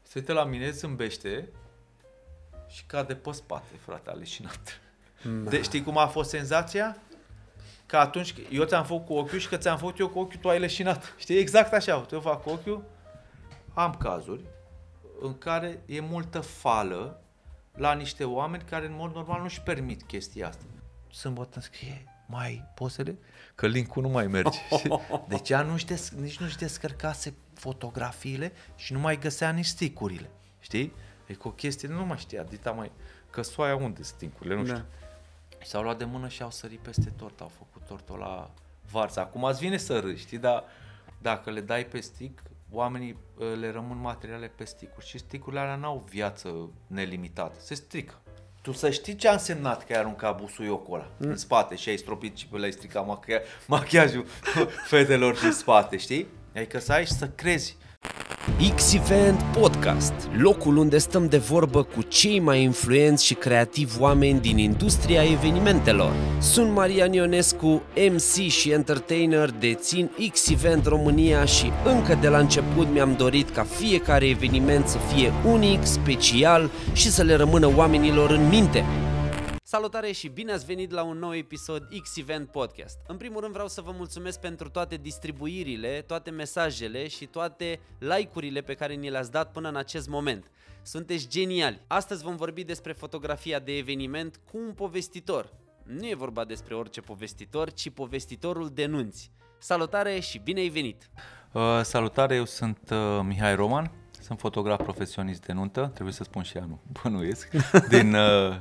Se uită la mine, zâmbește și cade pe spate, frate, aleșinat. Știi cum a fost senzația? Că atunci eu ți-am făcut cu ochiul și că ți-am făcut eu cu ochiul, tu ai leșinat. Știi? Exact așa. Eu fac cu ochiul. Am cazuri în care e multă fală la niște oameni care în mod normal nu-și permit chestia asta. Sâmbătă îmi scrie, mai poți să le... Că link-ul nu mai merge. Deci ea nici nu-și descărcase fotografiile și nu mai găsea nici stick-urile. Știi? E cu o chestie, nu mai știa, dita mai... Că soaia unde stick-urile, nu știu. Și s-au luat de mână și au sărit peste tort, au făcut tortul la varză. Acum îți vine să râzi, știi? Dar dacă le dai pe stick, oamenii le rămân materiale pe stick-uri și stick-urile alea n-au viață nelimitată, se strică. Tu să știi ce a însemnat că ai aruncat busuiocul ăla în spate și ai stropit și le-ai stricat machiajul fetelor din spate, știi? Adică să ai și să crezi. X-Event Podcast, locul unde stăm de vorbă cu cei mai influenți și creativi oameni din industria evenimentelor. Sunt Marian Ionescu, MC și entertainer, dețin X-Event România și încă de la început mi-am dorit ca fiecare eveniment să fie unic, special și să le rămână oamenilor în minte. Salutare și bine ați venit la un nou episod X-Event Podcast. În primul rând vreau să vă mulțumesc pentru toate distribuirile, toate mesajele și toate like-urile pe care ni le-ați dat până în acest moment. Sunteți geniali! Astăzi vom vorbi despre fotografia de eveniment cu un povestitor. Nu e vorba despre orice povestitor, ci povestitorul de nunți. Salutare și bine ai venit! Salutare, eu sunt Mihai Roman. Sunt fotograf profesionist de nuntă, trebuie să spun și anul, bănuiesc, din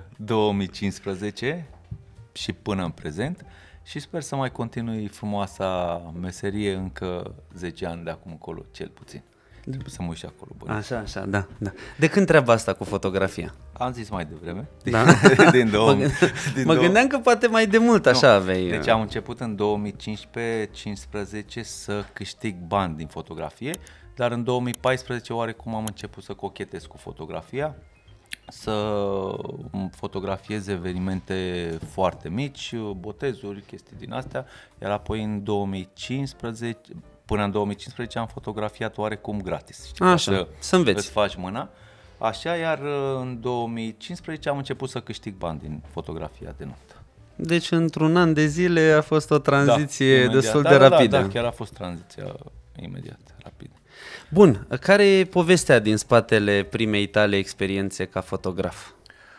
2015 și până în prezent și sper să mai continui frumoasa meserie încă 10 ani de acum încolo, cel puțin. Trebuie să mă uit și acolo. Bănuiesc. Așa, da. De când treaba asta cu fotografia? Am zis mai devreme, din mă gândeam că poate mai de mult așa aveai. Deci am început în 2015-15 să câștig bani din fotografie. Dar în 2014 oarecum am început să cochetez cu fotografia, să fotografiez evenimente foarte mici, botezuri, chestii din astea, iar apoi în 2015, până în 2015 am fotografiat oarecum gratis. Știi? Așa, să înveți. Îți faci mâna. Așa, iar în 2015 am început să câștig bani din fotografia de nuntă. Deci într-un an de zile a fost o tranziție destul de rapidă. Da, chiar a fost tranziția imediat, rapidă. Bun, care e povestea din spatele primei tale experiențe ca fotograf?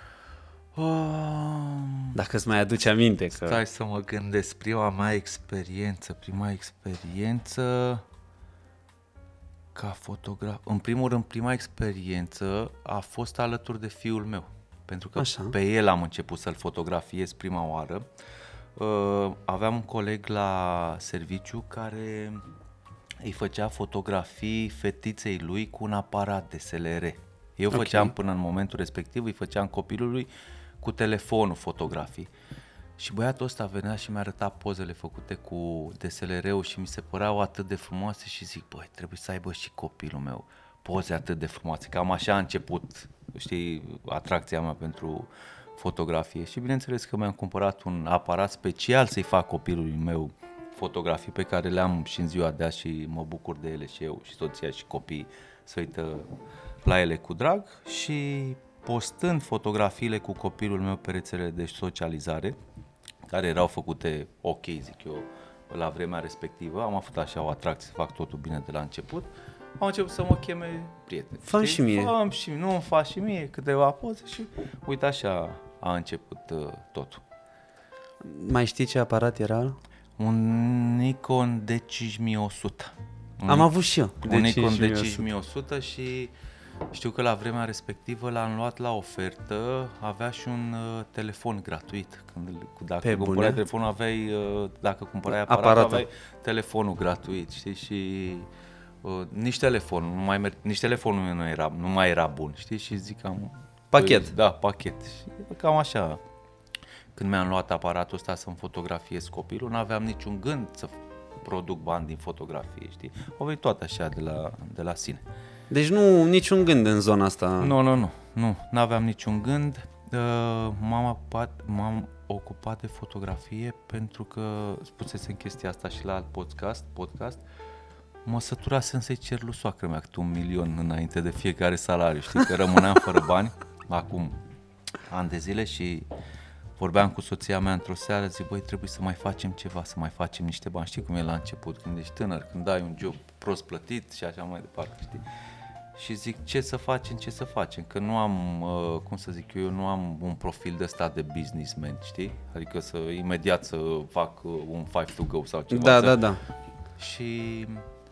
Dacă îți mai aduci aminte că... Stai să mă gândesc, prima experiență ca fotograf. În primul rând, prima experiență a fost alături de fiul meu, pentru că pe el am început să-l fotografiez prima oară. Aveam un coleg la serviciu care îi făcea fotografii fetiței lui cu un aparat DSLR. Eu făceam până în momentul respectiv, îi făceam copilului cu telefonul fotografii. Și băiatul ăsta venea și mi-a arătat pozele făcute cu DSLR-ul și mi se păreau atât de frumoase și zic, băi, trebuie să aibă și copilul meu poze atât de frumoase. Cam așa a început, știi, atracția mea pentru fotografie. Și bineînțeles că mi-am cumpărat un aparat special să-i fac copilului meu fotografii pe care le am și în ziua de azi și mă bucur de ele și eu și soția și copiii să uită la ele cu drag și postând fotografiile cu copilul meu pe rețelele de socializare care erau făcute ok, zic eu, la vremea respectivă, am avut așa o atracție să fac totul bine de la început, am început să mă cheme prieteni. Fă-mi și mie. Fă-mi și mie, nu fac și mie câteva poze și uite așa a început totul. Mai știi ce aparat era? Un Nikon D5100. Am avut și eu. Un Nikon D5100 și știu că la vremea respectivă l-am luat la ofertă, avea și un telefon gratuit. Dacă cumpărai telefonul aveai, dacă cumpărai aparatul aveai telefonul gratuit, știi? Și nici telefonul nu mai era bun, știi? Și zic am pachet. Da, pachet. Și cam așa. Când mi-am luat aparatul ăsta să-mi fotografiez copilul, n-aveam niciun gând să produc bani din fotografie, știi? O venit toate așa de la sine. Deci nu, niciun gând în zona asta? Nu, n-aveam niciun gând. M-am ocupat de fotografie pentru că spusesem chestia asta și la alt podcast. mă săturasem să-i cer lui soacră mea câte 1.000.000 înainte de fiecare salariu, știi, că rămâneam fără bani, acum ani de zile și vorbeam cu soția mea într-o seară, zic, băi, trebuie să mai facem ceva, să mai facem niște bani, știi cum e la început, când ești tânăr, când ai un job prost plătit și așa mai departe, știi? Și zic, ce să facem, că nu am, cum să zic eu nu am un profil de ăsta de businessman, știi? Adică să imediat să fac un 5 to go sau ceva. Da. Și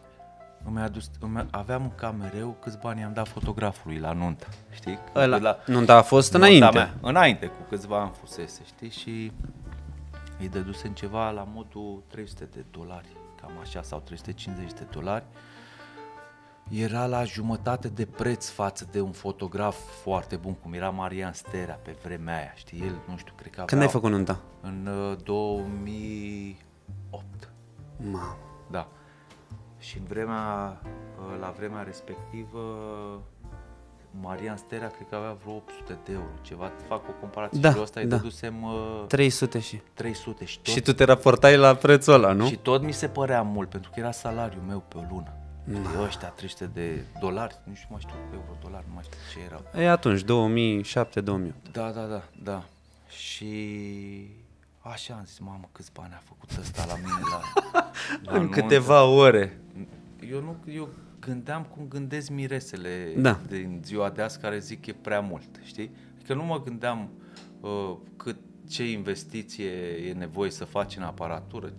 aveam un camereu, câți bani i-am dat fotografului la nuntă, știi? Nunta a fost înainte. Înainte, cu câțiva ani fusese, știi? Și îi dădusem ceva la modul $300, cam așa, sau $350. Era la jumătate de preț față de un fotograf foarte bun, cum era Marian Sterea pe vremea aia, știi? El, nu știu, cred că avea... Când ai făcut nunta? În 2008. Mamă. Da. Și la vremea respectivă, Marian Sterea cred că avea vreo 800 de euro, ceva, fac o comparație și ăsta îi dădusem 300 și 300 și tot. Și tu te raportai la prețul ăla, nu? Și tot mi se părea mult, pentru că era salariul meu pe o lună. Ăștia $300, nu știu, mai știu, euro-dolari, nu mai știu ce erau. E atunci, 2007-2008. Da. Și așa am zis, mamă, câți bani a făcut ăsta la mine la în câteva ore. Eu gândeam cum gândesc miresele din ziua de azi, care zic că e prea mult, știi? Adică nu mă gândeam ce investiție e nevoie să faci în aparatură,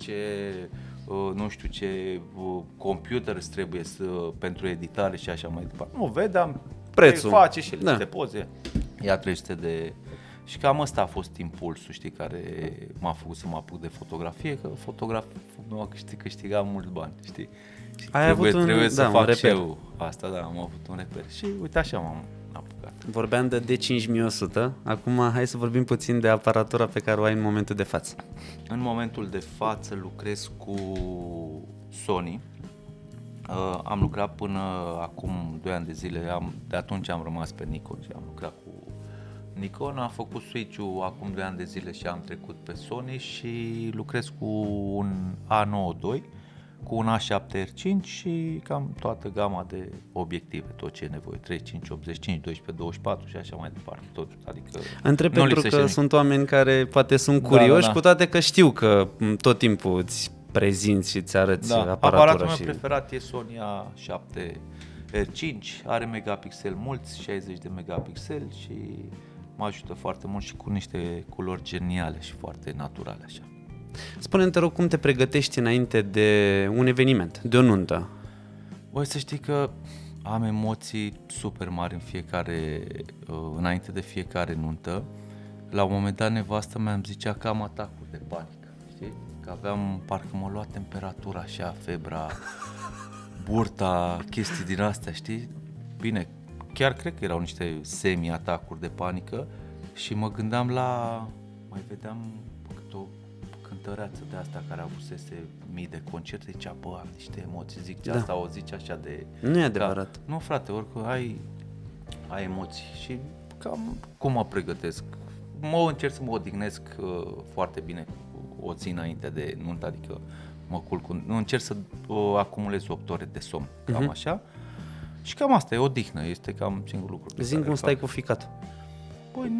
nu știu ce computer îți trebuie pentru editare și așa mai departe. Nu, vedeam prețul, face și niște poze. Ia 300 de... Și cam ăsta a fost impulsul, știi, care m-a făcut să mă apuc de fotografie, că fotograful meu a câștigat mulți bani, știi? Și trebuie să fac și eu asta, am avut un reper. Și uite așa m-am apucat. Vorbeam de D5100, acum hai să vorbim puțin de aparatura pe care o ai în momentul de față. În momentul de față lucrez cu Sony. Am lucrat până acum 2 ani de zile, de atunci am rămas pe Nikon și am lucrat cu Nikon, am făcut switch-ul acum 2 ani de zile și am trecut pe Sony și lucrez cu un A92, cu un A7R5 și cam toată gama de obiective, tot ce e nevoie, 35, 85, 12, 24 și așa mai departe, tot, adică întreb pentru că sunt oameni care poate sunt curioși, cu toate că știu că tot timpul îți prezinți și îți arăți aparatura. Aparatul meu preferat e Sony A7R5, are megapixel mulți, 60 de megapixel și mă ajută foarte mult și cu niște culori geniale și foarte naturale așa. Spune-mi, te rog, cum te pregătești înainte de un eveniment, de o nuntă? Băi, să știi că am emoții super mari înainte de fiecare nuntă. La un moment dat nevastă mea îmi zicea că am atacuri de panică, știi? Că parcă mă lua temperatura așa, febra, burta, chestii din astea, știi? Bine, chiar cred că erau niște semi-atacuri de panică și mă gândeam mai vedeam o cântăreață de asta care avusese mii de concerte, zicea, bă, am niște emoții, zic, asta o zici așa de... Nu e adevărat. Nu, frate, oricum ai emoții și cam cum mă pregătesc? Încerc să mă odihnesc foarte bine o zi înainte de nuntă, adică mă culc, încerc să acumulez 8 ore de somn, cam așa. Și cam asta e odihnă, este cam singurul lucru. Zi-mi cum stai cu ficatul. Păi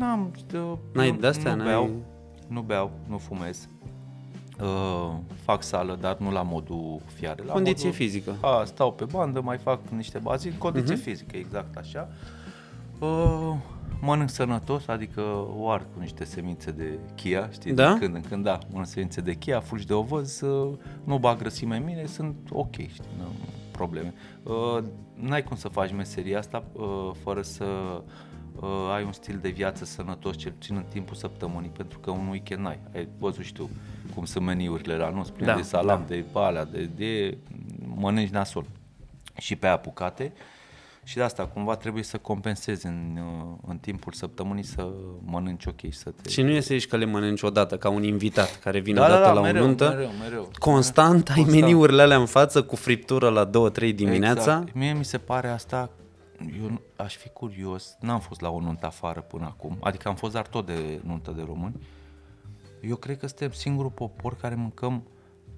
nu beau, nu fumez. Fac sală, dar nu la modul fiare. La condiție fizică. Stau pe bandă, mai fac niște bazii, condiție fizică, exact așa. Mănânc sănătos, adică o ard cu niște semințe de chia, știi, din când în când, mănânc semințe de chia, fulgi de ovăz, nu bag grăsime în mine, sunt ok, știi, nu am probleme. N-ai cum să faci meseria asta fără să ai un stil de viață sănătos, cel puțin în timpul săptămânii, pentru că un weekend n-ai. Ai văzut, știu, cum sunt meniurile la anunț, plin de salam, de alea, de mănânci nasol și pe apucate. Și de asta cumva trebuie să compensezi în timpul săptămânii să mănânci ok. Și nu e să zici că le mănânci odată, ca un invitat care vine odată la o nuntă. Mereu. Constant ai meniurile alea în față cu friptură la 2-3 dimineața. Exact. Mie mi se pare asta, eu aș fi curios, n-am fost la o nuntă afară până acum, adică am fost dar tot de nuntă de români. Eu cred că suntem singurul popor care mâncăm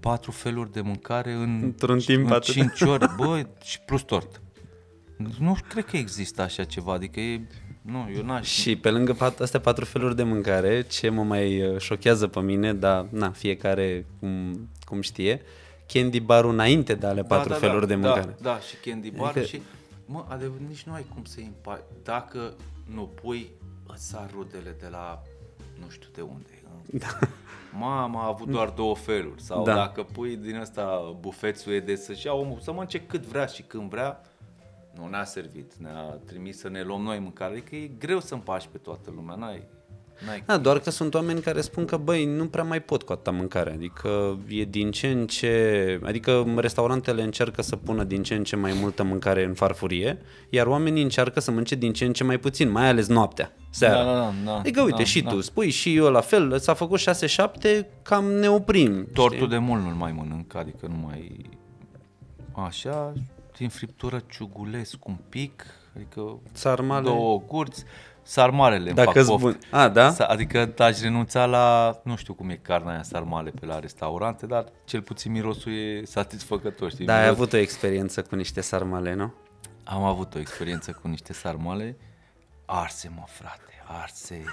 4 feluri de mâncare într-un timp în 5 ore, bă, și plus tort. Nu cred că există așa ceva, adică eu n-aș... Și pe lângă astea 4 feluri de mâncare, ce mă mai șochează pe mine, dar fiecare cum știe, candy bar-ul înainte de ale 4 feluri de mâncare. Da, și candy bar și... Mă, adevăr, nici nu ai cum să împaci. Dacă nu pui, îți sar rudele de la nu știu de unde. Da. Mama a avut doar 2 feluri. Sau dacă pui din ăsta bufețul de să-și ia omul, să mănânce cât vrea și când vrea, nu ne-a servit. Ne-a trimis să ne luăm noi mâncare. Adică e greu să împaci pe toată lumea. N-ai doar că sunt oameni care spun că, băi, nu prea mai pot cu atâta mâncare. Adică e din ce în ce... Adică restaurantele încearcă să pună din ce în ce mai multă mâncare în farfurie, iar oamenii încearcă să mănânce din ce în ce mai puțin, mai ales noaptea, seara. Adică, uite, tu spui și eu la fel, s-a făcut 6-7, cam ne oprim. Tortul știi? De mult nu-l mai mănânc, adică nu mai... Așa, din friptură ciugulesc un pic, adică sarmale. 2 curți. Sarmalele îmi fac poftă. Da? Adică aș renunța la, nu știu cum e carnea aia sarmale pe la restaurante, dar cel puțin mirosul e satisfăcător. Știi? Da, ai avut o experiență cu niște sarmale, nu? Am avut o experiență cu niște sarmale arse, mă frate, arse,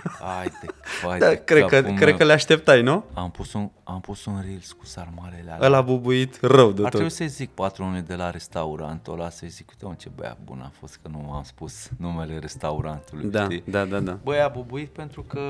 cred că le așteptai, nu? Am pus un reels cu sarmalele alea. Ăla bubuit rău de tot. Ar trebui să-i zic patronului de la restaurantul ăla, să-i zic, uite ce băiat bun a fost că nu am spus numele restaurantului, știi? Da. Băi, a bubuit pentru că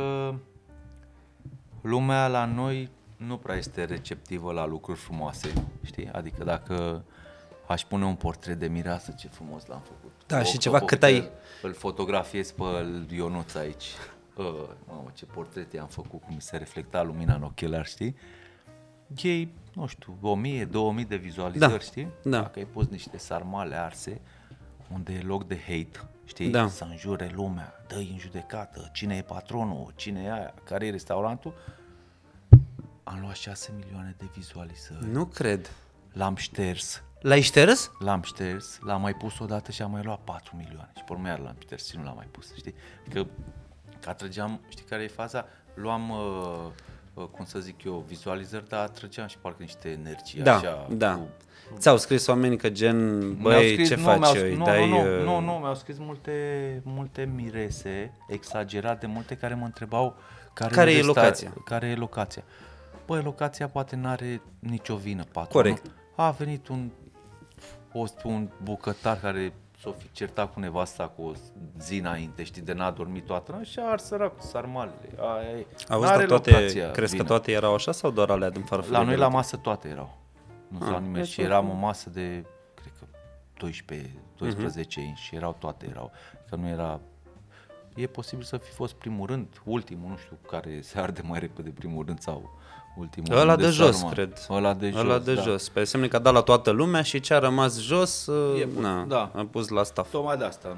lumea la noi nu prea este receptivă la lucruri frumoase, știi? Adică dacă aș pune un portret de mireasă, ce frumos l-am făcut. Da, și ceva cât ai... Îl fotografiez pe Ionuț aici. Mamă, ce portrete am făcut, cum se reflecta lumina în ochelari, știi? Ei, nu știu, 1000-2000 de vizualizări, știi? Da. Dacă ai pus niște sarmale arse, unde e loc de hate, știi? Da. Să înjure lumea, dă-i în judecată, cine e patronul, cine e aia, care e restaurantul. Am luat 6 milioane de vizualizări. Nu cred. L-am șters. L-ai șters? L-am șters, l-am mai pus odată și am mai luat 4 milioane. Și pe urmă iar l-am șters și nu l-am mai pus, știi? Că atrăgeam, știi care e faza? Luam, cum să zic eu, vizualizări, dar atrăgeam și parcă niște energie, așa. Da. Ți-au scris oamenii că gen, băi, ce faci? Nu, mi-au scris multe mirese, exagerate, multe care mă întrebau care e locația. Care e locația. Băi, locația poate n-are nicio vină, patronul. Corect. A venit un bucătar care s-o fi certat cu nevasta cu o zi înainte, știi, de n-a dormit toată noaptea și a ars sărac cu sarmalele. Auzi, dar toate, crezi că toate erau așa sau doar alea din farfurie? La noi la masă toate erau. Nu s-au nimeni și eram o masă de, cred că, 12 inci și toate erau. Că nu era... E posibil să fi fost primul rând, ultimul, nu știu care se arde mai repede primul rând sau... Ăla de jos, cred. Ăla de jos. Pe semne că a dat la toată lumea și ce a rămas jos, a pus la staff. Tocmai de asta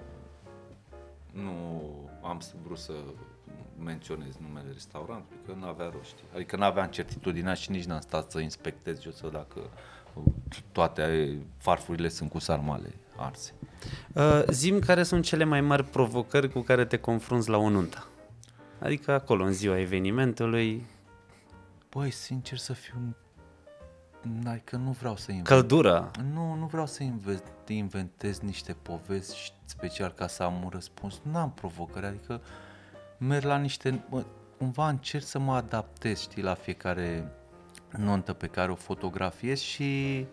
nu am vrut să menționez numele restaurantului, că nu avea rost. Adică nu aveam certitudinea și nici n-am stat să inspectez eu să dacă toate farfurile sunt cu sarmale arse. Zi-mi care sunt cele mai mari provocări cu care te confrunți la o nuntă. Adică acolo, în ziua evenimentului... Băi, sincer să fiu, că nu vreau să inventez. Căldura. Nu vreau să inventez niște povesti special ca să am un răspuns. N-am provocări, adică merg la cumva încerc să mă adaptez, știi, la fiecare nuntă pe care o fotografiez și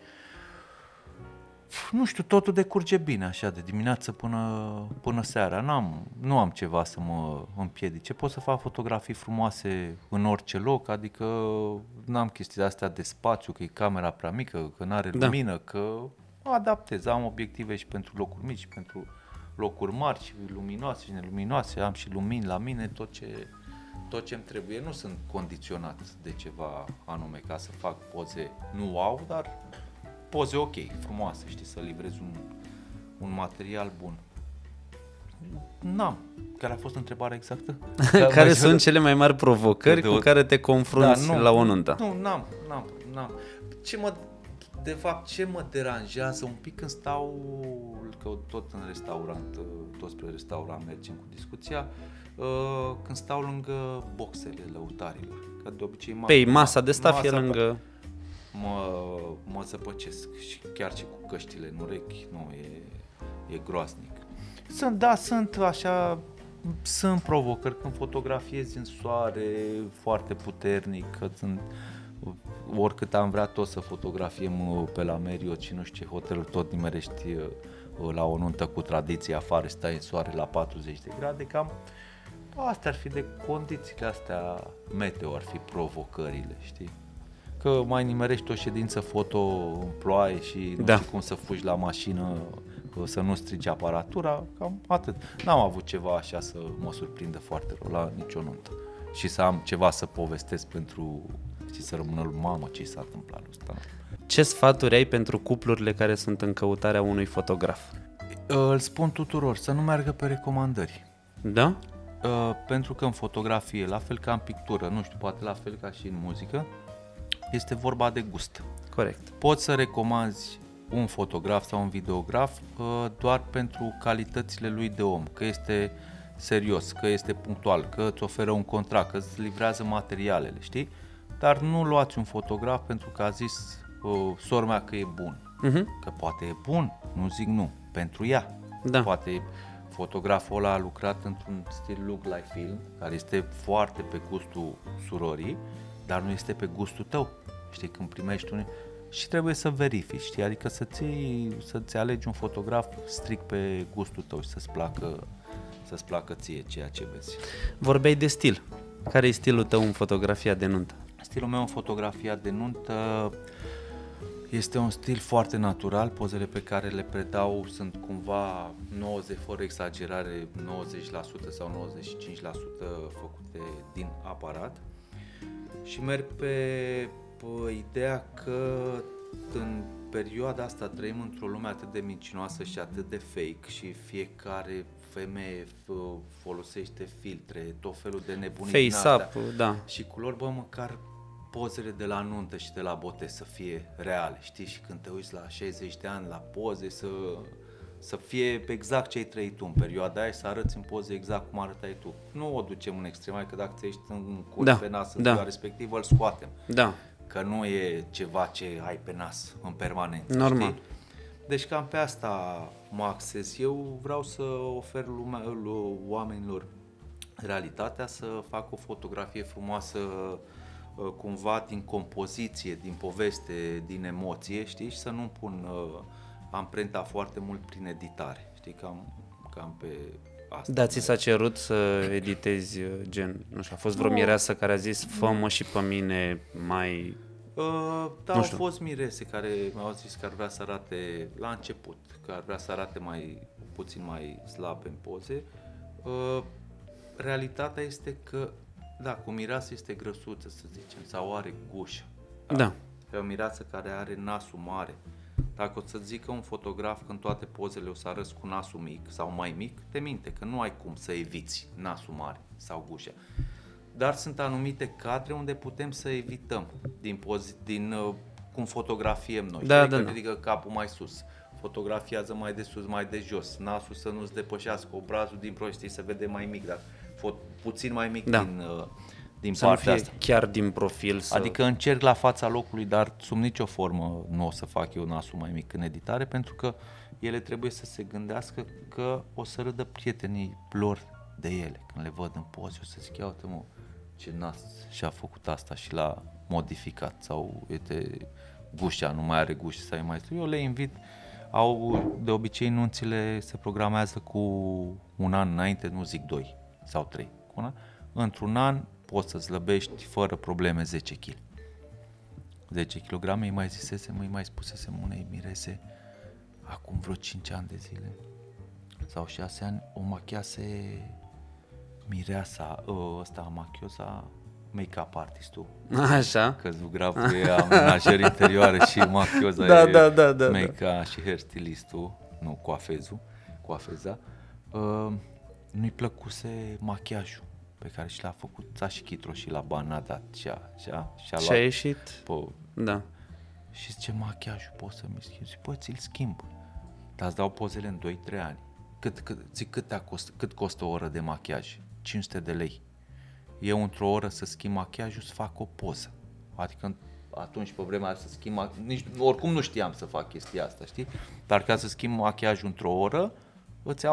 nu știu, totul decurge bine așa, de dimineață până seara. Nu am ceva să mă împiedice. Pot să fac fotografii frumoase în orice loc, adică n-am chestii astea de spațiu, că e camera prea mică, că n-are lumină, că adaptez. Am obiective și pentru locuri mici, și pentru locuri mari și luminoase și neluminoase. Am și lumini la mine, tot ce îmi trebuie. Nu sunt condiționat de ceva anume ca să fac poze nu au, dar poze ok, frumoase, știi, să livrez un material bun. N-am. Care a fost întrebarea exactă? Care sunt cele mai mari provocări cu care te confrunți la o nuntă? Nu, n-am. Ce mă deranjează un pic când stau, că tot în restaurant, tot spre restaurant mergem cu discuția, când stau lângă boxele lăutarilor. Că de obicei masa de staff e lângă... mă zăpăcesc și chiar și cu căștile în urechi, nu, e groaznic. Sunt provocări când fotografiezi în soare foarte puternic, că oricât am vrea tot să fotografiem pe la Marriott și nu știu ce hotel, tot nimerești la o nuntă cu tradiție afară, stai în soare la 40 de grade, cam astea ar fi de condițiile astea meteo, ar fi provocările, știi? Că mai nimerești o ședință foto în ploaie și nu știu cum să fugi la mașină, să nu strigi aparatura, cam atât. N-am avut ceva așa să mă surprindă foarte rău la nicio nuntă și să am ceva să povestesc pentru și să rămână lui mamă ce s-a întâmplat lui ăsta. Ce sfaturi ai pentru cuplurile care sunt în căutarea unui fotograf? Îl spun tuturor să nu meargă pe recomandări. Da? Pentru că în fotografie, la fel ca în pictură, nu știu, poate la fel ca și în muzică, este vorba de gust. Corect. Poți să recomanzi un fotograf sau un videograf doar pentru calitățile lui de om, că este serios, că este punctual, că îți oferă un contract, că îți livrează materialele, știi? Dar nu luați un fotograf pentru că a zis sora mea că e bun. Că poate e bun, nu zic nu, pentru ea. Da. Poate fotograful ăla a lucrat într-un stil look like film, care este foarte pe gustul surorii, dar nu este pe gustul tău. Știi, când primești un... Și trebuie să verifici, știi? Adică să-ți alegi un fotograf strict pe gustul tău și să-ți placă ție ceea ce vezi. Vorbeai de stil. Care e stilul tău în fotografia de nuntă? Stilul meu în fotografia de nuntă este un stil foarte natural. Pozele pe care le predau sunt cumva 90, fără exagerare, 90% sau 95% făcute din aparat. Și merg pe ideea că în perioada asta trăim într-o lume atât de mincinoasă și atât de fake și fiecare femeie folosește filtre, tot felul de nebunii Face-up, da. Și culori, măcar pozele de la nuntă și de la botez să fie reale, știi? Și când te uiți la 60 de ani la poze să fie exact ce ai trăit tu în perioada aia, să arăți în poze exact cum arătai tu. Nu o ducem în extrem, că dacă ți ești în curs pe nas în ziua respectivă, îl scoatem. Da. Că nu e ceva ce ai pe nas în permanență. Normal. Știi? Deci cam pe asta mă axez. Eu vreau să ofer oamenilor realitatea, să fac o fotografie frumoasă cumva din compoziție, din poveste, din emoție, știi? Și să nu pun amprenta foarte mult prin editare, știi? Cam pe asta. Da, ți s-a cerut să editezi gen, nu știu, a fost vreo mireasă care a zis fă-mă și pe mine mai... Da, au fost mirese care mi-au zis că ar vrea să arate la început, că ar vrea să arate puțin mai slab în poze. Realitatea este că, da, cu mireasă este grăsuță, să zicem, sau are gușă. Da. E o mireasă care are nasul mare. Dacă o să-ți zic că un fotograf că în toate pozele o să arăți cu nasul mic sau mai mic, te minte, că nu ai cum să eviți nasul mare sau gușa. Dar sunt anumite cadre unde putem să evităm din cum fotografiem noi. Da, Adică ridică capul mai sus, fotografiază mai de sus, mai de jos, nasul să nu-ți depășească, obrazul din prostii se vede mai mic, dar puțin mai mic din să partea nu fie asta. Chiar din profil. Adică încerc la fața locului, dar sub nicio formă nu o să fac eu nasul mai mic în editare, pentru că ele trebuie să se gândească că o să râdă prietenii lor de ele. Când le văd în poze, o să zic, ia uite, ce nas și-a făcut asta și l-a modificat, sau uite, gușa nu mai are gușă sau e mai... Eu le invit, de obicei nunțile se programează cu un an înainte, nu zic 2 sau 3. Într-un an poți să slăbești fără probleme 10 kg. 10 kg, îi mai spusesem unei mirese acum vreo 5 ani de zile sau 6 ani, o machiase mireasa, machiosa, make-up artistul. Așa. Că Zugraful e amenajer interioare și machioza da, make-up și hairstylistul, nu coafeza. Nu-i plăcuse machiajul pe care și l-a făcut, s-a și chitro și la bani n-a dat și a ieșit? Da. Și zice, machiajul poți să-mi schimbi? Zic, păi, ți-l schimb, dar îți dau pozele în 2-3 ani. Cât costă o oră de machiaj? 500 de lei. Eu într-o oră să schimb machiajul, să fac o poză. Adică atunci pe vremea aia să schimb, oricum nu știam să fac chestia asta, știi? Dar ca să schimb machiajul într-o oră, îți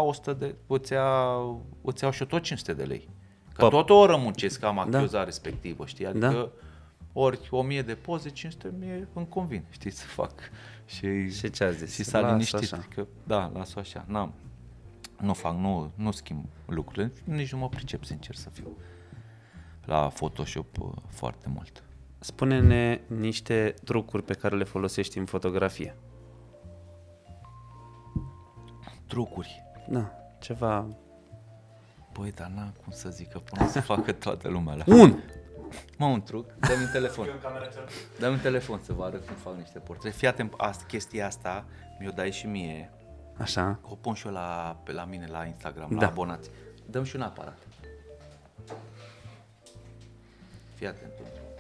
iau și tot 500 de lei. Că tot o oră muncesc ca machiaza respectivă, știi? Adică ori 1000 de poze, 500 mie îmi convine, știi, să fac. Și ce ați zis? Și s-a liniștit. Că, da, las-o așa. Nu fac, nu schimb lucrurile. Nici nu mă pricep, sincer să fiu, la Photoshop foarte mult. Spune-ne niște trucuri pe care le folosești în fotografie. Trucuri? Da, ceva... Băi, dar n-am cum să zic, că până să facă toată lumea la... un truc, dă-mi un telefon să vă arăt cum fac niște portrete. Fii atent, chestia asta mi-o dai și mie. Așa. O pun și eu la mine la Instagram, la abonați. Dăm și un aparat. Fii atent.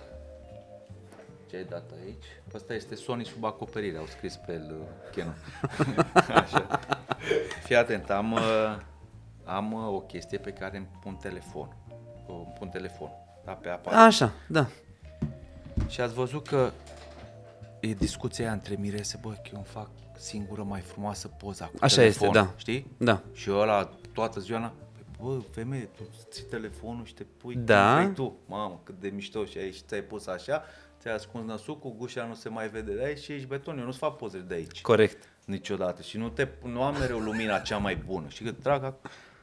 Ce ai dat aici? Asta este Sony sub acoperire, au scris pe el Canon. Așa. Fii atent, am o chestie pe care îmi pun telefon. Da, pe aparat. Așa, da. Și ați văzut că e discuția aia între mirese, bă, că eu îmi fac singură mai frumoasă poza cu așa telefon, este, da. Știi? Da. Și ăla toată ziua, bă, femeie, tu ții telefonul și te pui cum vrei tu. Mamă, cât de mișto și aici ți-ai pus așa, ți-ai ascuns năsucul, gușa nu se mai vede de aici și ești beton, eu nu-ți fac poze de aici. Corect. Niciodată. Și nu am mereu lumina cea mai bună. Și că trag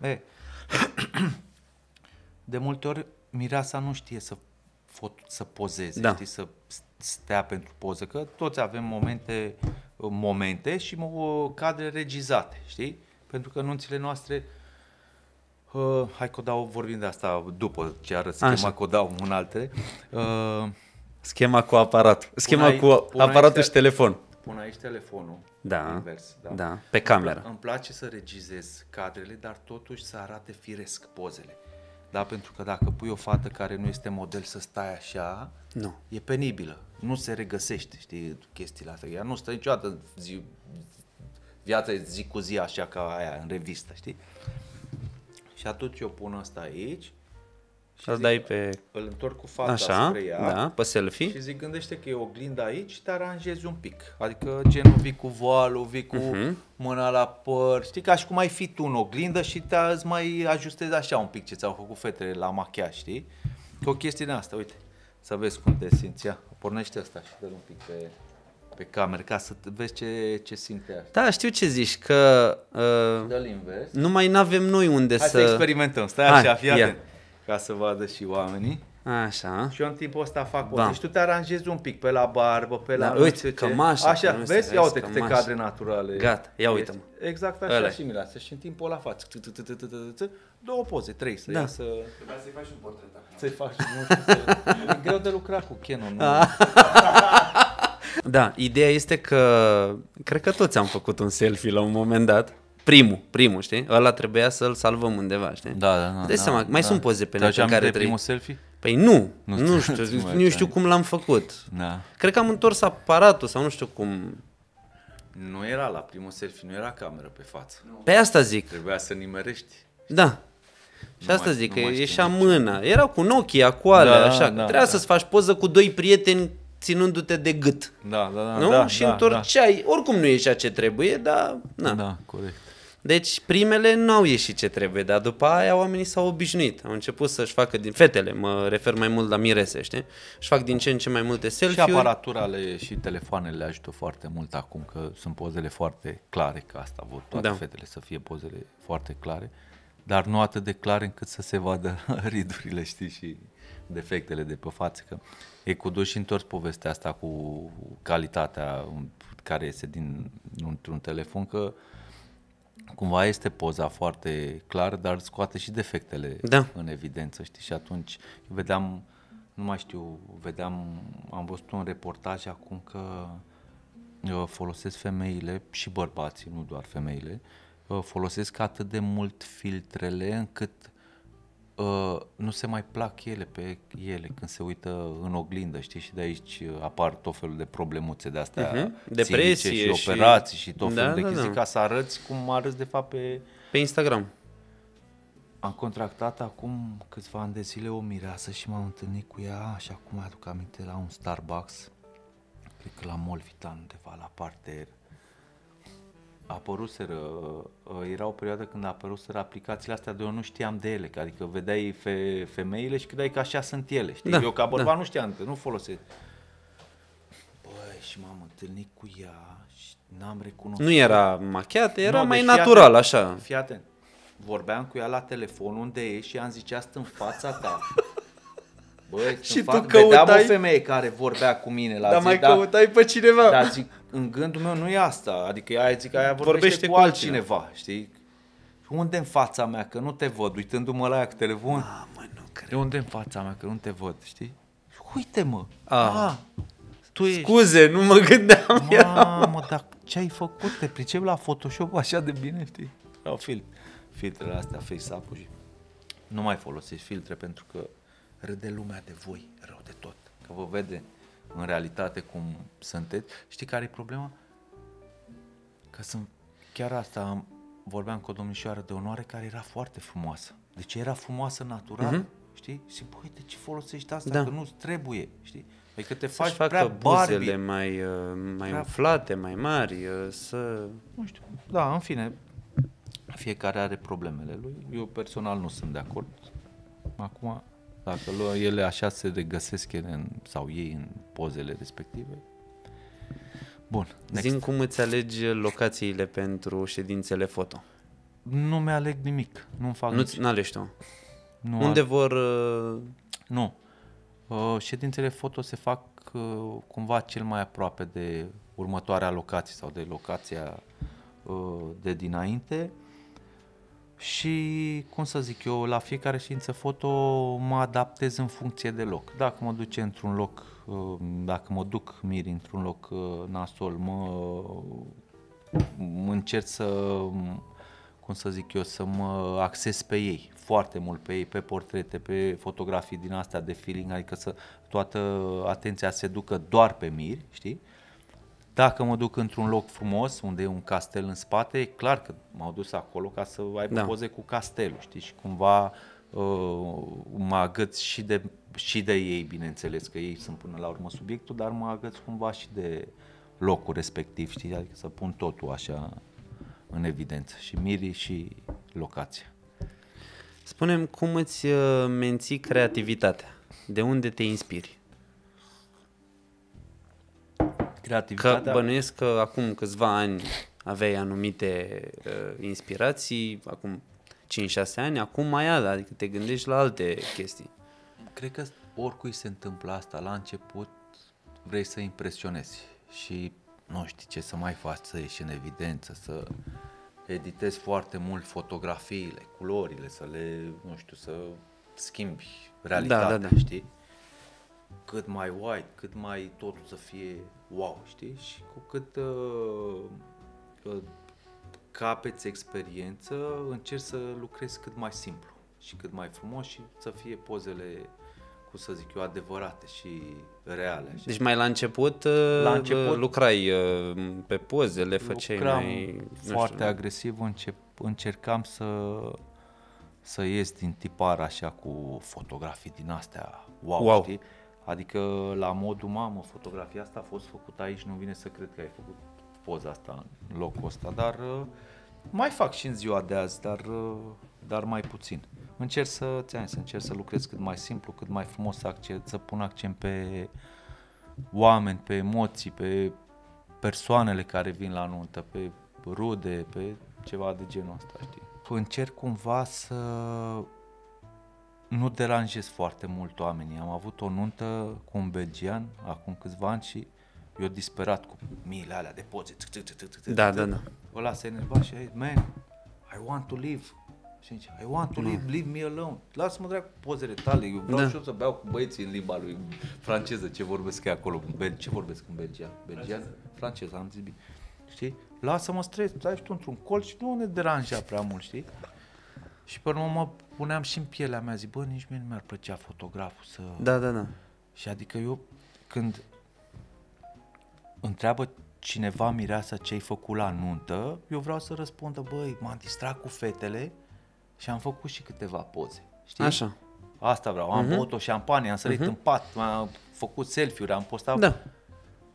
de multe ori mireasa nu știe să pozeze, știi, să stea pentru poză, că toți avem momente și cadre regizate, știi? Pentru că nunțile noastre, hai că vorbim de asta după ce arăt schema, că o dau în altele. Schema cu aparatul. Schema cu aparatul și telefon. Pun aici telefonul, invers. Da, pe cameră. Îmi place să regizez cadrele, dar totuși să arate firesc pozele. Da, pentru că dacă pui o fată care nu este model să stai așa, e penibilă. Nu se regăsește, știi, chestiile astea. Ea nu stă niciodată viața zi cu zi așa ca aia în revistă, știi? Și atunci eu pun asta aici și îl întorc cu fața spre ea, pe selfie. Și zic, gândește că e oglinda aici și te aranjezi un pic. Adică genul vii cu voalul, vii cu mâna la păr, știi, ca și cum ai fi tu în oglindă și îți mai ajustezi așa un pic ce ți-au făcut fetele la machiaj, știi? Că o chestie din asta, uite, să vezi cum te simți. Ia, pornește asta și dă-l un pic pe cameră, ca să vezi ce simte asta. Da, știu ce zici, că dă-l invers. Nu mai n-avem noi unde Hai să experimentăm, stai așa, fii atent, ca să vadă și oamenii. Așa. Și eu în timpul ăsta fac poze. Și tu te aranjezi un pic pe la barbă, pe la uite, cămașa. Așa, vezi? Ia uite câte cadre naturale. Gata, ia uite-mă. Exact așa și mireasă. Și în timpul ăla faci două poze, 3 să iasă. Trebuia să-i faci un portret. Să-i faci, nu știu, e greu de lucrat cu Canon, nu? Da, ideea este că cred că toți am făcut un selfie la un moment dat. Primul, știi? Ăla trebuia să-l salvăm undeva, știi? Da. Dai seama, mai sunt poze pe net în care primul selfie? Păi nu știu cum l-am făcut. Da. Cred că am întors aparatul sau nu știu cum. Nu era la primul selfie, nu era cameră pe față. Pe asta zic. Trebuia să nimerești. Da. Și asta zic, că ieșea mâna. Era cu Nokia, cu alea, așa. Trebuia să-ți faci poză cu doi prieteni ținându-te de gât. Da. Și întorceai. Oricum nu ieșea ce trebuie, dar... Da, corect. Deci primele nu au ieșit ce trebuie, dar după aia oamenii s-au obișnuit. Au început să-și facă fetele, mă refer mai mult la mirese, știi? Își fac din ce în ce mai multe selfie-uri. Și aparaturale și telefoanele ajută foarte mult acum, că sunt pozele foarte clare, că asta vor toate fetele să fie pozele foarte clare, dar nu atât de clare încât să se vadă ridurile, știi, și defectele de pe față. Că e cu dus și întors povestea asta cu calitatea care iese dintr-un telefon, că cumva este poza foarte clară, dar scoate și defectele în evidență, știi? Și atunci vedeam, nu mai știu, am văzut un reportaj acum că folosesc femeile și bărbații, nu doar femeile, folosesc atât de mult filtrele încât nu se mai plac ele pe ele când se uită în oglindă, știi? Și de aici apar tot felul de problemuțe de astea, depresie și operații și tot felul de chestii, ca să arăți cum arăți de fapt pe Instagram. Am contractat acum câțiva ani de zile o mireasă și m-am întâlnit cu ea, și acum aduc aminte, la un Starbucks cred că la Molvitan, undeva la parter, apăruseră, era o perioadă când apăruseră aplicațiile astea de eu nu știam de ele, adică vedeai femeile și credeai că așa sunt ele, știi? Eu ca bărbat nu știam, că nu folosesc. Băi, și m-am întâlnit cu ea și n-am recunoscut. Nu era machiată, era mai natural, așa. Fii atent, vorbeam cu ea la telefon unde e și am zicea, sunt în fața ta. Băi, și tu vedeam o femeie care vorbea cu mine la zi, mai căutai pe cineva. Dar zic, în gândul meu nu e asta, adică aia vorbește cu altcineva, știi? Unde în fața mea, că nu te văd, uitându-mă la ea cu telefon. Nu cred. De unde în fața mea, că nu te văd, știi? Uite-mă, tu ești. Scuze, nu mă gândeam. Mamă, dar ce ai făcut? Te pricep la Photoshop așa de bine, știi? Sau filtrele astea, face-up-ul și nu mai folosești filtre pentru că râde lumea de voi, rău de tot. Că vă vede în realitate cum sunteți. Știi care e problema? Că sunt chiar asta, vorbeam cu o domnișoară de onoare care era foarte frumoasă. Deci era frumoasă natural, știi? Și băi, de ce folosești asta? Că nu-ți trebuie, știi? Adică te faci prea buzele mai umflate, mai mari, să... Nu știu, da, în fine, fiecare are problemele lui. Eu personal nu sunt de acord. Acum, dacă ele așa se regăsesc sau ei în pozele respective. Bun, next. Zi-mi cum îți alegi locațiile pentru ședințele foto. Nu mi-aleg nimic, nu-mi fac nimic. Nu alegi tu? Unde vor... Nu. Ședințele foto se fac cumva cel mai aproape de următoarea locație sau de locația de dinainte. Și, cum să zic eu, la fiecare ședință foto mă adaptez în funcție de loc. Dacă mă duce într-un loc, dacă mă duc miri într-un loc nasol, mă încerc să, cum să zic eu, să mă axez pe ei, foarte mult pe ei, pe portrete, pe fotografii din astea de feeling, adică să toată atenția se ducă doar pe miri, știi? Dacă mă duc într-un loc frumos, unde e un castel în spate, e clar că m-au dus acolo ca să aibă poze cu castelul, știi? Și cumva mă agăț și de ei, bineînțeles, că ei sunt până la urmă subiectul, dar mă agăț cumva și de locul respectiv, știi? Adică să pun totul așa în evidență, și mirii și locația. Spune-mi cum îți menții creativitatea, de unde te inspiri? Că bănuiesc că acum câțiva ani aveai anumite inspirații, acum 5-6 ani, acum mai ai, adică te gândești la alte chestii. Cred că oricui se întâmplă asta, la început vrei să impresionezi și nu știi ce să mai faci, să ieși în evidență, să editezi foarte mult fotografiile, culorile, să le, nu știu, să schimbi realitatea, știi? Cât mai white, cât mai totul să fie wow, știi? Și cu cât capeți experiență, încerci să lucrezi cât mai simplu și cât mai frumos și să fie pozele, cum să zic eu, adevărate și reale. Așa. Deci mai la început lucrai pe poze, le făceai mai... foarte agresiv, încercam să ies din tipar așa cu fotografii din astea wow. Știi? Adică la modul, mamă, fotografia asta a fost făcută aici, nu vine să cred că ai făcut poza asta în locul ăsta, dar mai fac și în ziua de azi, dar mai puțin. Încerc să lucrez cât mai simplu, cât mai frumos, să pun accent pe oameni, pe emoții, pe persoanele care vin la nuntă, pe rude, pe ceva de genul ăsta, știi? Încerc cumva să nu deranjez foarte mult oamenii. Am avut o nuntă cu un belgian acum câțiva ani și eu disperat cu miile alea de poze. Da. Ăla se enerva și a zis, man, I want to live. Și zice, I want to live, leave me alone. Lasă-mă dracu pozele tale, eu vreau și eu să beau cu băieții în limba lui franceză, ce vorbesc ei acolo, ce vorbesc în belgian? Belgian? Franceză, am zis bine. Știi? Lasă-mă stres, stai și tu într-un colț și nu ne deranja prea mult, știi? Și pe urmă mă puneam și în pielea mea, zic, bă, nici mie nu mi-ar plăcea fotograful să... Da. Și adică eu, când întreabă cineva mireasa ce ai făcut la nuntă, eu vreau să răspundă, băi, m-am distrat cu fetele și am făcut și câteva poze, știi? Așa. Asta vreau, am băut o șampanie, am sărit în pat, am făcut selfie-uri, am postat... Da.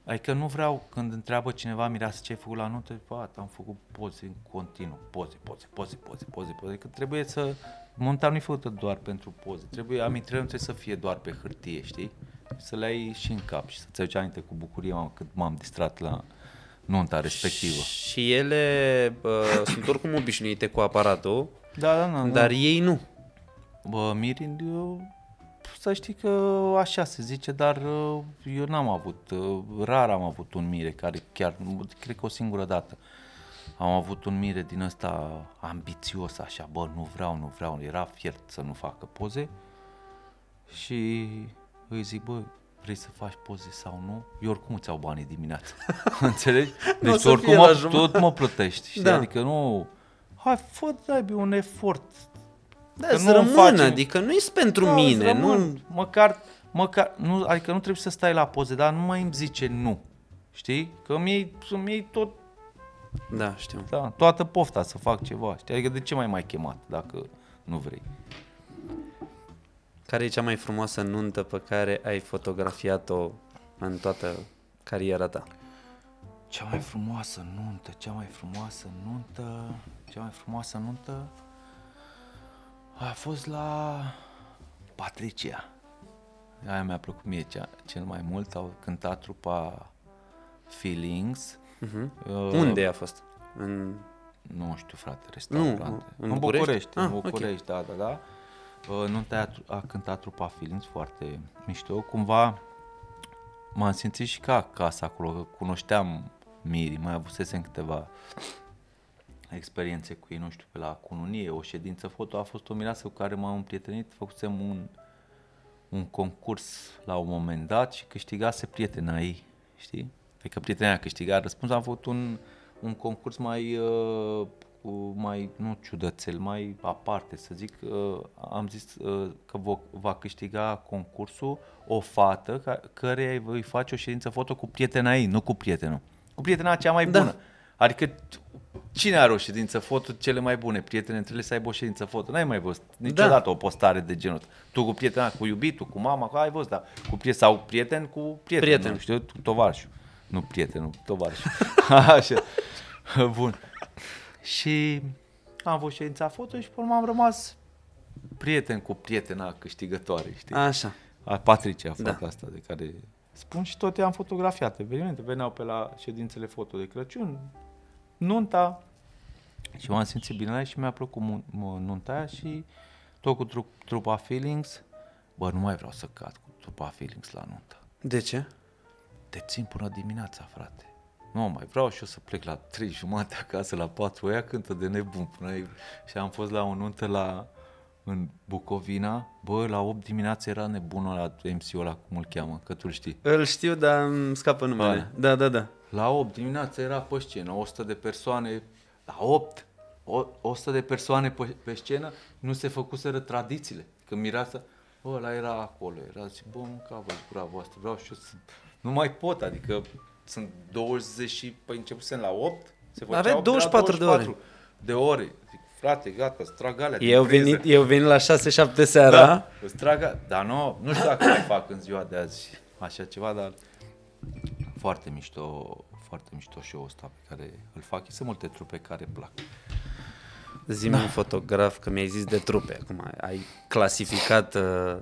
Adică nu vreau, când întreabă cineva, mireasă, ce ai făcut la nuntă, am făcut poze în continuu, poze, că trebuie să, nunta nu e făcută doar pentru poze, amintirile nu trebuie să fie doar pe hârtie, știi? Să le ai și în cap și să-ți aduci aminte cu bucurie, cât m-am distrat la nunta respectivă. Și ele sunt oricum obișnuite cu aparatul, dar ei nu. Mirii, să știi că așa se zice, dar eu n-am avut, rar am avut un mire care chiar, cred că o singură dată am avut un mire din ăsta ambițios, așa, nu vreau, era fiert să nu facă poze și îi zic, vrei să faci poze sau nu? Eu oricum îți iau banii dimineața, înțelegi? Deci oricum tot mă plătești, știi? Da. Adică nu, hai, dai un efort. Da, să rămână, adică nu e pentru mine, nu... Măcar, nu, adică nu trebuie să stai la poze, dar nu mai îmi zice nu, știi? Că îmi iei tot... Da, știu. Da, toată pofta să fac ceva, știi? Adică de ce mai chemat dacă nu vrei? Care e cea mai frumoasă nuntă pe care ai fotografiat-o în toată cariera ta? Cea mai frumoasă nuntă a fost la Patricia. Aia mi-a plăcut mie cel mai mult. Au cântat trupa Feelings. Unde a fost? Nu știu, frate, restaurante. În București? În București, okay. Da. Nunta a cântat trupa Feelings, foarte mișto. Cumva m-am simțit și ca acasă acolo, că cunoșteam mirii, mai avusesem câteva experiențe cu ei, nu știu, pe la cununie, o ședință foto, a fost o mireasă cu care m-am împrietenit, făcusem un concurs la un moment dat și câștigase prietena ei, știi? Adică prietena a câștigat răspuns, am făcut un concurs mai, nu ciudățel, mai aparte, să zic, am zis că va câștiga concursul o fată căreia îi face o ședință foto cu prietena ei, nu cu prietenul. Cu prietena cea mai bună. Adică cine are o ședință foto cele mai bune? Prietene între ele să aibă o ședință foto. N-ai mai văzut niciodată o postare de genul ăsta. Tu cu prietena, cu iubitul, cu mama, ai văzut, dar sau prieten cu prieten. Nu știu, cu tovarășul. Nu prietenul, tovarășul. Așa. Bun. Și am avut ședința foto și pe urmă am rămas prieten cu prietena câștigătoare, știi? Așa. Patricia, fata asta de care spun, și tot am fotografiat evenimente. Veneau pe la ședințele foto de Crăciun, nunta, și m-am simțit bine și mi-a plăcut nunta aia și tot cu trupa Feelings. Nu mai vreau să cad cu trupa Feelings la nuntă. De ce? Te țin până dimineața, frate. Nu mai vreau și eu să plec la 3:30 acasă, la 4, ea cântă de nebun până aici. Și am fost la o nuntă în Bucovina, la 8 dimineața era nebunul ăla, MC-ul ăla, cum îl cheamă, că tu-l știi. Îl știu, dar îmi scapă numele. Da. La 8 dimineața era pe scenă, 100 de persoane, la 8, 100 de persoane pe scenă, nu se făcuseră tradițiile. Când mireasa, ăla era acolo, era zic, mâncavă-și gura voastră, vreau și eu să... Nu mai pot, adică sunt 20 și, începusem la 8, se făceau avea 24 de ore. Zic, frate, gata, îți trag alea. Eu venit la 6-7 seara. Da, îți trag, dar nu știu dacă mai fac în ziua de azi așa ceva, dar foarte mișto show-ul ăsta pe care îl fac. Sunt multe trupe care plac. Zi-mi un fotograf, că mi-ai zis de trupe. Acum ai clasificat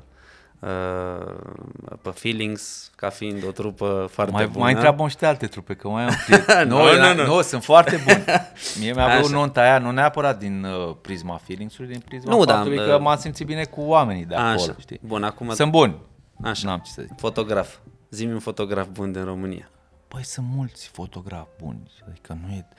pe Feelings ca fiind o trupă foarte bună. Mai întreabă și de alte trupe, că mai am prieteni. Nu, sunt foarte buni. Mie mi-a plăcut nunta aia, nu neapărat din prisma Feelings-ului, din prisma faptului că m-am simțit bine cu oamenii de acolo, știi? Bun, acum sunt buni. Așa. N-am ce să zic. Fotograf. Zi-mi un fotograf bun din România. Sunt mulți fotografi buni, adică nu e...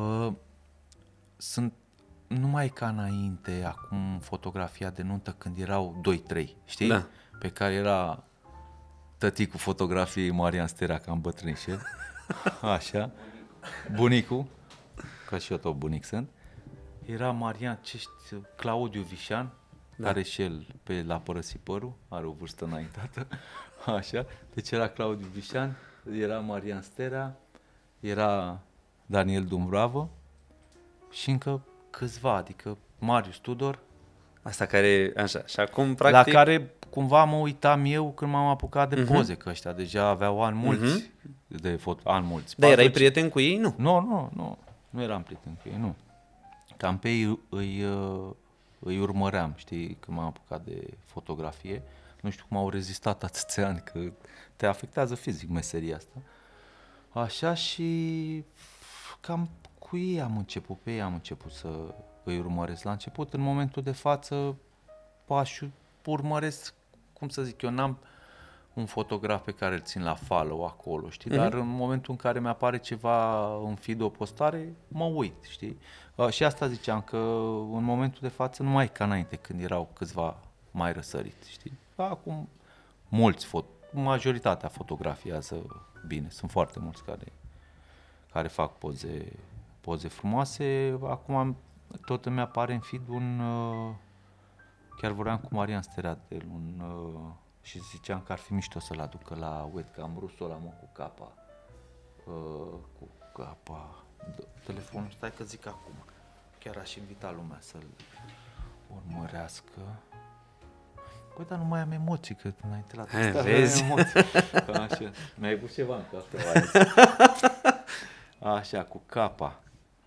sunt numai ca înainte, acum fotografia de nuntă când erau 2-3, știi? Da. Pe care era tăticul fotografiei Marian Stera, cam bătrânișel, așa, bunicul, că și eu tot bunic sunt, era Marian, Claudiu Vișan, care și el l-a părăsit părul, are o vârstă înaintată, așa, deci era Claudiu Vișan, era Marian Stera, era Daniel Dumbrava și încă câțiva, adică Marius Tudor. Asta care, așa, și acum practic... La care cumva mă uitam eu când m-am apucat de poze, că ăștia deja aveau ani mulți. Ani mulți. Dar erai prieten cu ei? Nu. Nu eram prieten cu ei, nu. Cam pe ei îi urmăream, știi, când m-am apucat de fotografie. Nu știu cum au rezistat atâția ani, că te afectează fizic meseria asta. Așa, și cam cu ei am început, pe ei am început să îi urmăresc. La început, în momentul de față, urmăresc, cum să zic, eu n-am un fotograf pe care îl țin la follow acolo, știi? Dar în momentul în care mi-apare ceva în feed, o postare, mă uit, știi? Și asta ziceam, că în momentul de față nu mai e ca înainte, când erau câțiva mai răsăriți, știi? Acum majoritatea fotografiază bine, sunt foarte mulți care fac poze frumoase. Acum tot îmi apare în feed chiar vorbeam cu Marian Steradel, și ziceam că ar fi mișto să-l aducă la webcam rusul ăla, cu capa. Cu capa. Telefonul, stai că zic acum. Chiar aș invita lumea să-l urmărească. Păi, dar nu mai am emoții, că înainte la testa vezi? Emoții. Așa. Mi-ai pus ceva în cafea. Așa, cu capa.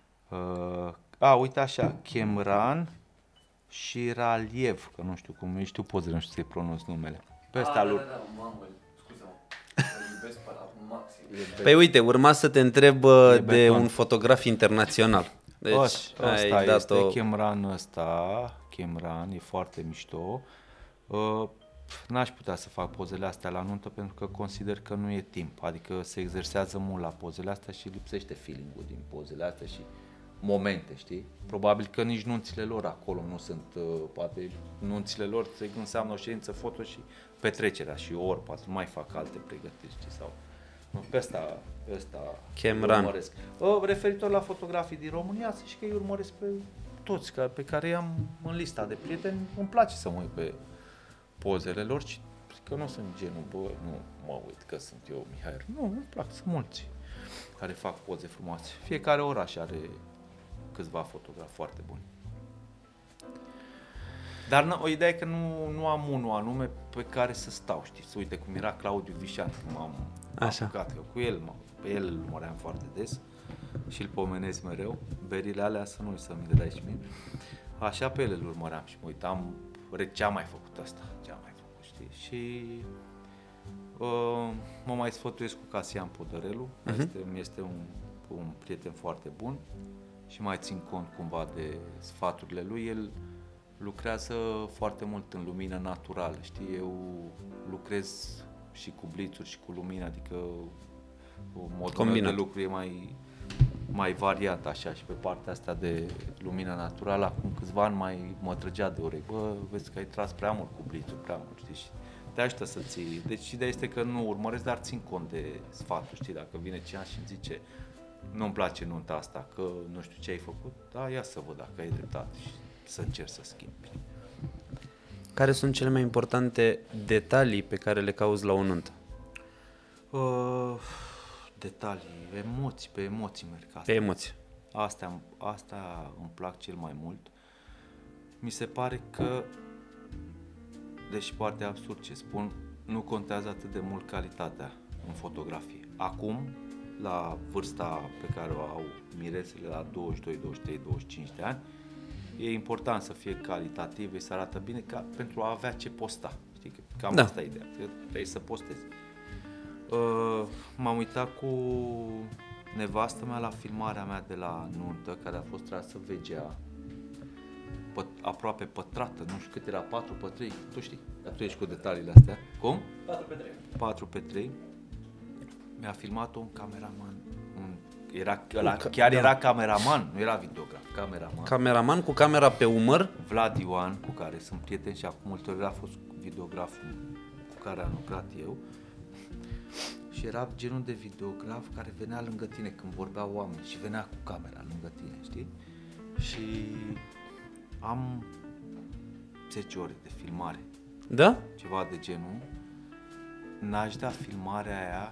Uite așa, Kemran și Raliev, că nu știu cum, știu pozele, nu știu să-i pronunț numele. Pe ăsta lui. Da, mamă, scuze-mă, iubesc pe la maxim. Păi uite, urma să te întreb de un fotograf internațional. Deci, ăsta este Kemran, e foarte mișto. N-aș putea să fac pozele astea la nuntă pentru că consider că nu e timp, adică se exersează mult la pozele astea și lipsește feeling-ul din pozele astea și momente, știi? Probabil că nici nunțile lor acolo nu sunt, poate nunțile lor înseamnă o ședință foto și petrecerea și ori, poate nu mai fac alte pregătiri, știi? Sau pe ăsta urmăresc. Referitor la fotografii din România, să știi că îi urmăresc pe toți pe care i-am în lista de prieteni. Îmi place să mă uit pe pozele lor și că nu sunt genul, nu mă uit că sunt eu Mihai. Nu, îmi plac, sunt mulți care fac poze frumoase. Fiecare oraș are câțiva fotografi foarte buni. Dar o idee e că nu am unul anume pe care să stau, știi? Să uite cum era Claudiu Vișan, când m-am apucat, că cu el, pe el îl urmăream foarte des și îl pomenesc mereu. Berile alea să nu-i să mi le dai și mie. Așa pe el îl urmăream și mă uitam, ce-a mai făcut asta, știi? Și mă mai sfătuiesc cu Casian Podărelu, este un prieten foarte bun și mai țin cont cumva de sfaturile lui. El lucrează foarte mult în lumină naturală, știi? Eu lucrez și cu blițuri și cu lumină, adică modul meu de lucru e mai variat așa și pe partea asta de lumină naturală. Acum câțiva ani mai mă trăgea de urechi. Vezi că ai tras prea mult cu blițuri, prea mult, știi? Și te ajută să ții. Deci ideea este că nu urmăresc, dar țin cont de sfaturi, știi? Dacă vine cineva și îmi zice nu-mi place nunta asta, că nu știu ce ai făcut, da, ia să văd dacă ai dreptate și să încerc să schimbi. Care sunt cele mai importante detalii pe care le cauți la o nuntă? Detalii, emoții, pe emoții merg. Pe emoții. Asta îmi plac cel mai mult. Mi se pare că, deși poate absurd ce spun, nu contează atât de mult calitatea în fotografie. Acum, la vârsta pe care o au miresele, la 22, 23, 25 de ani, e important să fie calitativ, să arată bine pentru a avea ce posta. Știi? Cam asta e ideea, trebuie să postezi. M-am uitat cu nevastă mea la filmarea mea de la nuntă, care a fost trasă VGA, aproape pătrată, nu știu cât era, 4x3, tu știi, dar tu ești cu detaliile astea. Cum? 4x3. 4x3. Mi-a filmat-o un cameraman. Era cameraman, nu era videograf, cameraman. Cameraman cu camera pe umăr? Vlad Ioan, cu care sunt prieten și acum multe ori a fost videograful cu care am lucrat eu. Și era genul de videograf care venea lângă tine când vorbeau oameni și venea cu camera lângă tine, știi? Și am 10 ore de filmare. Da? Ceva de genul. N-aș da filmarea aia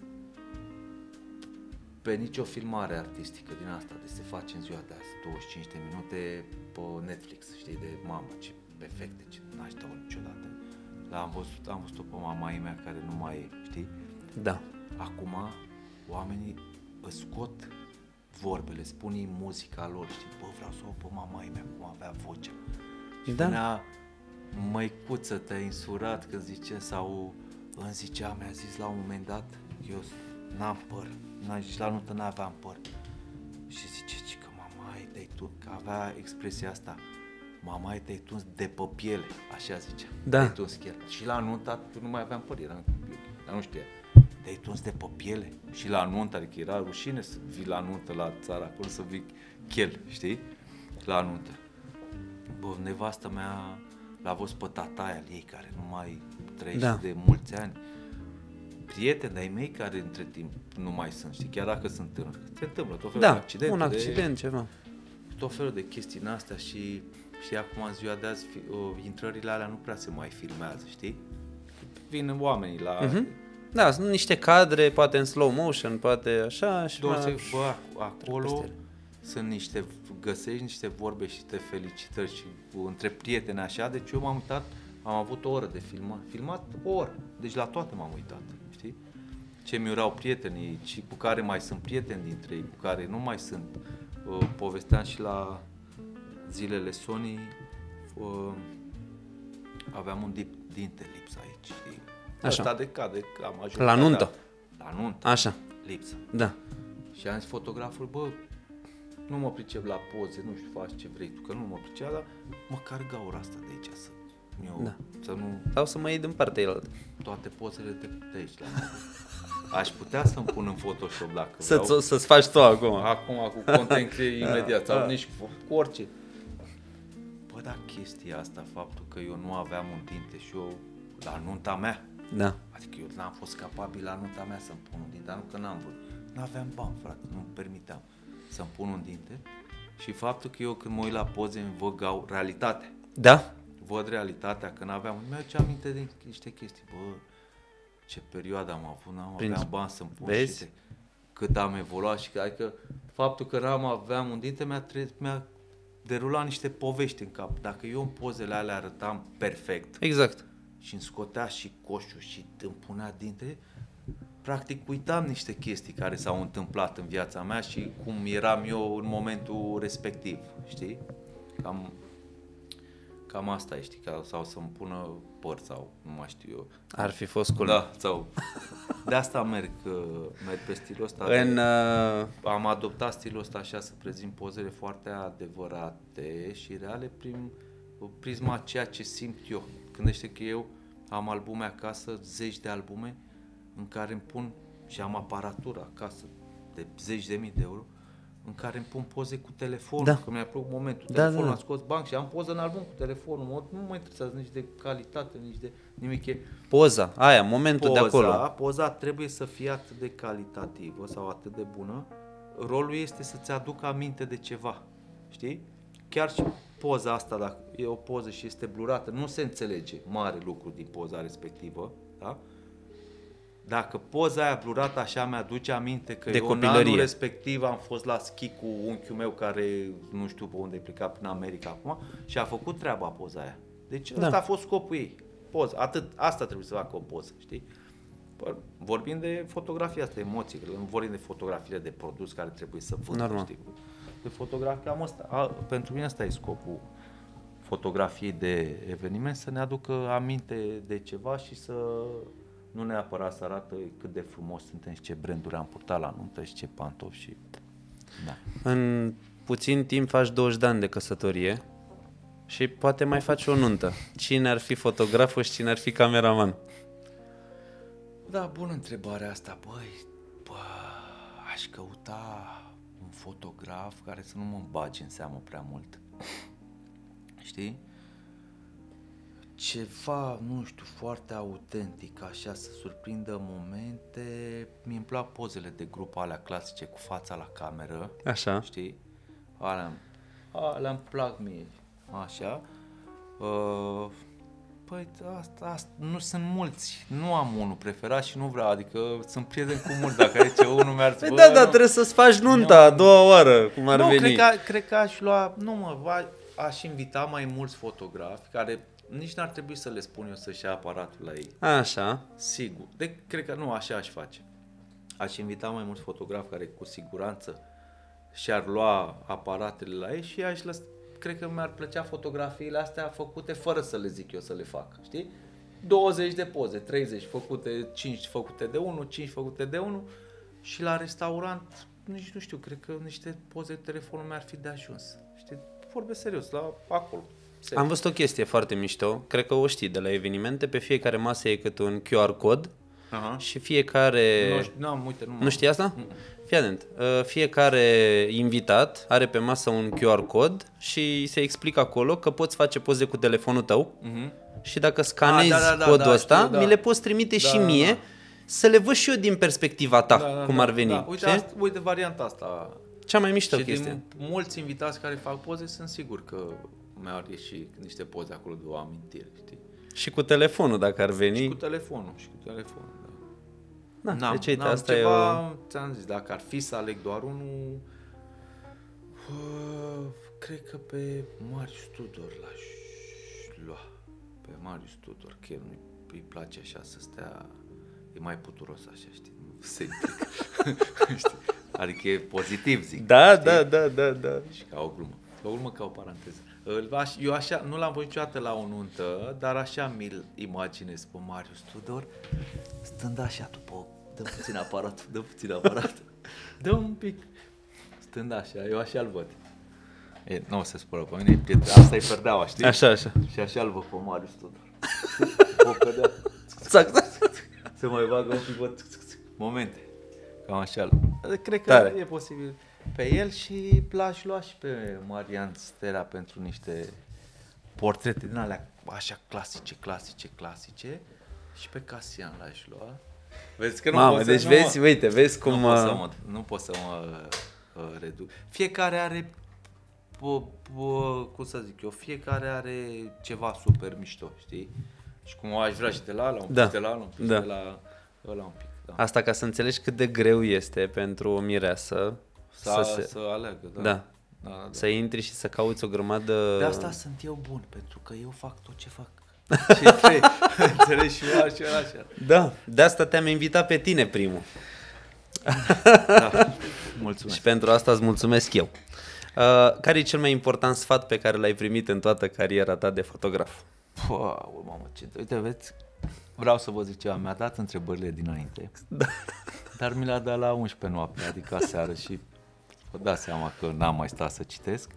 pe nicio filmare artistică din asta de se face în ziua de azi, 25 de minute pe Netflix, știi, de mamă, ce efecte, ce n-aș da niciodată. am văzut-o pe mamaia mea care nu mai e, știi? Da. Acum oamenii îți scot vorbele, spun ei muzica lor, știi? Bă, vreau să o pe mamaia mea, cum avea vocea. Și venea, măicuță, te-ai însurat, când zice, sau îmi zicea, mi-a zis la un moment dat, eu n-am păr, și la nuntă n-aveam păr. Și zice, că mamaia te-ai tuns, că avea expresia asta, mamaia te-ai tuns de pe piele, așa zicea. Da. Te-ai tuns chiar. Și la nuntă nu mai aveam păr, eram copil, dar nu știa. Te-ai tuns de pe piele și la nuntă, adică era rușine să vii la nuntă la țară, acolo să vii chel, știi? La nuntă. Bă, nevastă mea l-a văzut pe tataia ei, care nu mai trăiește de mulți ani. Prieteni de-ai mei care între timp nu mai sunt, știi? Chiar dacă sunt tânăr. Se întâmplă tot felul de accidente. Un accident, ceva. Tot felul de chestii în astea și acum în ziua de azi intrările alea nu prea se mai filmează, știi? Vin oamenii la... Da, sunt niște cadre, poate în slow motion, poate așa și bă, acolo sunt găsești niște vorbe și te felicitări și între prieteni așa, deci eu m-am uitat, am avut o oră de filmat o oră, deci la toate m-am uitat, știi? Ce mi urau prietenii și cu care mai sunt prieteni dintre ei, cu care nu mai sunt. Povesteam și la zilele Sony, aveam un dinte lips aici, știi? Așa. Asta de cade, am ajuns. La nuntă. La nuntă. Așa. Lipsă. Da. Și am zis fotograful, bă, nu mă pricep la poze, nu știu, faci ce vrei tu, că nu mă pricep, dar măcar gaura asta de aici să nu... Sau să mă iei din partea elaltă. Toate pozele de aici la mine. Aș putea să-mi pun în Photoshop dacă vreau. Să-ți faci tu acum. Acum, cu content imediat, sau nici cu orice. Bă, dar chestia asta, faptul că eu nu aveam un dinte și eu, la nunta mea, adică eu n-am fost capabil la nunta mea să-mi pun un dinte, dar nu că n-am vrut. N-aveam bani, frate, nu-mi permiteam să-mi pun un dinte. Și faptul că eu când mă uit la poze îmi văd realitatea. Da? Văd realitatea, că n-aveam, mi-aduce aminte de niște chestii, bă, ce perioadă am avut, n-aveam bani să-mi pun și cât am evoluat și adică faptul că aveam un dinte mi-a derulat niște povești în cap. Dacă eu în pozele alea arătam perfect. Exact. Și îmi scotea și coșul și îmi punea dintele, practic uitam niște chestii care s-au întâmplat în viața mea și cum eram eu în momentul respectiv, știi? Cam asta e, știi? Sau să-mi pună păr sau nu mai știu eu. Ar fi fost cool. Da, sau... De asta merg pe stilul ăsta. Am adoptat stilul ăsta așa, să prezint pozele foarte adevărate și reale prin prisma ceea ce simt eu. Gândește că eu am albume acasă, zeci de albume în care îmi pun și am aparatură acasă de zeci de mii de euro în care îmi pun poze cu telefonul, că mi-a plăcut momentul. Telefonul am scos banc și am poză în album cu telefonul. Nu mă interesează nici de calitate, nici de nimic. Poza, aia, momentul de acolo. Poza trebuie să fie atât de calitativă sau atât de bună. Rolul este să-ți aducă aminte de ceva, știi? Chiar și poza asta, dacă e o poză și este blurată, nu se înțelege mare lucru din poza respectivă, da? Dacă poza aia blurată așa mi-aduce aminte că eu în anul respectiv am fost la schi cu unchiul meu care nu știu pe unde e plecat prin America acum și a făcut treaba poza aia. Deci ăsta a fost scopul ei. Poza. Atât, asta trebuie să facă o poză, știi? Vorbim de fotografia asta, emoții, nu vorbim de fotografiile de produs care trebuie să vândă, știi? De fotografie cam asta. Pentru mine asta e scopul fotografiei de eveniment, să ne aducă aminte de ceva și să nu neapărat să arată cât de frumos suntem și ce branduri am purtat la nuntă și ce pantofi și... Da. În puțin timp faci 20 de ani de căsătorie și poate mai faci o nuntă. Cine ar fi fotograful și cine ar fi cameraman? Da, bună întrebarea asta, băi. Aș căuta un fotograf care să nu mă bage în seamă prea mult. Știi? Ceva, nu știu, foarte autentic, așa, să surprindă momente. Mi-mi plac pozele de grup alea clasice cu fața la cameră. Așa. Știi? Alea îmi plac mie. Așa. Păi, asta, nu sunt mulți. Nu am unul preferat și nu vreau, adică sunt prieten cu mulți. Dacă aici unul mi-ar spune... Păi da, dar trebuie să-ți faci nunta a doua oară, cum ar veni. Cred că aș lua, aș invita mai mulți fotografi care nici n-ar trebui să le spun eu să-și ia aparatul la ei. Așa. Sigur. Cred că nu, așa aș face. Aș invita mai mulți fotografi care cu siguranță și-ar lua aparatele la ei și cred că mi-ar plăcea fotografiile astea făcute fără să le zic eu să le fac, știi? 20 de poze, 30 făcute, 5 făcute de 1, 5 făcute de 1 și la restaurant, nici nu știu, cred că niște poze de telefonul mi-ar fi de ajuns. Știi? Vorbesc serios, la acolo. Serios. Am văzut o chestie foarte mișto, cred că o știi de la evenimente, pe fiecare masă e câte un QR cod. Aha. Și fiecare... Nu știi asta? Fii atent. Fiecare invitat are pe masă un QR cod și se explică acolo că poți face poze cu telefonul tău și dacă scanezi codul ăsta, mi le poți trimite și mie să le văd și eu din perspectiva ta, cum ar veni. Uite varianta asta. Cea mai mișto și chestie. Mulți invitați care fac poze sunt sigur că mi-ar ieși niște poze acolo de o amintire, știi? Și cu telefonul, dacă ar veni. Și cu telefonul, da. Deci, uite, asta ceva, ți-am zis, dacă ar fi să aleg doar unul, cred că pe Marius Tudor l-aș lua. Pe Marius Tudor, că el îi place așa să stea, e mai puturos așa, știi? Se implică. Adică e pozitiv, zic. Da. Și ca o glumă ca o paranteză. Eu așa, nu l-am văzut niciodată la o nuntă, dar așa mi-l imaginez pe Marius Tudor, stând așa după, dă puțin aparat, dă un pic, stând așa, eu așa-l văd. Nu o să spără pe mine, asta-i perdeaua, știi? Așa. Și așa-l văd pe Marius Tudor. O cădea, se mai bagă un pic, momente, cam așa. Cred că e posibil pe el și l-aș lua și pe Marian Stera pentru niște portrete din alea așa clasice și pe Casian l-aș lua. Vezi că nu Mamă, deci vezi cum... Nu pot să mă reduc. Fiecare are, cum să zic eu, fiecare are ceva super mișto, știi? Și cum aș vrea și de la ala, un pic de la ala, un pic de la ăla un pic. Da. Asta ca să înțelegi cât de greu este pentru o mireasă să aleagă, da. Să intri și să cauți o grămadă... De asta sunt eu bun, pentru că eu fac tot ce fac. Ce vrei, înțelegi și eu așa. Da, de asta te-am invitat pe tine primul. Da, mulțumesc. Și pentru asta îți mulțumesc eu. Care e cel mai important sfat pe care l-ai primit în toată cariera ta de fotograf? Mamă, uite, vezi, vreau să vă zic ceva, mi-a dat întrebările dinainte, dar mi le-a dat la 11 noapte, adică aseară și vă dați seama că n-am mai stat să citesc.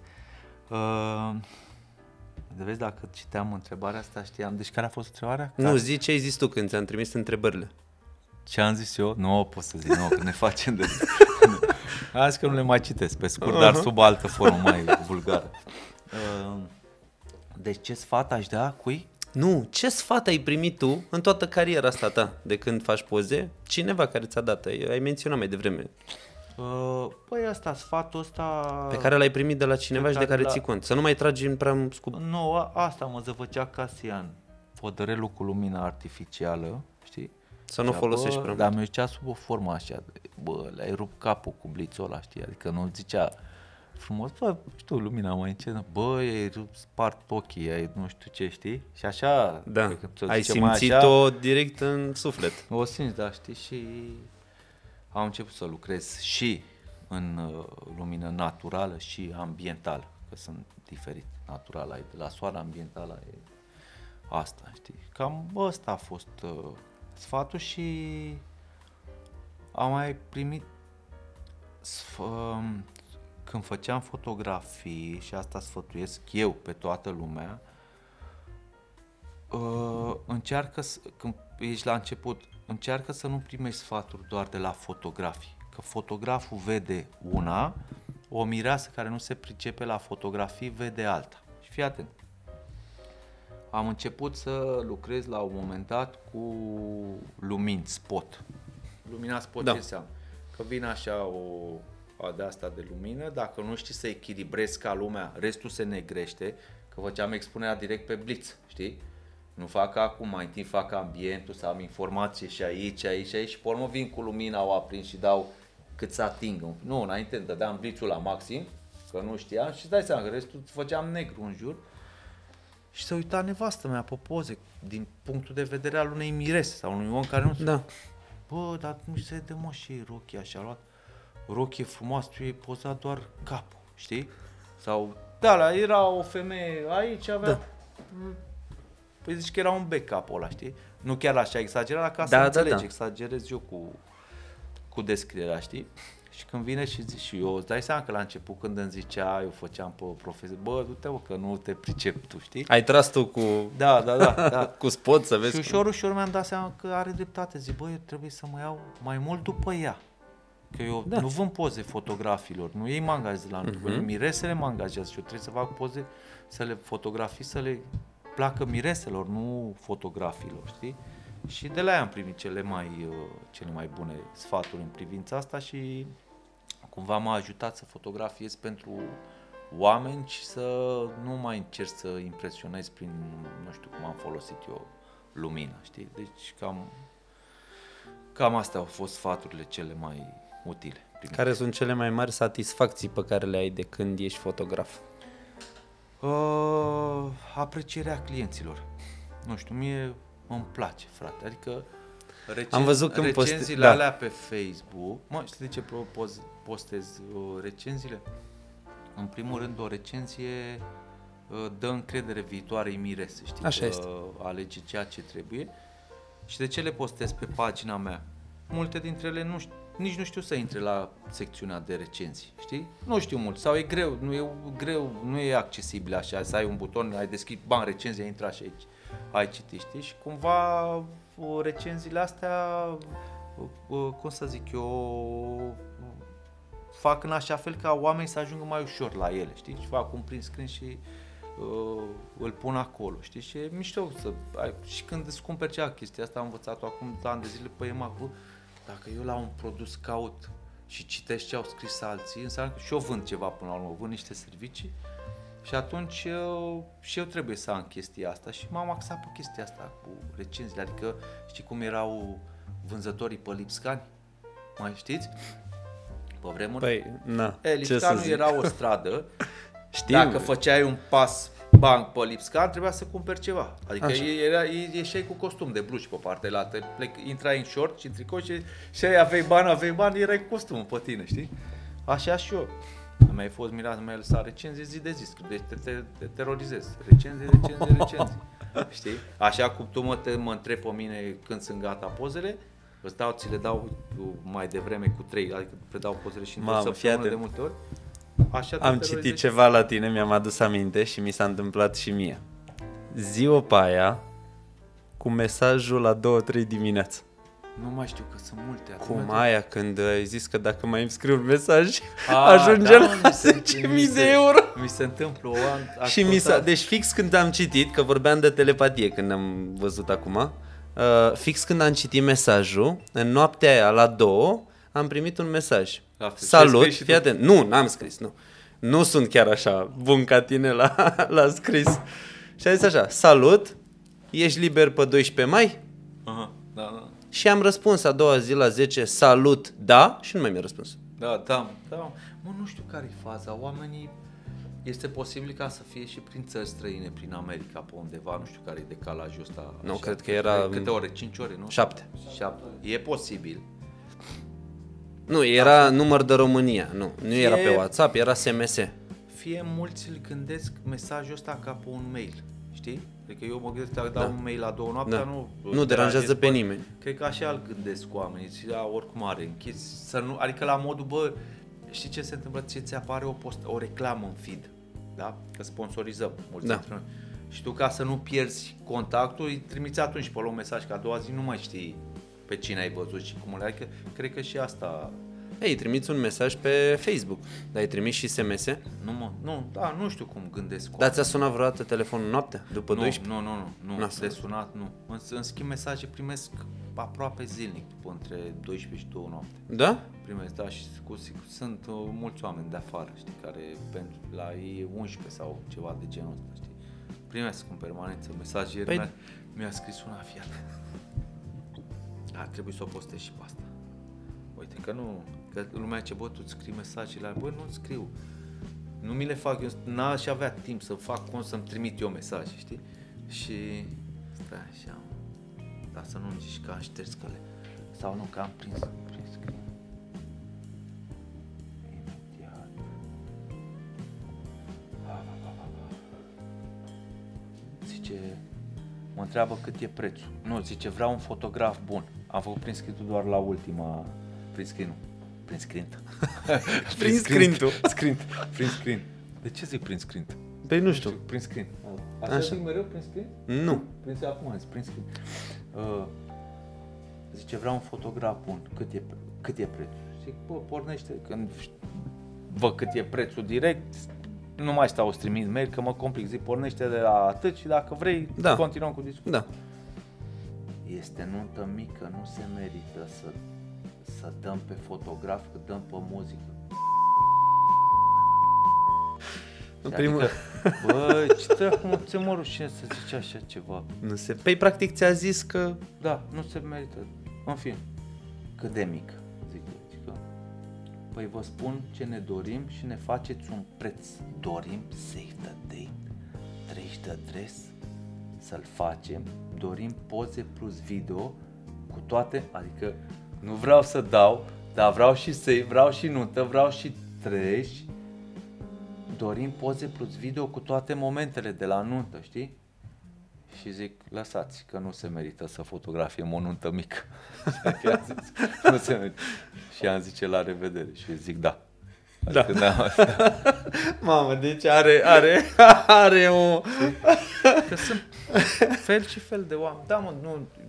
Vezi, dacă citeam întrebarea asta, știam. Deci care a fost întrebarea? Nu, zi ce ai zis tu când ți-am trimis întrebările. Ce am zis eu? Nu pot să zic, că ne facem de... Am zis că nu le mai citesc pe scurt, dar sub altă formă mai vulgară. Deci ce sfat aș da cui? Nu, ce sfat ai primit tu în toată cariera asta ta de când faci poze? Cineva care ți-a dat, ai menționat mai devreme. Păi asta, sfatul ăsta... Pe care l-ai primit de la cineva și de care ții cont. Să nu mai tragi în prea scub. Nu, asta mă zăvăcea Casian. Fodărelul cu lumină artificială, știi? Să nu folosești prea mult. Dar mi-o zicea sub o formă așa, le-ai rupt capul cu blițul ăla, știi? Adică nu zicea frumos, știu, lumina mai încet, ai spart ochii, ai nu știu ce, știi? Și așa... Da, ai simțit-o direct în suflet. O simți, da, știi? Și am început să lucrez și în lumină naturală și ambientală, că sunt diferit. Naturală e de la soare, ambientală e asta, știi? Cam ăsta a fost sfatul și am mai primit când făceam fotografii, și asta sfătuiesc eu pe toată lumea, încearcă, când ești la început, încearcă să nu primești sfaturi doar de la fotografii. Că fotograful vede una, o mireasă care nu se pricepe la fotografii vede alta. Și fii atent. Am început să lucrez la un moment dat cu lumini, spot. Lumina spot ce înseamnă? Că vine așa o de asta de lumină, dacă nu știi să echilibrezi ca lumea, restul se negrește, că făceam expunerea direct pe blitz, știi? Nu fac acum, mai întâi fac ambientul, să am informație și aici și pe urmă vin cu lumina, o aprind și dau cât să atingă. Nu, înainte dădeam blitzul la maxim că nu știam și îți dai seama că restul făceam negru în jur. Și se uita nevastă mea pe poze, din punctul de vedere al unei mirese sau unui om care nu... Da. Bă, dar nu se de mă și rochia și a luat rochie frumoasă, tu i-ai pozat doar capul, știi? Sau, da, era o femeie aici, avea... Da. Păi zici că era un bec capul ăla, știi? Nu chiar așa exagerat, dar ca să înțelegi, exagerez eu cu descrierea, știi? Și când vine și zici, și eu îți dai seama că la început când îmi zicea, eu făceam pe profesor, bă, du-te bă, că nu te pricep tu, știi? Ai tras tu cu... Da. cu spot să vezi. Și ușor mi-am dat seama că are dreptate. Zic, bă, eu trebuie să mă iau mai mult după ea. Că eu nu vând poze fotografilor, nu ei mă angajează la noi, miresele mă angajează și eu trebuie să fac poze, să le fotografii, să le placă mireselor, nu fotografilor, știi? Și de la ea am primit cele mai bune sfaturi în privința asta și cumva m-a ajutat să fotografiez pentru oameni și să nu mai încerc să impresionez prin, nu știu cum am folosit eu, lumina, știi? Deci cam astea au fost sfaturile cele mai utile. Care sunt cele mai mari satisfacții pe care le ai de când ești fotograf? Aprecierea clienților. Nu știu, mie îmi place, frate. Adică am văzut când recenziile alea pe Facebook. Știi de ce postez recenziile? În primul rând, o recenzie dă încredere viitoarei mirese, știi? Așa este. Alege ceea ce trebuie. Și de ce le postez pe pagina mea? Multe dintre ele nici nu știu să intre la secțiunea de recenzii, știi? Nu știu mult, sau e greu, nu e accesibil așa, să ai un buton, ai deschis, bam, recenzia, intra și aici, ai citit, știi? Și cumva recenziile astea, cum să zic eu, fac în așa fel ca oamenii să ajungă mai ușor la ele, știi? Și fac un print screen și îl pun acolo, știi? Și e mișto și când îți cumperi cea chestia asta, am învățat-o acum ani de zile pe EMAG-ul, dacă eu la un produs caut și citesc ce au scris alții, înseamnă că și eu vând ceva până la urmă, vând niște servicii și atunci și eu trebuie să am chestia asta și m-am axat pe chestia asta cu recenziile, adică știi cum erau vânzătorii pe Lipscani? Mai știți? Pe vremuri? Păi, na, Lipscanul era o stradă. Știu. Dacă făceai un pas banc pe Lipscan, trebuia să cumperi ceva. Adică ieșeai cu costum de blugi pe partea altă. Intrai în short și în tricou și aveai bani, erai cu costumul pe tine, știi? Așa și eu. Mi-ai fost mirat, mi-ai lăsat recenzii zi de zi, deci te terorizezi. Recenzii. Știi? Așa cum tu mă întrebi pe mine când sunt gata pozele, ți le dau mai devreme cu 3, adică predau pozele și într-o săptămână de multe ori. Am citit ceva la tine, mi-am adus aminte și mi s-a întâmplat și mie. Zi-o pe aia cu mesajul la 2-3 dimineața. Nu mai știu că sunt multe. Cum aia când ai zis că dacă mai îmi scriu un mesaj ajunge la 10.000 de euro. Mi se întâmplă o an. Și deci fix când am citit, că vorbeam de telepatie când am văzut acum, fix când am citit mesajul, în noaptea aia la 2 am primit un mesaj. Salut, fii atent. Nu, n-am scris, nu. Nu sunt chiar așa bun ca tine la scris. Și a zis așa, salut, ești liber pe 12 mai? Aha, da. Și am răspuns a doua zi la 10, salut, da, și nu mai mi-a răspuns. Da. Mă, nu știu care-i faza. Oamenii, este posibil ca să fie și prin țări străine, prin America, pe undeva, nu știu care e decalajul ăsta. Nu, cred că era... Câte ore? 5 ore, nu? 7. E posibil. Nu, era număr de România, nu era pe WhatsApp, era SMS. Fie mulți îl gândesc mesajul ăsta ca pe un mail, știi? Adică eu mă gândesc dacă dau un mail la 2 noaptea, nu deranjează pe nimeni. Cred că așa îl gândesc oamenii, oricum are închis, adică la modul, bă, știi ce se întâmplă? Ți apare o reclamă în feed, da? Că sponsorizăm mulți dintre noi. Și tu, ca să nu pierzi contactul, îi trimiți atunci pe un mesaj, că a doua zi nu mai știi pe cine ai văzut și cum adică cred că și asta... Ei, trimiți un mesaj pe Facebook, dar ai trimis și SMS? Nu știu cum gândesc. Dar ți-a sunat vreodată telefonul noaptea, după 12? Nu, de sunat nu. În schimb, mesaje primesc aproape zilnic, între 12 și 2 noapte. Da? Primesc, da, și sunt mulți oameni de afară, știi, care la ei 11 sau ceva de genul ăsta, știi. Primesc în permanență mesaje, mi-a scris una fiată. Trebuie să o postez și pe asta. Uite că lumea ce, bă, tu scrii mesajele, bă, nu scriu. Nu mi le fac, eu n-aș avea timp să fac cum să-mi trimit eu mesaje, știi? Și stai așa, dar să nu zici că am șters căle. Sau nu, că am prins screen. Imediat. Zice, mă întreabă cât e prețul. Nu, zice, vreau un fotograf bun. Am făcut print screen doar la ultima, print screen-ul. Print screen. Print screen-ul. Print screen. De ce zic print screen? Păi nu știu. Print screen. Așa zic mereu print screen? Nu. Acum zic print screen. Zice, vreau un fotograf bun. Cât e prețul? Zic, pornește. Când văd cât e prețul direct, nu mai stau să trimit mail, că mă complic. Zic, pornește de la atât și dacă vrei, continuăm cu discuția. Da. Este nuntă mică, nu se merită să dăm pe fotograf, că dăm pe muzică. În primul... Adică, bă, ce dracu, nu ți mă rușine să zici așa ceva. Nu se... Păi, practic, ți-a zis că... Da, nu se merită. În fine, cât de mic, zic eu. Păi vă spun ce ne dorim și ne faceți un preț. Dorim save the date, treci de adres, să-l facem. Dorim poze plus video cu toate, adică nu vreau să dau, dar vreau și save, vreau și nuntă, vreau și treci. Dorim poze plus video cu toate momentele de la nuntă, știi? Și zic, lăsați, că nu se merită să fotografiem o nuntă mică. Nu se merită. Și am zice, la revedere. Și zic, da. Da. Mamă, deci are o... Că sunt fel și fel de oameni. Da, mă,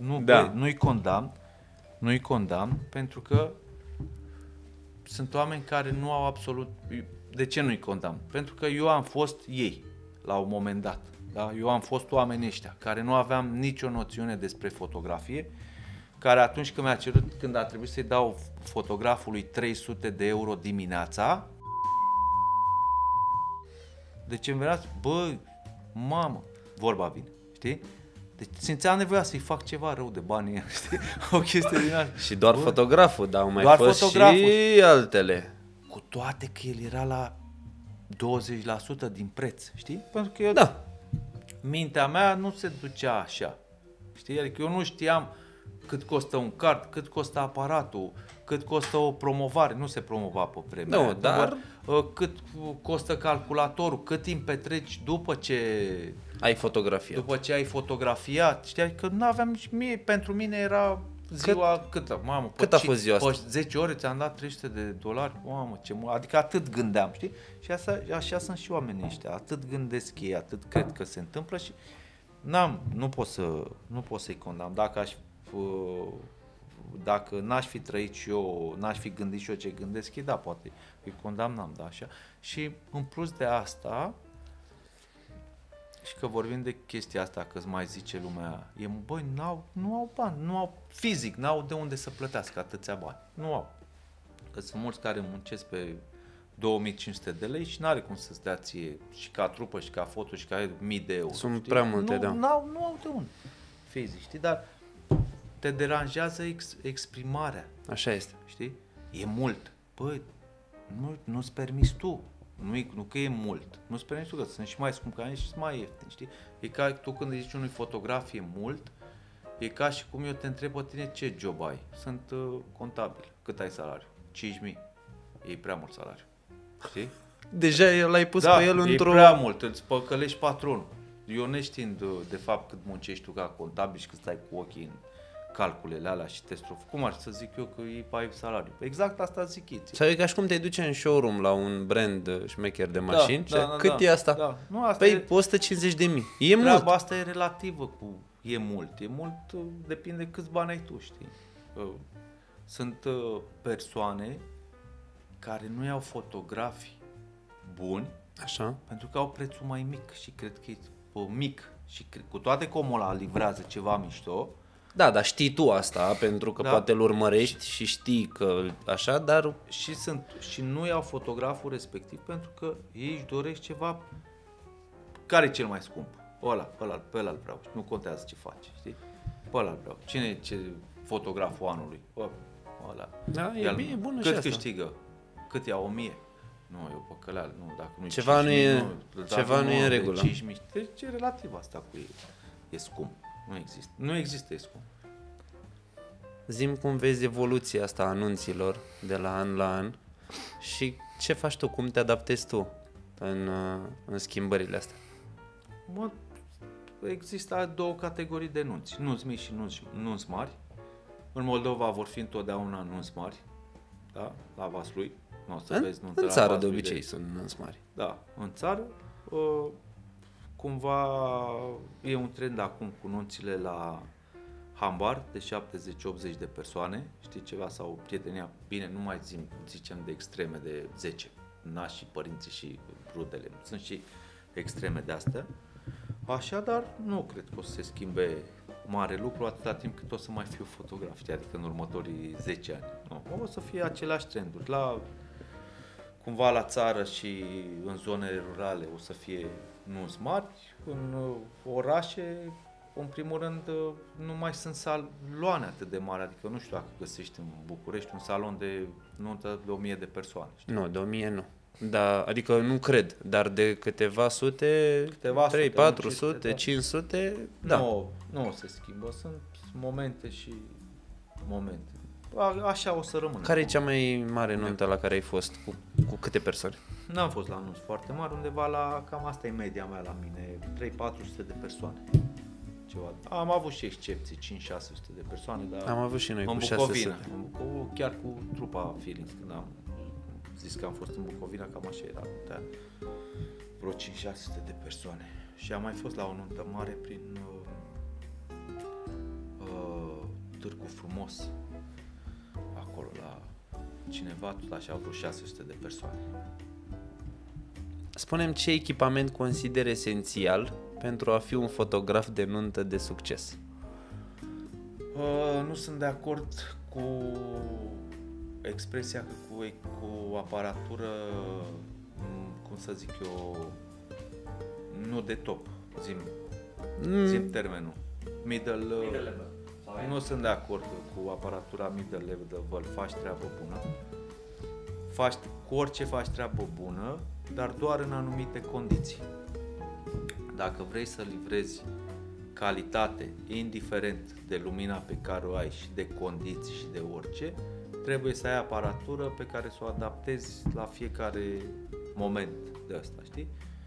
nu-i condamn, pentru că sunt oameni care nu au absolut... De ce nu-i condamn? Pentru că eu am fost ei, la un moment dat. Da? Eu am fost oamenii ăștia, care nu aveam nicio noțiune despre fotografie, care atunci când mi-a cerut, când a trebuit să-i dau fotografului 300 de euro dimineața, deci îmi venea, bă, mamă, vorba vine, știi? Deci simțeam nevoia să-i fac ceva rău de banii, știi? O chestie din asta. Și doar fotograful, dar au mai fost și altele. Cu toate că el era la 20% din preț, știi? Pentru că eu, mintea mea nu se ducea așa, știi? Adică eu nu știam cât costă un card, cât costă aparatul, cât costă o promovare, nu se promova pe vremea aia, dar cât costă calculatorul, cât timp petreci după ce ai fotografiat. După ce ai fotografiat, știi? Că nu aveam nici mie, pentru mine era ziua câtă, mamă, cât a fost ziua asta? Pe 10 ore ți-am dat $300, mamă, adică atât gândeam, știi? Și așa sunt și oamenii ăștia, atât gândesc ei, atât cred că se întâmplă și nu pot să-i condamn. Dacă n-aș fi trăit și eu, n-aș fi gândit și eu ce gândesc ei, da, poate îi condamnam, da, așa. Și în plus de asta, și că vorbim de chestia asta, că îți mai zice lumea, băi, nu au bani, nu au fizic, n-au de unde să plătească atâția bani, nu au. Că sunt mulți care muncesc pe 2500 de lei și n-are cum să-ți dea ție și ca trupă, și ca foto, și ca 1000 de euro. Sunt știi? prea multe, da. Nu au de unde fizic, știi, dar te deranjează exprimarea. Așa este. Știi? E mult. Băi, nu-ți permiți tu. Nu că e mult. Nu-ți permiți tu, că sunt și mai scump ca mine și mai ieftin, știi? E ca tu când îi zici unui fotograf e mult, e ca și cum eu te întreb pe tine ce job ai. Sunt contabil. Cât ai salariu? 5.000. E prea mult salariu. Știi? Deja l-ai pus pe el într-o... e prea mult. Îți păcălești patronul. Eu neștiind de fapt cât muncești tu ca contabil și cât stai cu ochii în calculele alea și te strofi. Cum ar să zic eu că e pe salariu? Exact asta zic ei. Sau e ca și cum te duce în showroom la un brand șmecher de mașini. Cât e asta? Da. Nu, asta păi 150.000. E mult. Asta e relativă cu e mult. E mult, depinde câți bani ai tu, știi? Sunt persoane care nu iau fotografi buni, așa, pentru că au prețul mai mic și cred că e mic. Și cu toate că omul ăla livrează ceva mișto. Da, dar știi tu asta, pentru că poate îl urmărești și știi că așa, dar... Și nu iau fotograful respectiv pentru că ei își doresc ceva care e cel mai scump. Pe ăla îl vreau. Nu contează ce faci, știi? Pe ăla îl vreau. Cine e fotograful anului? Ăla. Da, e bună și cât asta. câștigă? Cât ia? 1000? Nu, e o păcăleală. Nu, dacă nu Ceva nu e în regulă. 5.000, deci e relativ asta cu e scump. Nu există. Nu există e scump. Zi-mi cum vezi evoluția asta a anunților de la an la an și ce faci tu, cum te adaptezi tu în schimbările astea? Există două categorii de nunți. Nunți mici și nunți mari. În Moldova vor fi întotdeauna nunți mari. Da? La Vaslui. Nu o să vezi nuntă în la țară Vaslui de obicei sunt nunți mari. Da, în țară. Cumva e un trend acum cu nunțile la hambar de 70-80 de persoane, știi ceva, sau prietenia, bine, nu mai zicem de extreme de 10, nașii, părinții și rudele, sunt și extreme de astea. Așadar, nu cred că o să se schimbe mare lucru atâta timp cât o să mai fiu fotograf, știi, adică în următorii 10 ani. Nu, o să fie aceleași trenduri. Cumva la țară și în zonele rurale o să fie nunți mari, în orașe, în primul rând, nu mai sunt saloane atât de mari, adică nu știu dacă găsești în București un salon de nuntă de 1000 de persoane. Știi? Nu, de 1000 nu. Da, adică nu cred, dar de câteva sute, 3, 400, 500, da. Nu se schimbă, sunt momente și momente. Așa o să rămână. Care e cea mai mare nuntă la care ai fost? Cu câte persoane? N-am fost la nunți foarte mari, undeva la, cam asta e media mea la mine, 300-400 de persoane. Ceva. Am avut și excepții, 5-600 de persoane, dar am avut și noi cu 600. Chiar cu trupa Feelings, când am zis că am fost în Bucovina, cam așa era, vreo 5-600 de persoane. Și am mai fost la o nuntă mare prin Târgu Frumos, acolo la cineva, tot așa, vreo 600 de persoane. Spune-mi ce echipament consideri esențial pentru a fi un fotograf de nuntă de succes? Nu sunt de acord cu expresia că cu aparatură, cum să zic eu, nu de top, zim termenul. Middle level. Nu sunt de acord cu aparatura middle level, faci treabă bună. Cu orice faci treabă bună, dar doar în anumite condiții. Dacă vrei să livrezi calitate, indiferent de lumina pe care o ai și de condiții și de orice, trebuie să ai aparatură pe care să o adaptezi la fiecare moment de asta, știi?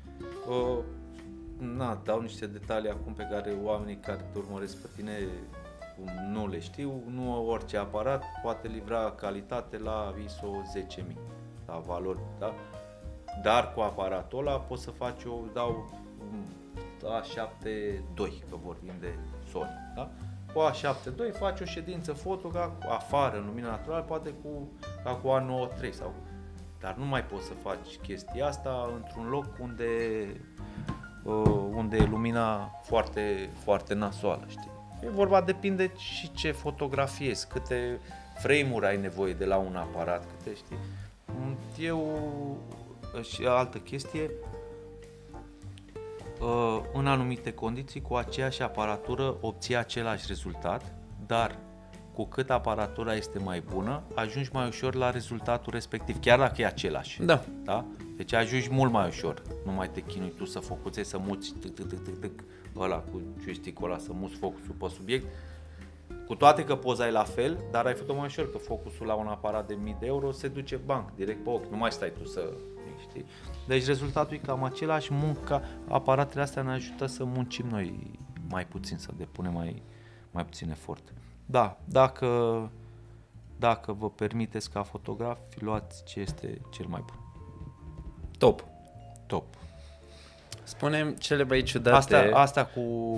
Dau niște detalii acum pe care oamenii care te urmăresc pe tine nu le știu. Nu orice aparat poate livra calitate la ISO 10.000, la valori, da? Dar cu aparatul ăla poți să faci, eu dau A7-2, că vorbim de Sony, da? Cu A7-2 faci o ședință foto ca afară, în lumina naturală, poate ca cu A9-3 sau... Dar nu mai poți să faci chestia asta într-un loc unde e lumina foarte, foarte nasoală, știi? E vorba, depinde și ce fotografiezi, câte frame-uri ai nevoie de la un aparat, câte, știi? Și altă chestie, în anumite condiții, cu aceeași aparatură obții același rezultat, dar cu cât aparatura este mai bună, ajungi mai ușor la rezultatul respectiv, chiar dacă e același. Da. Da? Deci ajungi mult mai ușor. Nu mai te chinui tu să focuțezi, să muți ăla cu joystick-ul ăla, să muți focusul pe subiect. Cu toate că poza e la fel, dar ai făcut mai ușor, că focusul la un aparat de 1000 de euro se duce direct pe ochi. Nu mai stai tu să... Știi? Deci rezultatul e cam același. Aparatele astea ne ajută să muncim noi mai puțin, să depunem mai puțin efort. Da, dacă vă permiteți ca fotograf, luați ce este cel mai bun. Top. Spune-mi cele mai ciudate... Asta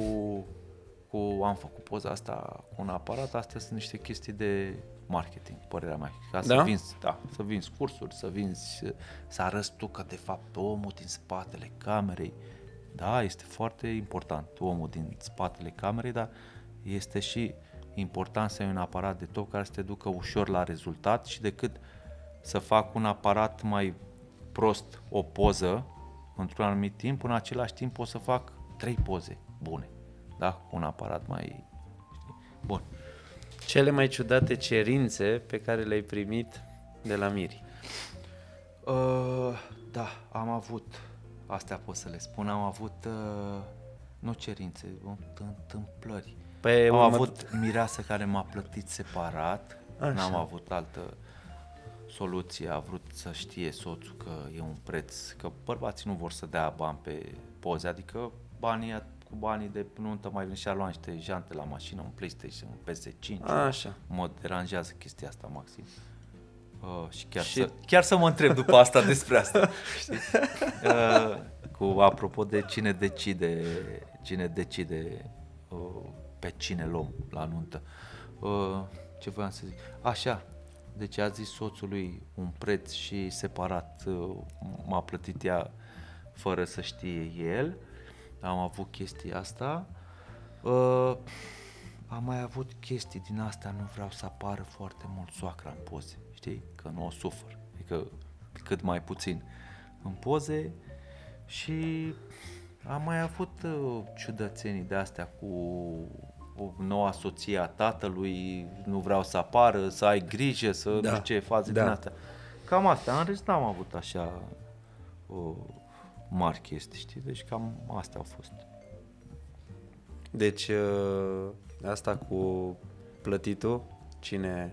am făcut poza asta cu un aparat, astea sunt niște chestii de marketing, părerea mea. Ca să vinzi cursuri, să arăți tu că de fapt omul din spatele camerei, da, este foarte important omul din spatele camerei, dar este și important să ai un aparat de top care să te ducă ușor la rezultat și decât să fac un aparat mai prost o poză într-un anumit timp, în același timp pot să fac 3 poze bune, da, cu un aparat mai bun. Cele mai ciudate cerințe pe care le-ai primit de la Miri? Da, am avut, astea pot să le spun, am avut, nu cerințe, întâmplări. Păi, am avut mireasă care m-a plătit separat, n-am avut altă soluție, a vrut să știe soțul că e un preț, că bărbații nu vor să dea bani pe poze, adică cu banii de nuntă mai vin și a luat niște jante la mașină, un PlayStation, un PS5. Așa. Mă deranjează chestia asta maxim. Și chiar să mă întreb după asta despre asta. Știi? Apropo de cine decide pe cine luăm la nuntă. Ce voiam să zic? Așa, deci a zis soțului un preț și separat m-a plătit ea fără să știe el. Am avut chestia asta. Am mai avut chestii din astea, nu vreau să apară foarte mult soacra în poze, știi? Că nu o sufăr, adică cât mai puțin în poze. Și am mai avut ciudățenii de astea cu o noua soție a tatălui, nu vreau să apară, să ai grijă, să nu știu ce faze din astea. Cam asta, în rest n-am avut așa mari chestii, știi? Deci cam astea au fost. Deci asta cu plătitul, cine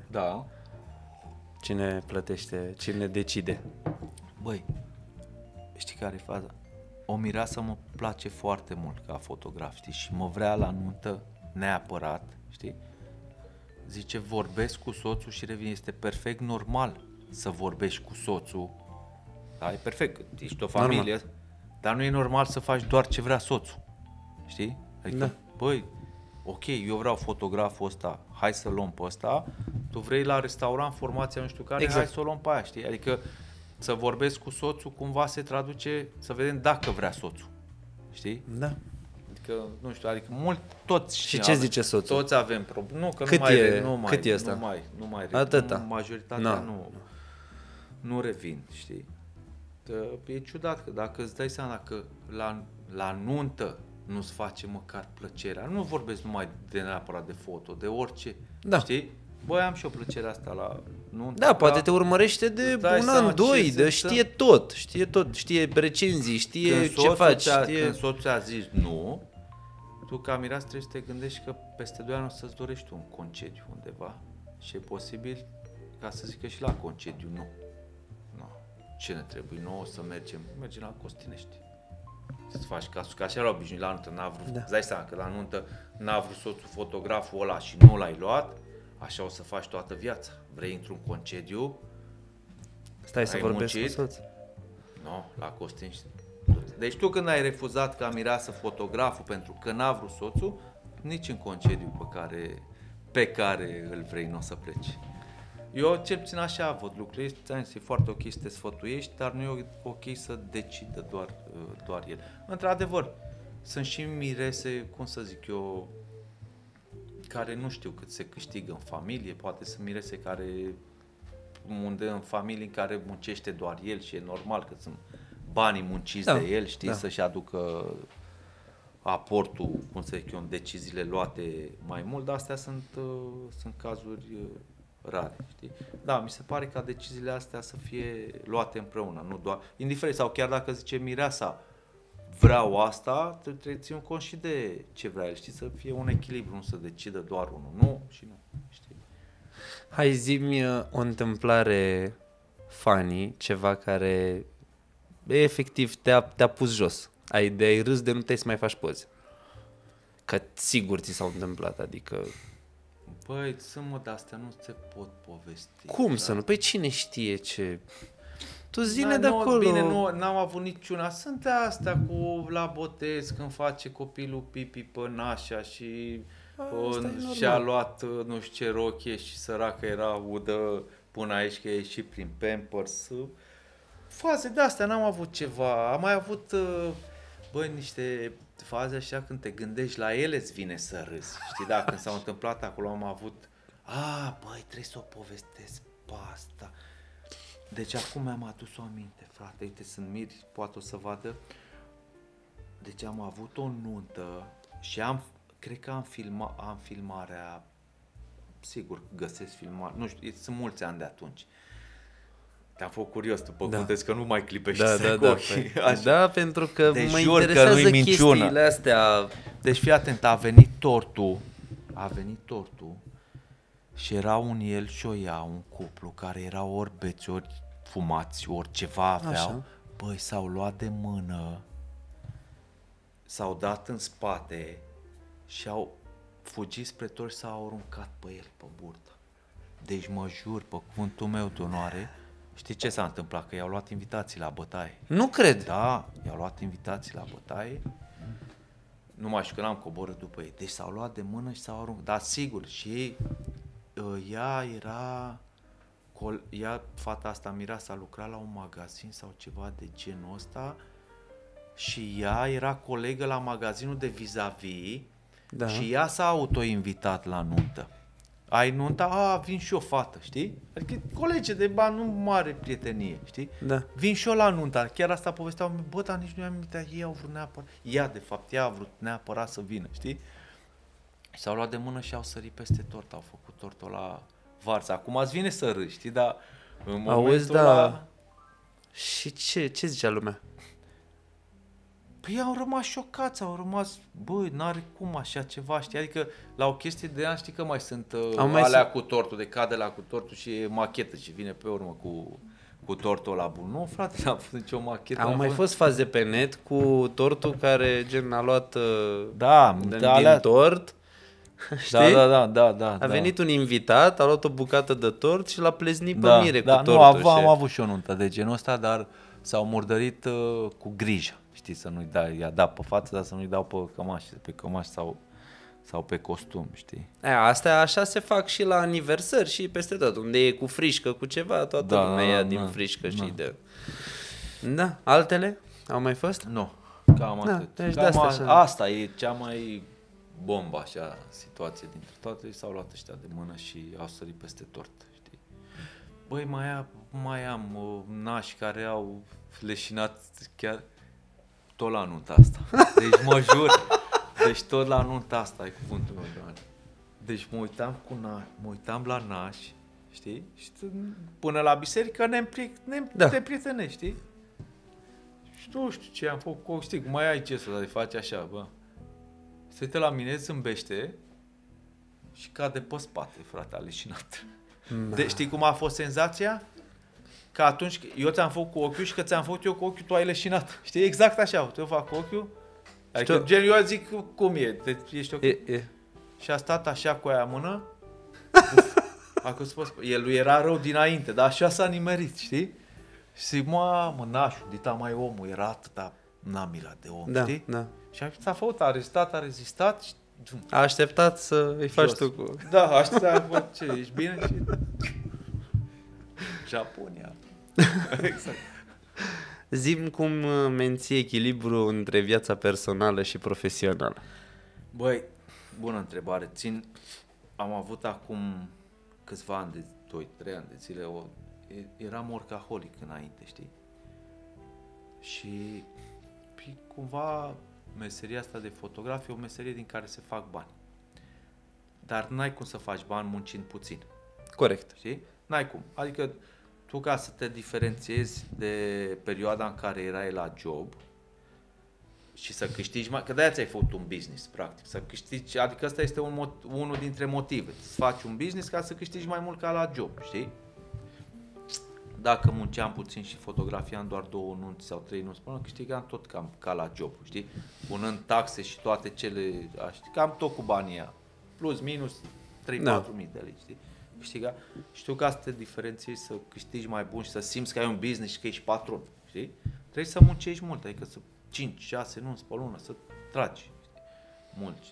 plătește, cine decide? Băi, știi care e faza? O mireasă mă place foarte mult ca fotograf, știi? Și mă vrea la nuntă neapărat, știi? Zice, vorbesc cu soțul și revin. Este perfect normal să vorbești cu soțul. Da, e perfect, ești o familie. Normal. Dar nu e normal să faci doar ce vrea soțul, știi? Adică, băi, ok, eu vreau fotograful ăsta, hai să luăm pe ăsta, tu vrei la restaurant formația nu știu care, hai să o luăm pe aia, știi? Adică să vorbesc cu soțul cumva se traduce să vedem dacă vrea soțul, știi? Da. Adică, nu știu, adică mult toți și ce zice soțul? Toți avem probleme. Nu, că cât cât e asta? Nu mai atâta. Majoritatea nu revin, știi? Că e ciudat că dacă îți dai seama că la nuntă nu-ți face măcar plăcerea. Nu vorbesc numai de neapărat de foto, de orice, știi? Băi, am și o plăcere asta la nuntă. Da, poate te urmărește de un an, doi, de știe tot, știe recenzii, știe ce faci. Când soțul a zis nu, tu ca mireasă trebuie să te gândești că peste 2 ani o să-ți dorești un concediu undeva și e posibil ca să zică și la concediu nu. Ce ne trebuie? Nu o să mergem la Costinești. Să-ți faci ca așa era obișnuit la nuntă, n-a vrut. Îți dai seama că la nuntă n-a vrut soțul fotograful ăla și nu l-ai luat, așa o să faci toată viața. Vrei într-un concediu? Stai să vorbești cu soț? Nu, la Costinești. Deci tu când ai refuzat ca mireasă fotograful pentru că n-a vrut soțul, nici în concediu pe care îl vrei nu o să pleci. Eu cel puțin așa văd lucrurile, e foarte ok să te sfătuiești, dar nu e ok să decidă doar el. Într-adevăr, sunt și mirese, cum să zic eu, care nu știu cât se câștigă în familie, poate sunt mirese care unde în familie în care muncește doar el și e normal că sunt banii munciți de el, știi, să-și aducă aportul, cum să zic eu, în deciziile luate mai mult, dar astea sunt cazuri rare, știi? Da, mi se pare ca deciziile astea să fie luate împreună, nu doar, indiferent, sau chiar dacă zice mireasa, vreau asta, trebuie ținut cont și de ce vrea el, știi, să fie un echilibru, nu să decidă doar unul, nu și nu, știi? Hai, zi-mi o întâmplare funny, ceva care efectiv te-a pus jos, ai râs de nu te să mai faci poze. Că sigur ți s-au întâmplat, adică... Băi, sunt de-astea, nu se pot povesti. Cum să nu? Păi cine știe ce... Tu zine de acolo. Bine, n-am avut niciuna. Sunt astea cu la botez când face copilul pipi pe nașa și și-a luat nu știu ce rochie și săracă era udă până aici că e ieșit prin Pampers. Faze de-astea n-am avut ceva. Am mai avut niște faze așa când te gândești la ele îți vine să râzi. Știi, da, când s-au întâmplat acolo am avut băi, trebuie să o povestesc pe asta. Deci acum mi-am adus o aminte, frate, uite, sunt miri, poate o să vadă. Deci am avut o nuntă și cred că am filmarea, sigur găsesc filmarea, nu știu, sunt mulți ani de atunci. Te-am făcut curios, după cum vezi că nu mai clipești cu ochii. Da, pentru că deci mă interesează chestiile astea. Deci fii atent, a venit tortul și era un el și o ea, un cuplu care erau ori beți, ori fumați, ori ceva aveau. Așa. Băi, s-au luat de mână, s-au dat în spate și au fugit spre tort și s-au aruncat pe el, pe burtă. Deci mă jur, pe cuvântul meu de onoare, știi ce s-a întâmplat? Că i-au luat invitații la bătaie. Nu cred. Da, i-au luat invitații la bătaie. Nu mai știu că n-am coborât după ei. Deci s-au luat de mână și s-au aruncat. Dar sigur, și fata asta, Mireasa, lucra la un magazin sau ceva de genul ăsta și ea era colegă la magazinul de vis-a-vis și ea s-a autoinvitat la nuntă. Ai nunta, vin și o fată, știi? Adică colege de bani, nu mare prietenie, știi? Da. Vin și eu la nunta, chiar asta povesteau, bă, dar nici nu i-am invitat, ei au vrut neapărat, ea a vrut neapărat să vină, știi? Și s-au luat de mână și au sărit peste tort, au făcut tortul la varză. Acum îți vine să râzi, știi, dar în momentul ăla... Și ce zicea lumea? Păi au rămas șocați, au rămas, băi, n-are cum așa ceva, știi, adică la o chestie de ani știi că mai sunt alea cu tortul, de cade la cu tortul și e machetă și vine pe urmă cu tortul ăla bun. Nu, frate, n-am fost nicio machetă. Au mai fost faze pe net cu tortul care gen a luat din tort. Știi? Da. A venit un invitat, a luat o bucată de tort și l-a pleznit pe mire cu tortul. Nu, am avut și o nuntă de genul ăsta, dar s-au murdărit cu grijă. Știi, să nu-i dai, i-a dat pe față, dar să nu-i dau pe cămași sau pe costum, știi? Astea așa se fac și la aniversări și peste tot, unde e cu frișcă, cu ceva, toată lumea ia din frișcă și de... Da, altele? Au mai fost? Nu, cam atât. Deci asta e cea mai bombă, așa, situație dintre toate, s-au luat ăștia de mână și au sărit peste tort, știi? Băi, mai am nași care au leșinat chiar... tot la nunta asta. Deci mă jur. Deci tot la nunta asta e cuvântul meu, doamne. Deci mă uitam la nași, știi? Și până la biserică ne prietenești, știi? Și nu știu ce am făcut, știi, cum mai ai ce să faci așa, bă. Se uită la mine, zâmbește și cade pe spate, frate, a leșinat. Deci știi cum a fost senzația? Că atunci, eu ți-am făcut cu ochiul și că ți-am făcut eu cu ochiul, tu ai leșinat. Știi? Exact așa, eu fac cu ochiul. Adică gen, eu zic cum e, ești ok. Și a stat așa cu aia în mână. El lui era rău dinainte, dar așa s-a nimerit, știi? Și zic, mamă, nașul, dita mai omul, era atâta namila de om, știi? Da. Și s-a făcut, a rezistat și... A așteptat să îi faci tu cu... Da, așteptat, ce, ești bine? Și... Japonia. Exact. Zi-mi cum menții echilibru între viața personală și profesională. Băi, bună întrebare. Am avut acum câțiva ani, de 2-3 ani de zile, eram workaholic înainte, știi? Și cumva meseria asta de fotograf e o meserie din care se fac bani. Dar n-ai cum să faci bani muncind puțin. Corect. Știi? N-ai cum. Adică tu, ca să te diferențiezi de perioada în care erai la job și să câștigi mai... Că de-aia ți-ai făcut un business, practic. Să câștigi, adică ăsta este unul dintre motive. Să faci un business ca să câștigi mai mult ca la job, știi? Dacă munceam puțin și fotografiam doar 2 nunți sau 3 nunți, până câștigam tot cam ca la job, știi? Punând taxe și toate cele... Cam tot cu banii ăia. Plus, minus 3-4 mii de lei, știi? Câștiga. Știu că asta te diferențiezi, să câștigi mai bun și să simți că ai un business și că ești patron, știi? Trebuie să muncești mult, adică să 5-6 nunți pe lună, să tragi, știi? Mulți.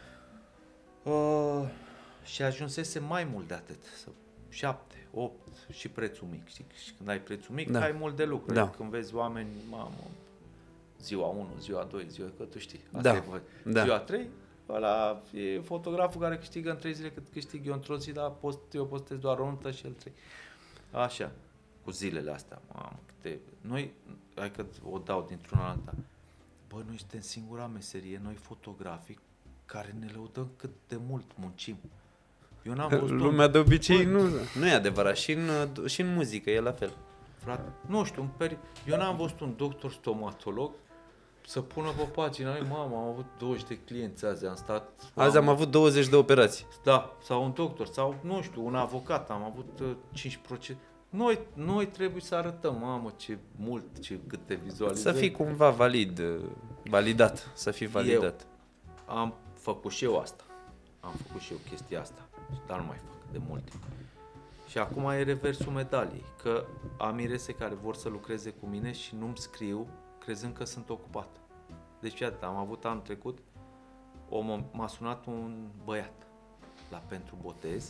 Și ajunsese mai mult de atât, 7, 8 și prețul mic, știi? Și când ai prețul mic, ai mult de lucru. Da. Când vezi oameni, mamă, ziua 1, ziua 2, ziua, că tu știi, asta e ziua 3, ăla e fotograful care câștigă în 3 zile cât câștig eu într-o zi, dar eu postez doar o nuntă și el 3. Așa, cu zilele astea, mamă, noi, hai că o dau dintr-una în alta, bă, noi suntem singura meserie, noi fotografii, care ne lăudăm cât de mult muncim. Eu n-am văzut lumea de obicei nu e adevărat, și în muzică e la fel. frate. Nu știu, eu n-am văzut un doctor stomatolog să pună pe pagina lui, mamă, am avut 20 de clienți azi, am stat... Azi am avut 20 de operații. Da, sau un doctor, sau, nu știu, un avocat, am avut 5%. Noi trebuie să arătăm, mamă, ce mult, câte vizualizări. Să fii cumva validat, să fii validat. Eu am făcut și eu asta. Am făcut și eu chestia asta, dar nu mai fac de mult timp. Și acum e reversul medaliei, că am mirese care vor să lucreze cu mine și nu-mi scriu crezând că sunt ocupat. Deci, iată, am avut anul trecut, m-a sunat un băiat pentru botez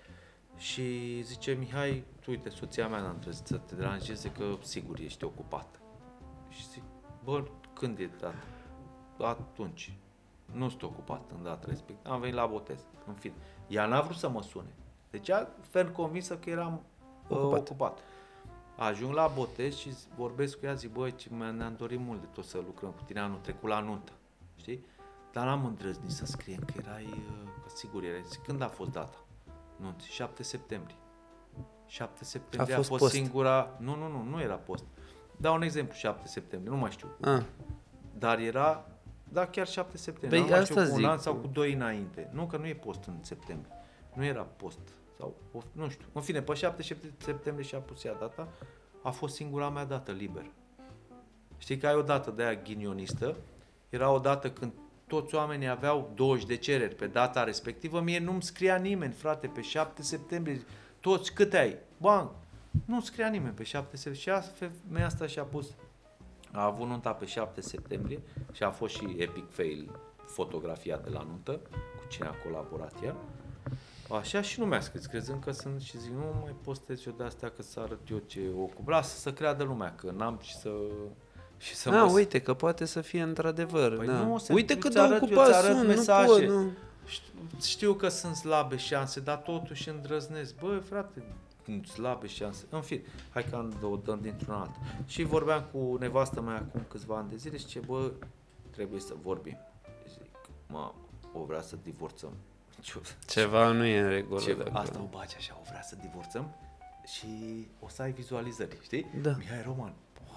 și zice, Mihai, tu uite, soția mea n-a trebuit să te deranjeze că sigur ești ocupat. Și zic, bă, când e data? Atunci. Nu sunt ocupat în data respectivă. Am venit la botez. În fine. Ea n-a vrut să mă sune. Deci ea ferm convinsă că eram ocupat. Ajung la botez și vorbesc cu ea, zic, băi, ne-am dorit mult de tot să lucrăm cu tine anul trecut la nuntă. Știi? Dar n-am îndrăznit să scriem că erai, că sigur erai. Zic, când a fost data? Nunți, 7 septembrie. 7 septembrie a fost singura... Nu era post. Dau un exemplu, 7 septembrie, nu mai știu. Dar era... Da, chiar 7 septembrie. Păi asta zic. Un an sau cu 2 înainte. Nu, că nu e post în septembrie. Nu era post. Sau, nu știu. În fine, pe 7 septembrie și-a pus ea data. A fost singura mea dată liber. Știi că ai o dată de aia ghinionistă. Era o dată când toți oamenii aveau 20 de cereri pe data respectivă. Mie nu-mi scria nimeni, frate, pe 7 septembrie. Toți, câte ai? Bang! Nu scria nimeni pe 7 septembrie. Și femeia asta și-a pus... A avut nunta pe 7 septembrie și a fost și epic fail fotografiat de la nuntă, cu cine a colaborat ea. Așa și nu mi-a scris, crezând că sunt și zic, nu mai postez eu de astea că să arăt eu ce ocup. Lasă să creadă lumea că n-am și să uite că poate să fie într-adevăr. Păi da. nu, uite cât de ocupat sunt, mesaje. Nu pot, nu. Știu că sunt slabe șanse, dar totuși îndrăznesc. Băi, frate, slabe șanse. În fine, hai că o dăm dintr-un alt. Și vorbeam cu nevastă mea acum câțiva ani de zile și zice, bă, trebuie să vorbim. Zic, o vrea să divorțăm. Ceva nu e în regulă. Asta o bage așa, o vrea să divorțăm și o să ai vizualizări, știi? Da. Mihai Roman.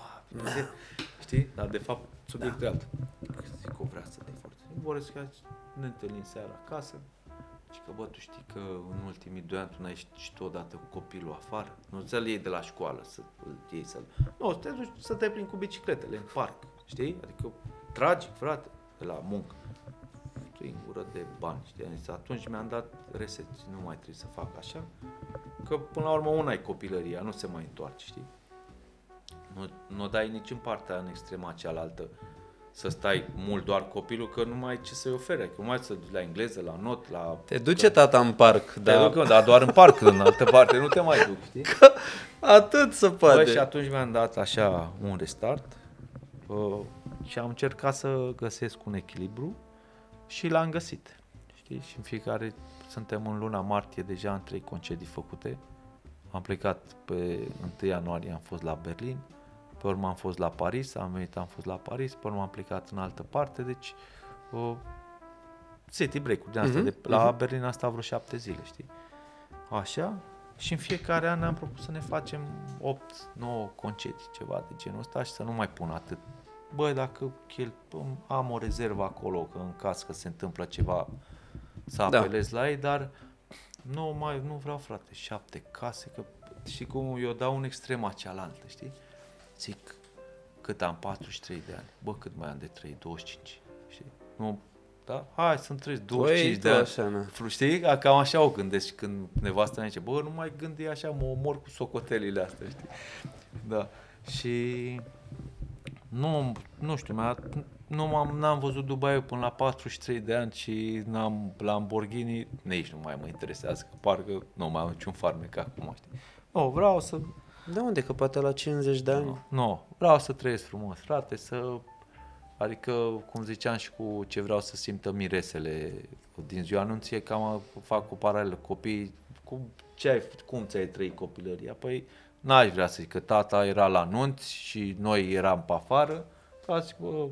Știi? Dar de fapt subiectul alt. Zic, o vrea să divorțăm. Vorbesc că ne întâlnim seara acasă. Și că, bă, tu știi că în ultimii 2 ani tu n-ai ieșit odată cu copilul afară? Nu să-l iei de la școală, să-l iei să-l... Nu, să te duci să te plimbi cu bicicletele în parc, știi? Adică tragic, frate, de la muncă. Singură de bani, știi? Atunci mi-am dat reset, nu mai trebuie să fac așa, că până la urmă una e copilăria, nu se mai întoarce, știi? Nu dai nici în partea în extrema cealaltă să stai mult doar copilul, că nu mai ai ce să-i ofere, că nu mai să duci la engleză, la not, la... Te duce tata în parc, dar doar în parc, în altă parte nu te mai duci, știi? Că atât se poate. Bă, și atunci mi-am dat așa un restart și am încercat să găsesc un echilibru și l-am găsit, știi? Și în fiecare, suntem în luna martie, deja am 3 concedii făcute. Am plecat pe 1 ianuarie, am fost la Berlin. Pe urmă am fost la Paris, am fost la Paris, pe urmă am plecat în altă parte, deci city break-uri de astea, la Berlin am stat vreo 7 zile, știi? Așa, și în fiecare an ne-am propus să ne facem 8-9 concedii, ceva de genul ăsta și să nu mai pun atât. Băi, dacă am o rezervă acolo, că în caz că se întâmplă ceva, să apelez la ei, dar nu vreau, frate, 7 case, că știi cum eu dau un extrema cealaltă, știi? Zic, cât am? 43 de ani. Bă, cât mai am de 3? 25. Știi? Nu, da? Hai, sunt 25 de ani. Așa, știi? Cam așa o gândesc când nevastă mea zice, bă, nu mai gândi așa, mă omor cu socotelile astea, știi? Da. Și nu știu, n-am văzut Dubai până la 43 de ani și n-am Lamborghini, nici nu mai mă interesează, că parcă nu mai am niciun farmec acum, știi? Nu, vreau să... De unde? Că poate la 50 de ani? Nu, vreau să trăiesc frumos, frate, adică, cum ziceam și cu ce vreau să simtă miresele din ziua anunție, cam fac o paralelă, copii, cum ți-ai trăit copilăria? Păi, n-aș vrea să zic că tata era la nunți și noi eram pe afară, zic, bă,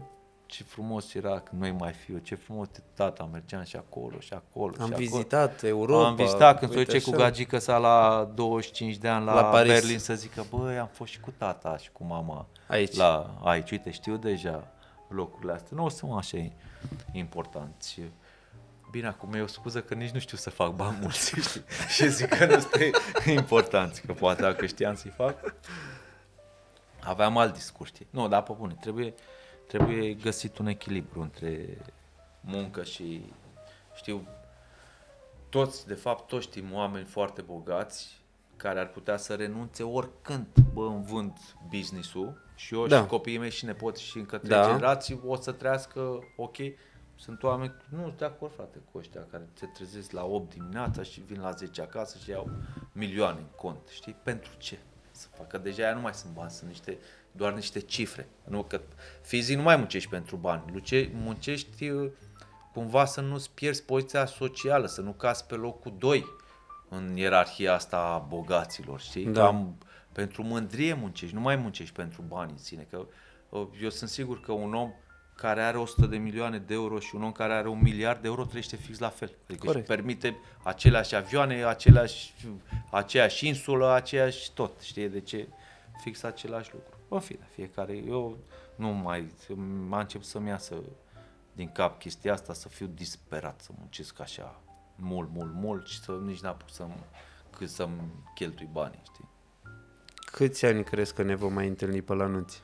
ce frumos era când noi mai fiu, ce frumos de tata, mergeam și acolo și acolo. Am și vizitat Europa. Am vizitat când se duce cu gagică sa la 25 de ani la Berlin să zică, băi, am fost și cu tata și cu mama aici. Uite, știu deja locurile astea. Nu sunt așa importanți. Bine, acum e o scuză că nici nu știu să fac bani mulți, știi? Și zic că nu este important, că poate dacă știam să-i fac, aveam alt discurs, știi? Nu, dar pe bune, trebuie găsit un echilibru între muncă și, știu, toți știm oameni foarte bogați care ar putea să renunțe oricând, îmi vând business-ul și eu și copiii mei și nepoții și încă 3 generații o să trăiască ok. Sunt oameni, nu sunt de acord, frate, cu ăștia care se trezesc la 8 dimineața și vin la 10 acasă și iau milioane în cont, știi? Pentru ce să facă? Deja aia nu mai sunt bani, sunt doar niște cifre. Nu, că fizic nu mai muncești pentru bani, muncești cumva să nu-ți pierzi poziția socială, să nu cazi pe locul 2 în ierarhia asta a bogaților, știi? Da. Cam pentru mândrie muncești, nu mai muncești pentru bani în sine. Că eu sunt sigur că un om care are 100 de milioane de euro și un om care are 1 miliard de euro trăiește fix la fel. Adică își permite aceleași avioane, aceeași insulă, aceeași tot. Știi de ce? Fix același lucru. În fine, fiecare. Eu nu mai m-a început să-mi iasă din cap chestia asta, să fiu disperat, să muncesc așa mult și să nici n-apuc să-mi cheltui banii, știi? Câți ani crezi că ne vom mai întâlni pe la nunți?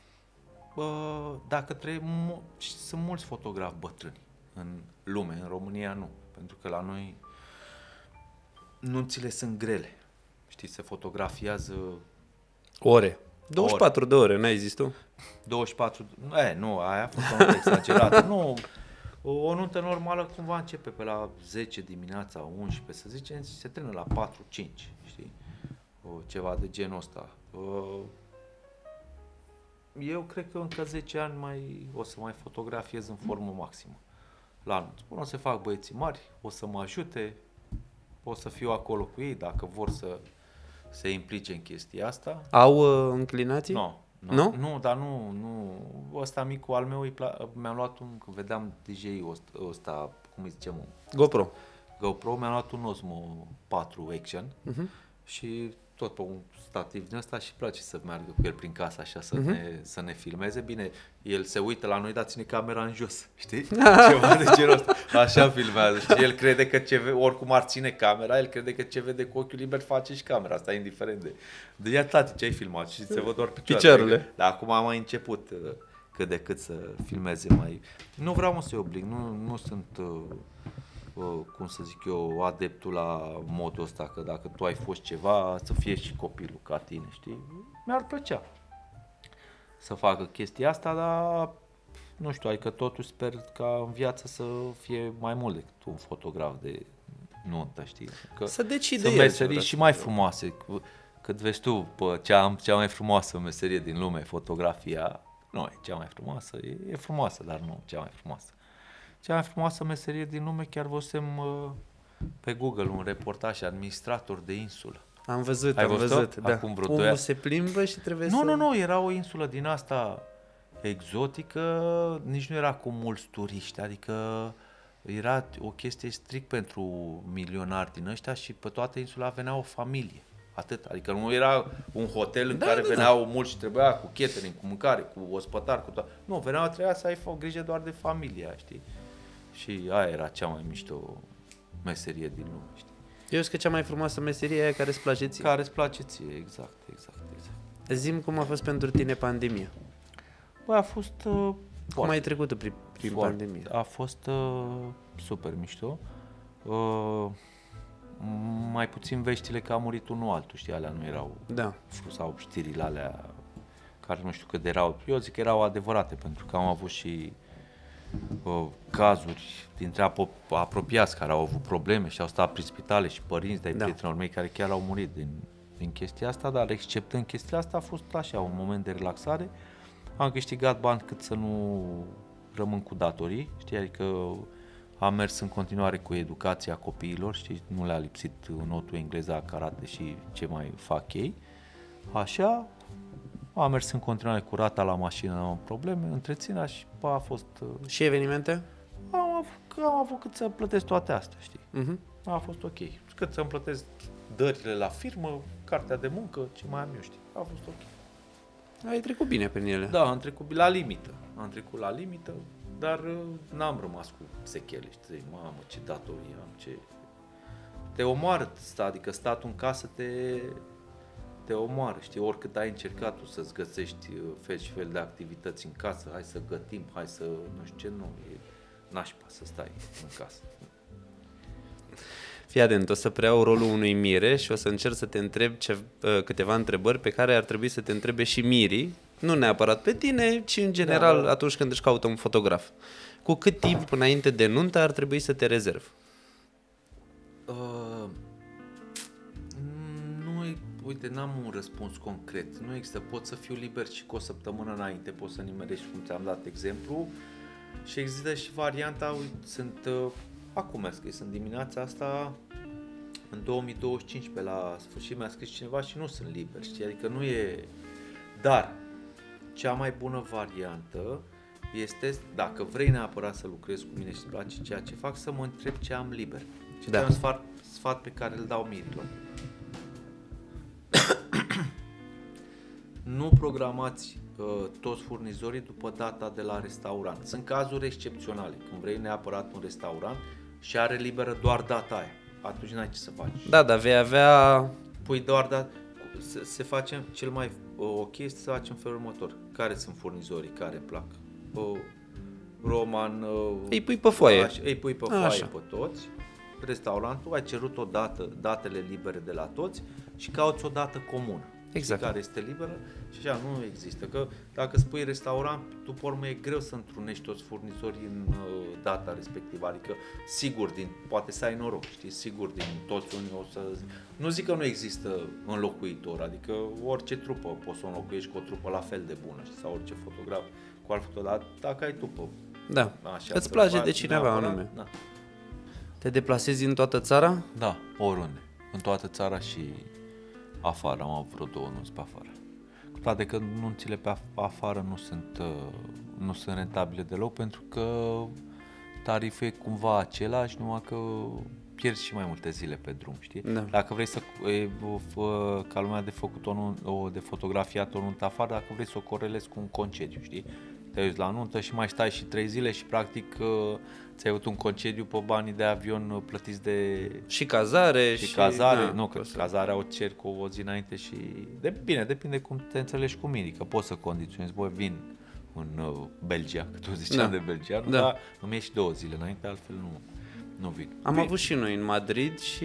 Dacă sunt mulți fotografi bătrâni în lume, în România nu, pentru că la noi nunțile sunt grele, știi, se fotografiază ore. 24 de ore, n-ai zis tu? 24, nu, aia a fost o nuntă exagerată, nu, o nuntă normală cumva începe pe la 10 dimineața, 11, să zicem, și se termină la 4-5, știi, ceva de genul ăsta. Eu cred că încă 10 ani o să mai fotografiez în formă maximă la nunți. Până o să fac băieții mari, o să mă ajute, o să fiu acolo cu ei dacă vor să se implice în chestia asta. Au înclinații? Nu, dar nu. Ăsta micul al meu, mi-am luat vedeam DJ-ul ăsta, cum îi zicem? GoPro, mi-am luat un Osmo 4 Action și tot pe un stativ din ăsta și place să meargă cu el prin casă așa să ne filmeze. Bine, el se uită la noi, dar ține camera în jos, știi? Ceva de genul ăsta. Așa filmează, știi? El crede că oricum ar ține camera, el crede că ce vede cu ochiul liber face și camera asta, indiferent de ia tati, ce ai filmat și se văd doar picioarele. Dar acum am mai început cât de cât să filmeze mai. Nu vreau să-i oblig, nu sunt cum să zic eu, adeptul la modul ăsta, că dacă tu ai fost ceva, să fie și copilul ca tine, știi? Mi-ar plăcea să facă chestia asta, dar nu știu, adică totuși sper ca în viață să fie mai mult decât un fotograf de nuntă, știi? Că să decide sunt meserii și mai frumoase. Cât vezi tu, cea mai frumoasă meserie din lume, fotografia, nu e cea mai frumoasă, e frumoasă, dar nu cea mai frumoasă. Cea mai frumoasă meserie din lume, chiar văzusem pe Google un reportaj, administrator de insulă. Am văzut, da. Acum vreo Omul se plimbă și trebuie să... Nu, era o insulă din asta exotică, nici nu era cu mulți turiști, adică era o chestie strict pentru milionari din ăștia și pe toată insula venea o familie. Atât, adică nu era un hotel în care veneau mulți și trebuia cu catering, cu mâncare, cu ospătar, cu toate. Nu, trebuia să ai grijă doar de familia, știi? Și aia era cea mai mișto meserie din lume, știi? Eu zic că cea mai frumoasă meserie e aia care îți place ție. Care îți place ție, exact. Zi-mi cum a fost pentru tine pandemia. Băi, a fost cum ai trecut prin pandemie? A fost super mișto. Mai puțin veștile că a murit unul altul, știi, alea nu erau, sau știrile alea care nu știu cât de erau, eu zic că erau adevărate, pentru că am avut și cazuri dintre apropiați care au avut probleme și au stat prin spitale și părinți de-ai prietenilor mei care chiar au murit din chestia asta, dar exceptând chestia asta a fost așa un moment de relaxare, am câștigat bani cât să nu rămân cu datorii, știi, adică am mers în continuare cu educația copiilor, știi, nu le-a lipsit notul engleza, karate și ce mai fac ei. Așa, Am mers în continuare cu rata la mașină, nu am probleme, întreținerea și a fost... Și evenimente? Am avut cât să plătesc toate astea, știi? A fost ok. Cât să-mi plătesc dările la firmă, cartea de muncă, ce mai am eu, știi? A fost ok. Ai trecut bine prin ele. Da, am trecut la limită. Am trecut la limită, dar n-am rămas cu sechele, știi? Mamă, ce datorii am, ce... Te omoară, adică statul în casă te omoară, știi? Oricât ai încercat tu să-ți găsești fel și fel de activități în casă, hai să gătim, hai să... nu știu ce, nu, e nașpa să stai în casă. Fii atent, o să preiau rolul unui mire și o să încerc să te întreb câteva întrebări pe care ar trebui să te întrebe și mirii, nu neapărat pe tine, ci în general atunci când își caută un fotograf. Cu cât timp înainte de nuntă ar trebui să te rezervi? Uite, n-am un răspuns concret. Nu există. Pot să fiu liber și cu o săptămână înainte poți să nimerești, cum ți-am dat exemplu. Și există și varianta, uite, acum mi-a scris, în dimineața asta, în 2025, pe la sfârșit mi-a scris cineva și nu sunt liber, știi? Adică nu e... Dar, cea mai bună variantă este, dacă vrei neapărat să lucrezi cu mine și îți place ceea ce fac, să mă întreb ce am liber. Și da. E un sfat pe care îl dau mirilor. Nu programați toți furnizorii după data de la restaurant. Sunt cazuri excepționale, când vrei neapărat un restaurant și are liberă doar data aia. Atunci n-ai ce să faci. Da, dar vei avea... Pui doar data... Se face cel mai ok este să facem felul următor. Care sunt furnizorii care plac? Roman... Îi pui pe foaie. Îi pui pe foaie pe toți. Restaurantul, ai cerut o dată, datele libere de la toți și cauți o dată comună. Exact. Care este liberă și așa nu există. Că dacă spui restaurant, tu pe urmă e greu să întrunești toți furnizorii în data respectivă. Adică sigur, poate să ai noroc, știi, sigur din toți unii o să... Nu zic că nu există înlocuitor, adică orice trupă poți să o înlocuiești cu o trupă la fel de bună, știi, sau orice fotograf cu alt fotograf, dacă ai tu pe... Da, așa, îți place de cineva anume. Da. Te deplasezi în toată țara? Da, oriunde. În toată țara și afară. Am avut vreo 2 nunți pe afară. Cu toate că nunțile pe afară nu sunt rentabile deloc, pentru că tariful e cumva același, numai că pierzi și mai multe zile pe drum, știi? Da. Dacă vrei ca lumea de fotografiat o nuntă afară, dacă vrei să o corelezi cu un concediu, știi? Te uiți la nuntă și mai stai și 3 zile și practic ți-ai avut un concediu pe banii de avion plătiți de... Și cazare. Și cazare, nu, că cazarea o cer cu o zi înainte și... Bine, depinde cum te înțelegi cu mine, că poți să condiționezi, băi, vin în Belgia, că tu ziceam de Belgia, dar îmi ieși 2 zile înainte, altfel nu vin. Am avut și noi în Madrid și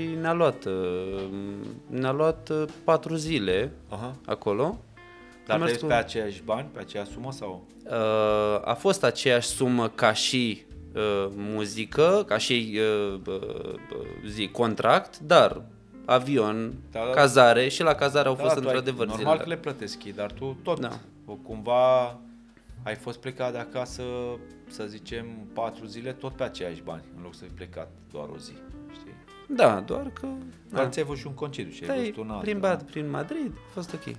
ne-a luat 4 zile acolo. Dar te pe aceiași bani, pe aceeași sumă sau? A fost aceeași sumă ca și muzică, ca și contract, dar avion, cazare și la cazare au fost într-adevăr zilele. Normal că le plătesc ei, dar tu tot cumva ai fost plecat de acasă, să zicem, 4 zile tot pe aceiași bani, în loc să fi plecat doar o zi, știi? Da, doar că... Dar ți-ai avut și un concediu și ai văzut un alt. Prin Madrid a fost ok.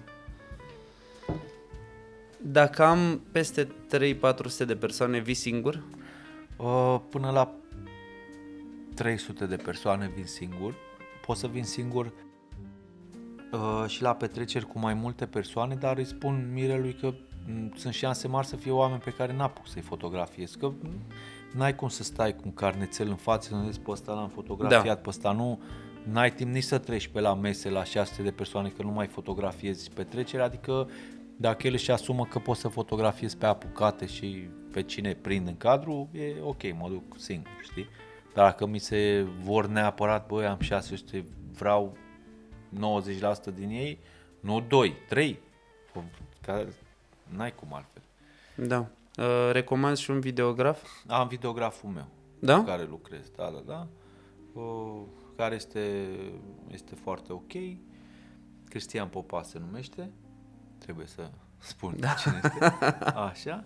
Dacă am peste 300-400 de persoane, vii singur? Până la 300 de persoane vin singur. Pot să vin singur și la petreceri cu mai multe persoane, dar îi spun mirelui că sunt șanse mari să fie oameni pe care n-apuc să-i fotografiez. Că n-ai cum să stai cu un carnețel în față, să nu vezi pe ăsta l-am fotografiat, pe ăsta nu. N-ai timp nici să treci pe la mese la 600 de persoane că nu mai fotografiezi petreceri, adică dacă el își asumă că pot să fotografiez pe apucate și pe cine prind în cadru, e ok, mă duc singur, știi? Dar dacă mi se vor neapărat, băi, am 600, vreau 90% din ei, nu 2, 3, că n-ai cum altfel. Da. Recomanzi și un videograf? Am videograful meu, cu care lucrez, da. Care este foarte ok. Cristian Popa se numește. Trebuie să spun cine este. Așa.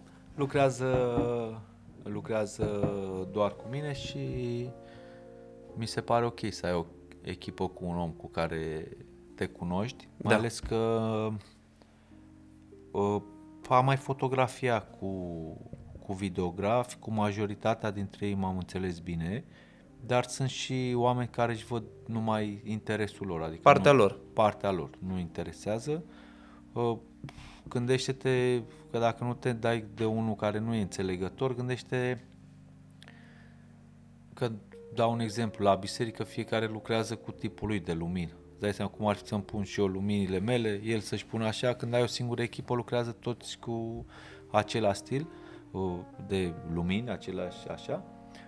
Lucrează doar cu mine și mi se pare ok să ai o echipă cu un om cu care te cunoști, mai ales că am mai fotografiat cu videografi, cu majoritatea dintre ei m-am înțeles bine, dar sunt și oameni care își văd numai interesul lor, adică partea lor nu interesează. Gândește-te că dacă nu te dai de unul care nu e înțelegător, gândește că, dau un exemplu, la biserică fiecare lucrează cu tipul lui de lumină. Îți dai seama cum ar fi să-mi pun și eu luminile mele, el să-și pună așa, când ai o singură echipă lucrează toți cu același stil de lumini, același așa.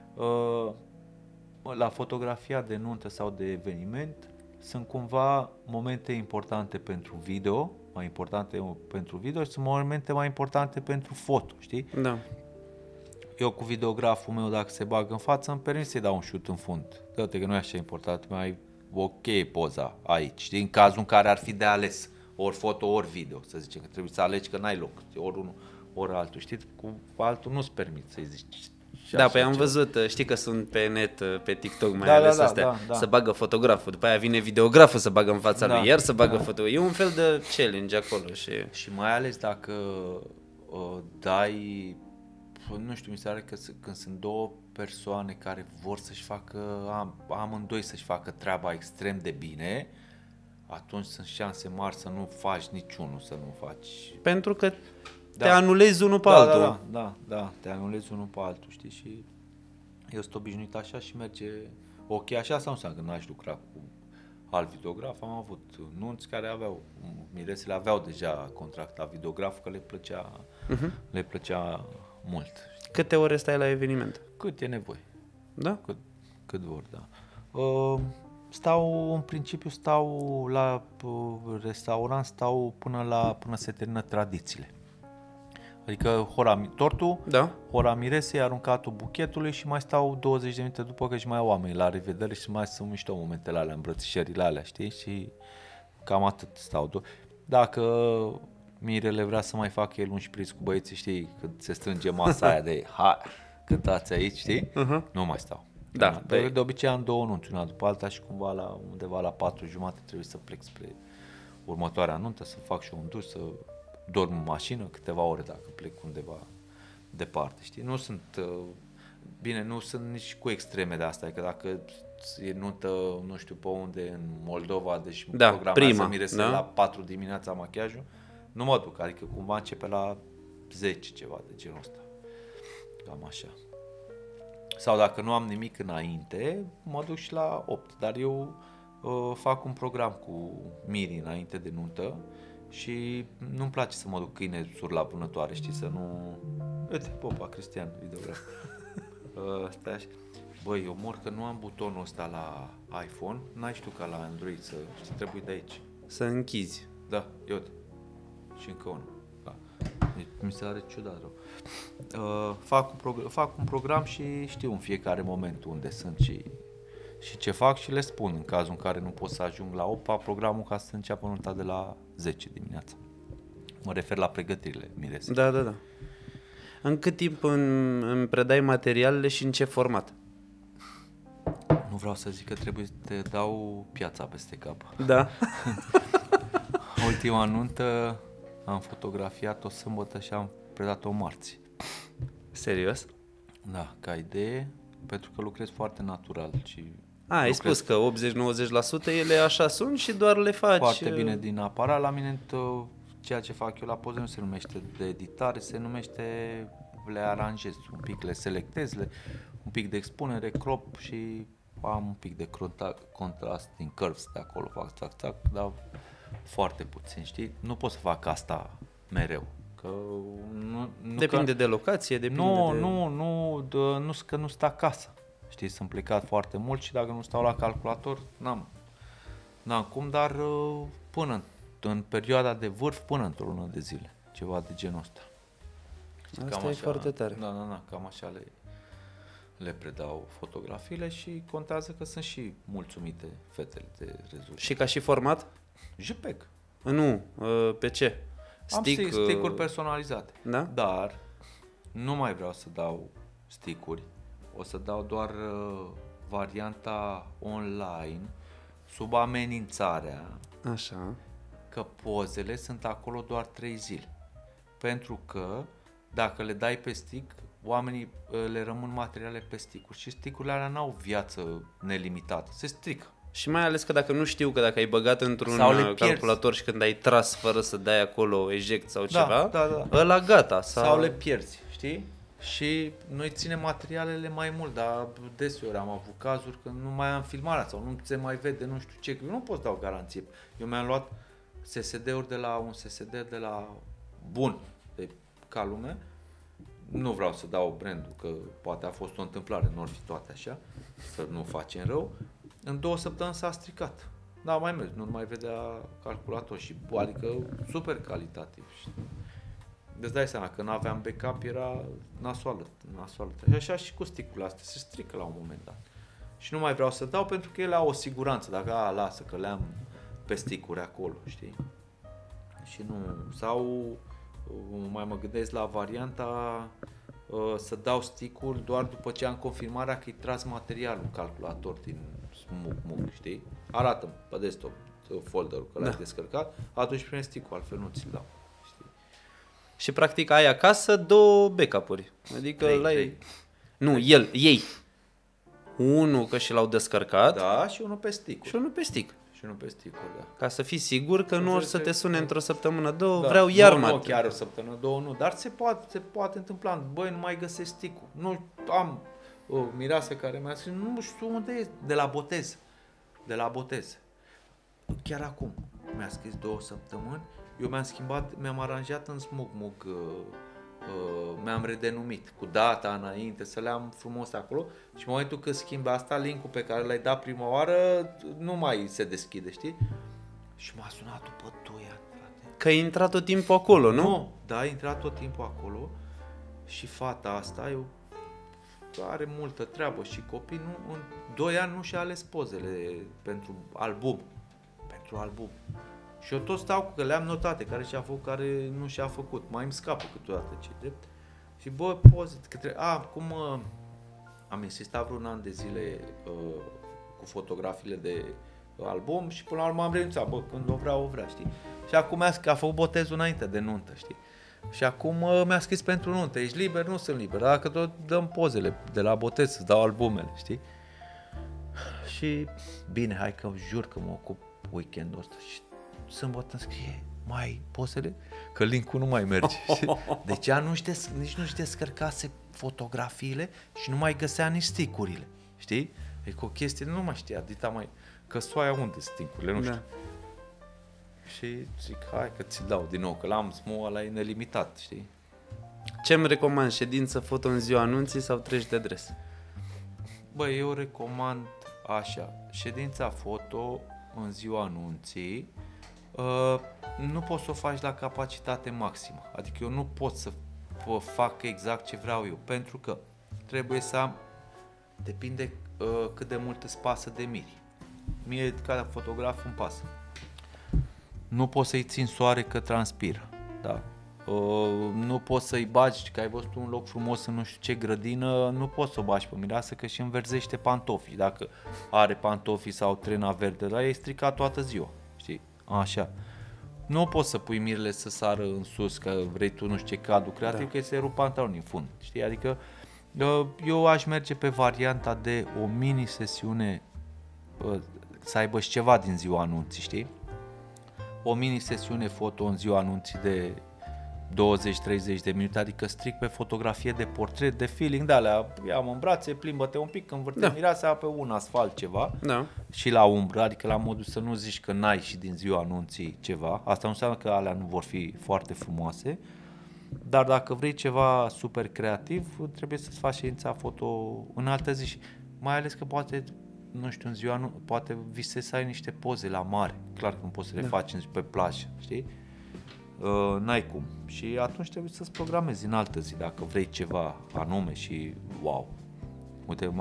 La fotografia de nuntă sau de eveniment sunt cumva momente importante pentru video, mai importante pentru video și sunt momente mai importante pentru foto, știi? Da. Eu cu videograful meu, dacă se bagă în față, îmi permit să-i dau un șut în fund. Dă-te că nu e așa important, mai ok poza aici, știi? În cazul în care ar fi de ales ori foto, ori video, să zicem, că trebuie să alegi că n-ai loc, ori unul, ori altul, știi? Cu altul nu-ți permit să-i zici. Da, păi am văzut, știi că sunt pe net, pe TikTok mai ales astea, să bagă fotograful, după aia vine videograful să bagă în fața lui, iar să bagă foto. E un fel de challenge acolo. Și mai ales dacă dai, nu știu, mi se pare că când sunt două persoane care vor să-și facă, amândoi să-și facă treaba extrem de bine, atunci sunt șanse mari să nu faci niciunul, să nu faci. Pentru că te anulezi unul pe altul. Da, te anulezi unul pe altul, știi? Și eu sunt obișnuit așa și merge ok așa, sau înseamnă că n-aș lucra cu alt videograf. Am avut nunți care miresele aveau deja contract la videograf, că le plăcea mult. Câte ore stai la eveniment? Cât e nevoie. Da? Cât vor, da. În principiu stau la restaurant, până se termină tradițiile. Adică tortul, hora miresei, aruncatul buchetului și mai stau 20 de minute după că și mai au oameni la revedere și mai sunt mișto momentele alea, îmbrățișările alea, știi? Și cam atât stau. Dacă mirele vrea să mai facă el un șpriț cu băieții, știi? Când se strânge masa aia de hai, cântați aici, știi? Nu mai stau. Da, de obicei am două nunți, una după alta și cumva undeva la 4:30 trebuie să plec spre următoarea nuntă, să fac și un duș, să dorm în mașină câteva ore dacă plec undeva departe, știi? Nu sunt nici cu extreme de asta, că dacă e nuntă, nu știu pe unde, în Moldova, deci programează miresele la 4 dimineața machiajul, nu mă duc, adică cumva începe la 10 ceva de genul ăsta, cam așa. Sau dacă nu am nimic înainte, mă duc și la 8, dar eu fac un program cu Miri înainte de nuntă și nu-mi place să mă duc câine sur la vânătoare, știi, să nu... Uite, popa, Cristian, videograf. Stai așa. Băi, eu mor că nu am butonul ăsta la iPhone, n-ai știu ca la Android să trebuie de aici. Să închizi. Da, iute. Și încă unul. Da. Mi se pare ciudat rău. Fac un program și știu în fiecare moment unde sunt și ce fac și le spun în cazul în care nu pot să ajung la 8, programul ca să înceapă nunta de la 10 dimineața. Mă refer la pregătirile miresei. Da. În cât timp îmi predai materialele și în ce format? Nu vreau să zic că trebuie să te dau piața peste cap. Da. Ultima nuntă am fotografiat-o sâmbătă și am predat-o marți. Serios? Da, ca idee, pentru că lucrez foarte natural și... ai spus că 80-90% ele așa sunt și doar le faci... Foarte bine din aparat. La mine ceea ce fac eu la poze nu se numește de editare, se numește le aranjez un pic, le selectez, un pic de expunere, crop și am un pic de contrast din curves de acolo, fac, dar foarte puțin, știi? Nu pot să fac asta mereu. Că depinde de locație, nu că nu sta acasă. Știi, sunt plecat foarte mult și dacă nu stau la calculator, n-am cum, dar până în perioada de vârf, până într-o lună de zile, ceva de genul ăsta. Asta e foarte tare. Da, cam așa le predau fotografiile și contează că sunt și mulțumite fetele de rezultat. Și ca și format? JPEG. Nu, pe ce? Stick-uri personalizate. Da? Dar nu mai vreau să dau stick-uri. O să dau doar varianta online sub amenințarea așa că pozele sunt acolo doar 3 zile. pentru că dacă le dai pe stick, oamenii le rămân materiale pe stick-uri și stick-urile alea n-au viață nelimitată, se strică. Și mai ales că dacă nu știu că dacă ai băgat într-un calculator și când ai tras fără să dai acolo eject sau ceva, ăla gata. Sau le pierzi, știi? Și noi ținem materialele mai mult, dar deseori am avut cazuri când nu mai am filmarea sau nu se mai vede, nu știu ce, eu nu pot dau garanție. Eu mi-am luat SSD-uri de la un SSD de la bun, ca lume. Nu vreau să dau brandul, că poate a fost o întâmplare, nu ar fi toate așa, să nu facem rău. În 2 săptămâni s-a stricat. Da, mai mers, nu mai vedea calculator și adică super calitativ. Deci dai seama că nu aveam backup, era nasoală. Și așa și cu stick-urile astea, se strică la un moment dat. Și nu mai vreau să dau pentru că ele au o siguranță, dacă lasă că le-am pe stick-uri acolo, știi? Și nu, sau mai mă gândesc la varianta să dau stick-ul doar după ce am confirmarea că-i tras materialul calculator din SMUG, știi? Arată-mi pe desktop folderul că l-ai descărcat, atunci prinde stick-ul, altfel nu ți-l dau. Și practic ai acasă 2 backup-uri. Adică trei. Nu, ei. Unul că și l-au descărcat. Da, și unul pe stick. Și unul pe stick. Da. Ca să fii sigur că nu or să te sune într-o săptămână, 2, vreau iar nu chiar o săptămână, 2 nu, dar se poate întâmpla. Băi, nu mai găsesc stick-ul. Nu am o mireasă care mi-a scris, nu știu unde e, de la botez. Chiar acum mi-a scris 2 săptămâni. Eu mi-am aranjat în SMUG, mi-am redenumit cu data înainte, să le am frumos acolo și în momentul când schimb asta, link-ul pe care l-ai dat prima oară nu mai se deschide, știi? Și m-a sunat după 2 ani, frate. Că ai intrat tot timpul acolo, nu? Nu, da, a intrat tot timpul acolo și fata asta are multă treabă și copii, în 2 ani nu și-a ales pozele pentru album. Și eu tot stau cu că le-am notate, care și-a făcut, care nu și-a făcut. Mai îmi scapă câteodată ce drept. Și bă, poze, acum am insistat vreun an de zile cu fotografiile de album și până la urmă am renunțat, bă, când o vrea, știi? Și acum a făcut botezul înainte de nuntă, știi? Și acum mi-a scris pentru nuntă, ești liber? Nu sunt liber, dar dacă tot dăm pozele de la botez, îți dau albumele, știi? Și bine, hai că jur că mă ocup weekendul ăsta și sâmbătă îmi scrie, mai ai pozele? Că link-ul nu mai merge. Deci ea nici nu-și descărcase fotografiile și nu mai găsea nici stick-urile, știi? E că o chestie, nu mai știa, dita mai, că soaia unde stick-urile, nu știu. Și zic, hai că ți dau din nou, că l-am SMU, ăla e nelimitat, știi? Ce-mi recomand, ședință foto în ziua anunții sau treci de dres? Băi, eu recomand așa, ședința foto în ziua anunții, nu poți să o faci la capacitate maximă. Adică eu nu pot să fac exact ce vreau eu, pentru că trebuie să am, depinde cât de mult îți pasă de miri. Mie, ca fotograf, îmi pasă. Nu poți să-i țin soare că transpiră, da? Nu poți să-i bagi, că ai văzut un loc frumos în nu știu ce grădină, nu poți să o bagi pe mireasă că și înverzește pantofii. Dacă are pantofii sau trena verde, dar e stricat toată ziua, știi? Așa. Nu poți să pui mirele să sară în sus, că vrei tu nu știu ce cadru creativ, că se rup pantaloni în fund, știi? Adică eu aș merge pe varianta de o mini-sesiune, să aibă și ceva din ziua anunții, știi? O mini-sesiune foto în ziua anunții de 20-30 de minute, adică strict pe fotografie de portret, de feeling, de alea, ia-mă în brațe, plimbă-te un pic, învârte mireasa pe un asfalt ceva și la umbră, adică la modul să nu zici că n-ai și din ziua anunții ceva, asta nu înseamnă că alea nu vor fi foarte frumoase, dar dacă vrei ceva super creativ, trebuie să-ți faci ședința foto în altă zi și mai ales că poate, nu știu, în ziua, poate visezi să ai niște poze la mare, clar că nu poți să le faci pe plajă, știi? N-ai cum. Și atunci trebuie să-ți programezi în altă zi dacă vrei ceva anume și wow. Uite,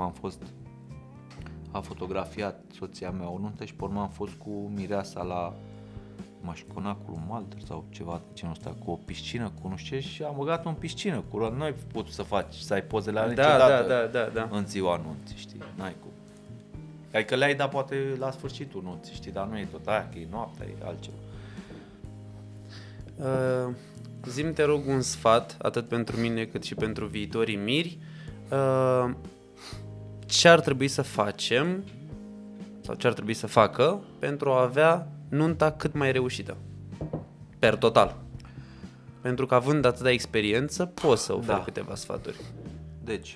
a fotografiat soția mea o nuntă și pe urmă am fost cu mireasa la Mașconacul Malter sau ceva de genul ăsta, cu o piscină, cu nu știu ce, și am băgat în piscină, cu nu ai putut să ai pozele alea niciodată în ziua anunții, știi? N-ai cum. Adică le-ai dat poate la sfârșitul nunții, știi, dar nu e tot aia, că e noaptea, e altceva. zi-mi, te rog, un sfat, atât pentru mine cât și pentru viitorii miri. Ce ar trebui să facem sau ce ar trebui să facă pentru a avea nunta cât mai reușită? Per total. Pentru că având atâta experiență, poți să oferi câteva sfaturi. Deci,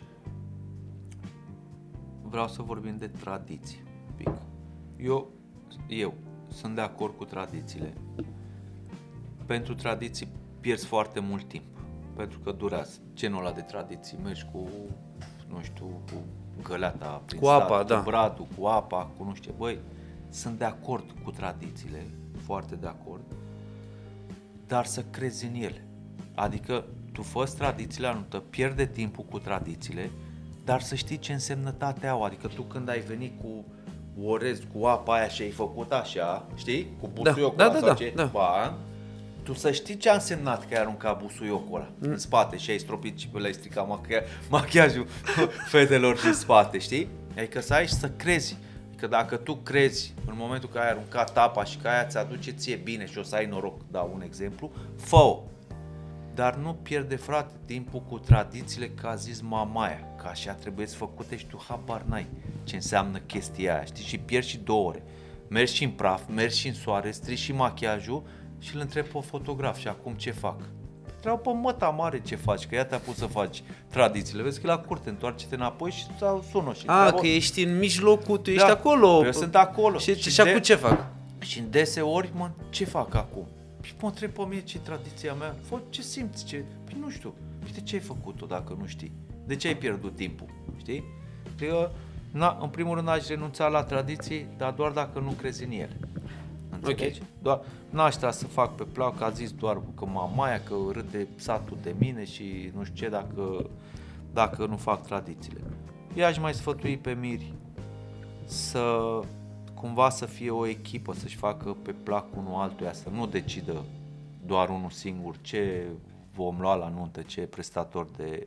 vreau să vorbim de tradiții. Pic. Eu sunt de acord cu tradițiile. Pentru tradiții pierzi foarte mult timp. Pentru că durează. Genul ăla de tradiții. Mergi cu, nu știu, cu găleata prin cu sat, apa, cu bradul, cu apa, cu nu știu. Băi, sunt de acord cu tradițiile. Foarte de acord. Dar să crezi în ele. Adică tu fă tradițiile la nuntă, pierde timpul cu tradițiile, dar să știi ce însemnătate au. Adică tu când ai venit cu orez, cu apa aia și ai făcut așa, știi? Cu busuiocul ăla, tu să știi ce a însemnat că ai aruncat busuiocul ăla în spate și ai stropit și le-ai stricat machiajul fetelor din spate, știi? Adică să ai și să crezi. Că dacă tu crezi în momentul că ai aruncat apa și că aia ți aduce ție bine și o să ai noroc, dau un exemplu, fă-o. Dar nu pierde, frate, timpul cu tradițiile, că a zis mamaia, că așa trebuie să făcute și tu habar n-ai ce înseamnă chestia aia, știi? Și pierzi și 2 ore. Mergi și în praf, mergi și în soare, strici și machiajul și îl întrebi pe fotograf și acum ce fac? Treabă pe măta mare ce faci, că ea te-a pus să faci tradițiile. Vezi că e la curte, întoarce-te înapoi și sună. Și că ești în mijlocul, tu ești acolo. Eu sunt acolo. Și acum ce fac? Și în deseori, ce fac acum? Și mă întreb pe mine ce tradiția mea. Fă, ce simți? Păi nu știu. De ce ai făcut-o dacă nu știi? De ce ai pierdut timpul? Știi? Că, în primul rând aș renunța la tradiții, dar doar dacă nu crezi în ele. Înțelegi? Okay. Doar n-aș trebui să fac pe plac, că a zis doar că mamaia, că râde satul de mine și nu știu ce dacă nu fac tradițiile. I-aș mai sfătui pe miri să cumva să fie o echipă, să-și facă pe plac unul altuia, să nu decidă doar unul singur ce vom lua la nuntă, ce prestator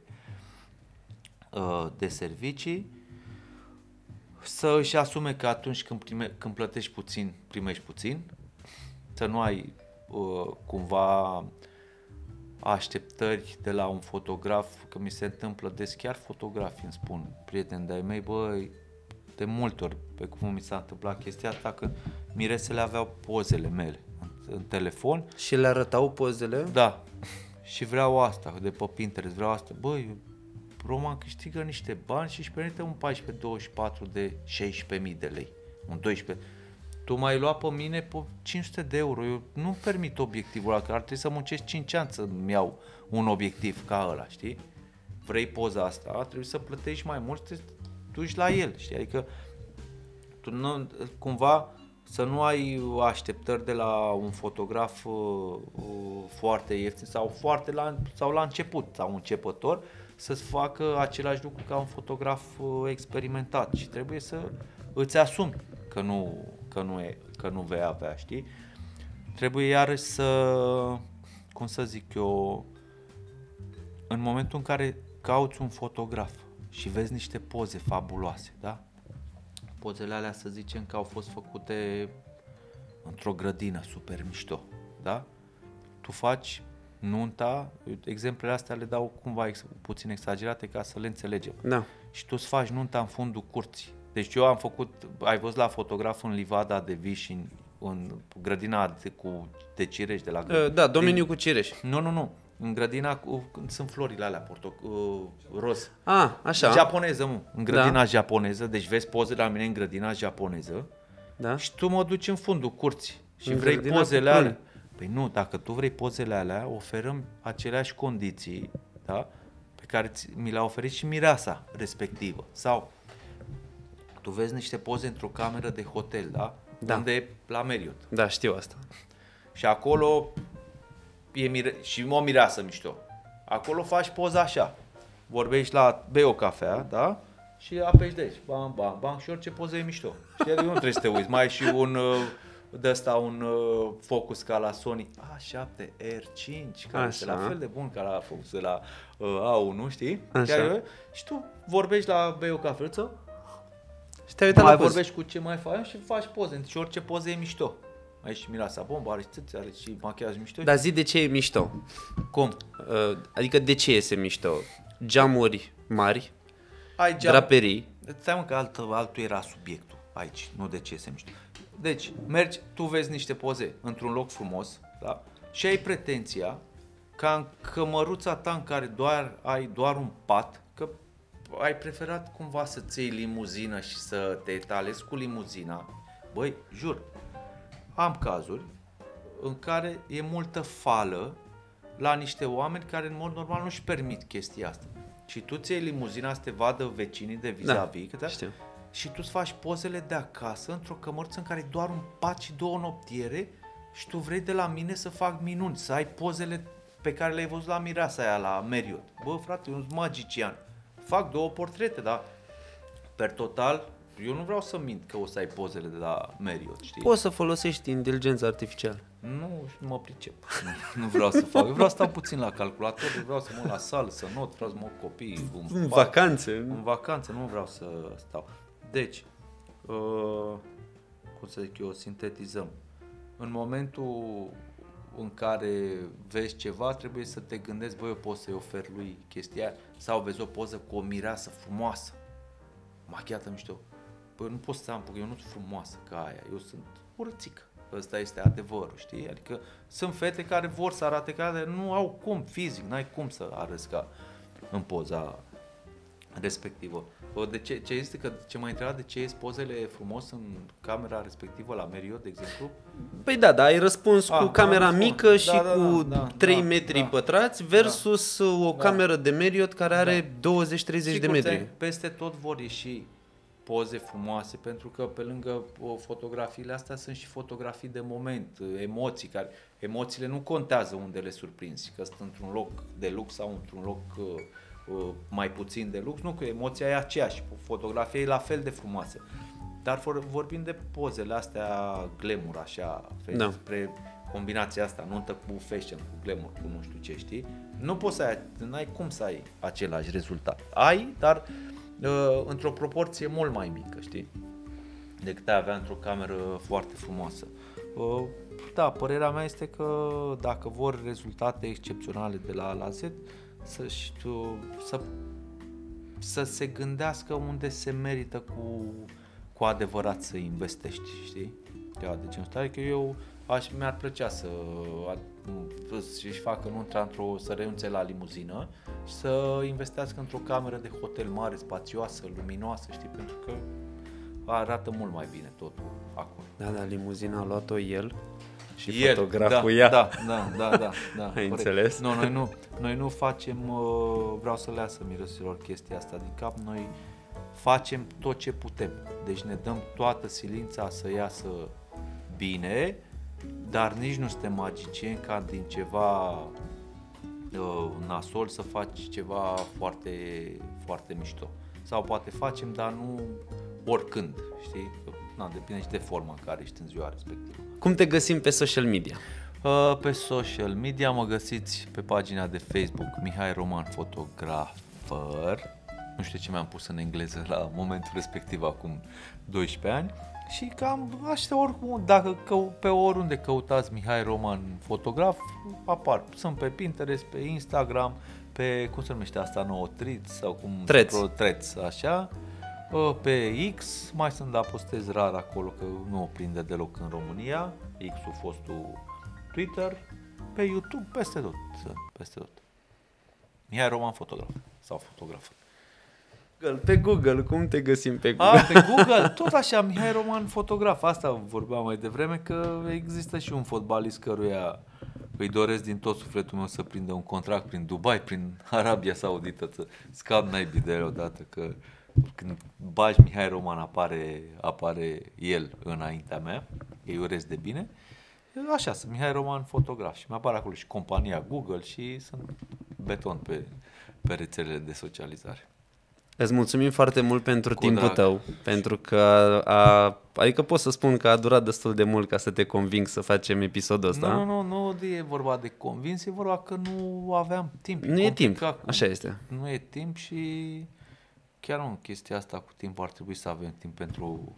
de servicii, să își asume că atunci când plătești puțin, primești puțin, să nu ai cumva așteptări de la un fotograf, că mi se întâmplă des, chiar fotografii îmi spun, prieteni de-ai mei, băi, de multe ori, pe cum mi s-a întâmplat chestia asta, că miresele aveau pozele mele în telefon. Și le arătau pozele? Da. Și vreau asta, de pe Pinterest, vreau asta. Băi, Roman câștigă niște bani și își permite un 14-24 de 16.000 de lei, un 12. Tu m-ai luat pe mine pe 500 de euro, eu nu permit obiectivul ăla, că ar trebui să muncesc 5 ani să-mi iau un obiectiv ca ăla, știi? Vrei poza asta, trebuie să plătești mai mult, să te duci la el, știi? Adică tu nu, cumva să nu ai așteptări de la un fotograf foarte ieftin sau la început, sau un începător, să-ți facă același lucru ca un fotograf experimentat și trebuie să îți asumi că nu vei avea, știi? Trebuie iarăși cum să zic eu, în momentul în care cauți un fotograf și vezi niște poze fabuloase, da? Pozele alea, să zicem că au fost făcute într-o grădină super mișto, da? Tu faci nunta, exemplele astea le dau cumva puțin exagerate ca să le înțelegem. Da. Și tu îți faci nunta în fundul curții. Deci eu am făcut, ai văzut la fotograf în Livada de Vișini, în grădina de cireși de la grădina. Da, domeniul cu cireși. Nu. În grădina sunt florile alea roz. Așa. Japoneză, în grădina japoneză, deci vezi pozele la mine în grădina japoneză. Da. Și tu mă duci în fundul curții și vrei pozele alea. Păi nu, dacă tu vrei pozele alea, oferăm aceleași condiții, da? Pe care mi le-a oferit și mireasa respectivă. Sau tu vezi niște poze într-o cameră de hotel, da? Unde e la Marriott. Da, știu asta. Și acolo și o mireasă mișto. Acolo faci poza așa. Vorbești bei o cafea, da? Și apeși de aici. Bam, bam, bam. Și orice poză e mișto. Și nu trebuie să te uiți. Mai ai și un focus ca la Sony A7R5, care este la fel de bun ca la focusul la A1, știi? Și tu vorbești bei o cafeluță, și te-ai uitat la vorbești cu ce mai faci și faci poze. Și orice poză e mișto. Aici și miroase a bombă, are și țâțe, are și machiaj mișto. Dar zi de ce e mișto? Cum? Adică de ce iese mișto? Geamuri mari, Ai geam... draperii. Stai mă că altul era subiectul aici, nu de ce iese mișto. Deci, mergi, tu vezi niște poze într-un loc frumos, da? Și ai pretenția ca în cămăruța ta în care ai doar un pat, că ai preferat cumva să-ți iei limuzină și să te etalezi cu limuzina. Băi, jur, am cazuri în care e multă fală la niște oameni care în mod normal nu-și permit chestia asta. Și tu ți iei limuzina să te vadă vecinii de vis-a-vis, știu. Și tu îți faci pozele de acasă într-o cămărță în care e doar un pat și 2 noptiere și tu vrei de la mine să fac minuni, să ai pozele pe care le-ai văzut la mireasa aia, la Marriott. Bă, frate, eu sunt magician. Fac 2 portrete, dar per total, eu nu vreau să mint că o să ai pozele de la Marriott, știi? Poți să folosești inteligența artificială. Nu mă pricep. Nu vreau să fac. Eu vreau să stau puțin la calculator, eu vreau să mă la sală, să not, vreau să mă copii. În vacanțe. În vacanță, nu vreau să stau. Deci, cum să zic eu, sintetizăm. În momentul în care vezi ceva, trebuie să te gândești, băi, eu pot să-i ofer lui chestia aia. Sau vezi o poză cu o mireasă frumoasă, machiată mișto. Băi, nu pot să am, pentru că eu nu sunt frumoasă ca aia, eu sunt urățică. Ăsta este adevărul, știi? Adică sunt fete care vor să arate ca aia, nu au cum, fizic, n-ai cum să arăți ca în poza respectivă. De ce este că ce m-ai întrebat de ce ies pozele frumos în camera respectivă la Marriott, de exemplu? Păi da, ai răspuns cu camera mică și cu 3 metri pătrați versus o cameră de Marriott care are 20-30 de metri. Peste tot vor ieși poze frumoase, pentru că pe lângă fotografiile astea sunt și fotografii de moment, emoții, care emoțiile nu contează unde le surprinzi, că sunt într-un loc de lux sau într-un loc mai puțin de lux, nu, că emoția e aceeași, fotografia e la fel de frumoasă. Dar vorbim de pozele astea glamour, așa, spre combinația asta, nuntă cu fashion, cu glamour, cu nu știu ce, știi? Nu poți să ai, n-ai cum să ai același rezultat. Ai, dar într-o proporție mult mai mică, știi? Decât ai avea într-o cameră foarte frumoasă. Da, părerea mea este că dacă vor rezultate excepționale de la A la Z, să se gândească unde se merită cu adevărat să investești, știi? De genul ăsta, că mi-ar plăcea să-și facă nunta să renunțe la limuzină și să investească într-o cameră de hotel mare, spațioasă, luminoasă, știi? Pentru că arată mult mai bine totul acolo. Da, limuzina a luat-o el și fotograful ea. Da. Ai înțeles? Noi nu facem, vreau să le iasă mirosilor chestia asta din cap, noi facem tot ce putem. Deci ne dăm toată silința să iasă bine, dar nici nu suntem magicieni ca din ceva nasol să faci ceva foarte, foarte mișto. Sau poate facem, dar nu oricând, știi? Depinde și de forma în care ești în ziua respectivă. Cum te găsim pe social media? Pe social media mă găsiți pe pagina de Facebook Mihai Roman Fotografer. Nu știu ce mi-am pus în engleză la momentul respectiv, acum 12 ani. Și cam așa, oricum, dacă pe oriunde căutați Mihai Roman Fotograf, apar. Sunt pe Pinterest, pe Instagram, pe, cum se numește asta nouă, Threads sau cum? Threads, așa. Pe X, mai sunt, dar postez rar acolo, că nu o prinde deloc în România. X-ul fostul Twitter. Pe YouTube, peste tot. Mihai Roman Fotograf sau fotograf. Pe Google, cum te găsim pe Google? Pe Google, tot așa, Mihai Roman Fotograf. Asta vorbeam mai devreme, că există și un fotbalist căruia îi doresc din tot sufletul meu să prindă un contract prin Dubai, prin Arabia Saudită, să scap naibii de el odată, că când bagi Mihai Roman apare el înaintea mea, îi urez de bine. Așa, sunt Mihai Roman Fotograf și mi-apare acolo și compania Google și sunt beton pe rețelele de socializare. Îți mulțumim foarte mult pentru timpul tău, pentru că adică pot să spun că a durat destul de mult ca să te conving să facem episodul ăsta. Nu e vorba de convins, e vorba că nu aveam timp. Nu e timp, așa este. Nu e timp și chiar chestia asta cu timpul, ar trebui să avem timp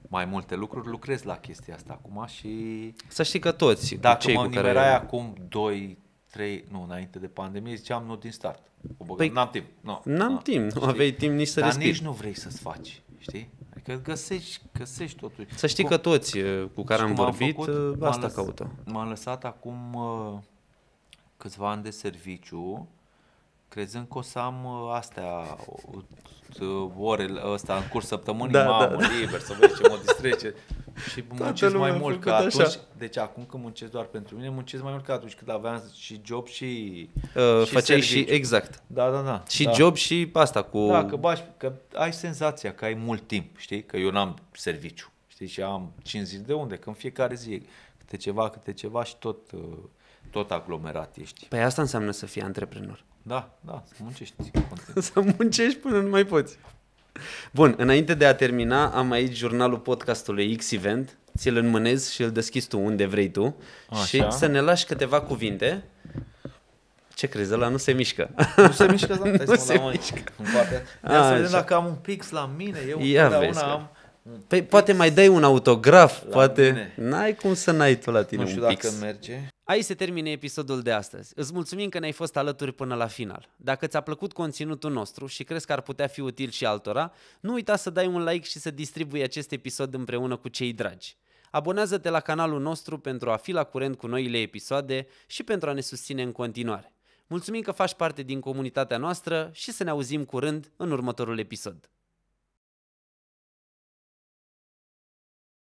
mai multe lucruri, lucrez la chestia asta acum și... Să știi că toți, dacă cei mă cu nimerai care... acum 2, 3, nu, înainte de pandemie, ziceam nu din start. Păi, n-am timp. N-am timp, nu aveai timp nici să dar respiri. nici nu vrei să-ți faci, știi? Adică găsești totul. Să știi că toți cu care am vorbit, asta caută. M-am lăsat acum câțiva ani de serviciu, crezând că o să am astea, orele ăsta în curs săptămânii, liber, să vezi ce mă distrece. Și muncesc mai mult ca atunci. Așa. Deci acum când muncesc doar pentru mine, muncesc mai mult ca atunci când aveam și job și făceai serviciu. Și exact. Da. Și job și asta cu... Da, că ai senzația că ai mult timp, știi? Că eu n-am serviciu, știi? Și am 5 zile de unde? Că în fiecare zi câte ceva și tot aglomerat ești. Păi asta înseamnă să fii antreprenor. Da, să muncești. Să muncești până nu mai poți. Bun, înainte de a termina, am aici jurnalul podcastului X-Event, ți-l înmânezi și îl deschizi tu unde vrei tu. Așa. Și să ne lași câteva cuvinte. Ce crezi, ăla nu se mișcă. Nu se mișcă, da? Nu se mișcă. Ia să vedem dacă am un pix la mine. Eu am... Păi poate mai dai un autograf, poate. Mine. N-ai cum să n-ai tu la tine un pix. Nu știu dacă merge. Aici se termine episodul de astăzi. Îți mulțumim că ne-ai fost alături până la final. Dacă ți-a plăcut conținutul nostru și crezi că ar putea fi util și altora, nu uita să dai un like și să distribui acest episod împreună cu cei dragi. Abonează-te la canalul nostru pentru a fi la curent cu noile episoade și pentru a ne susține în continuare. Mulțumim că faci parte din comunitatea noastră și să ne auzim curând în următorul episod.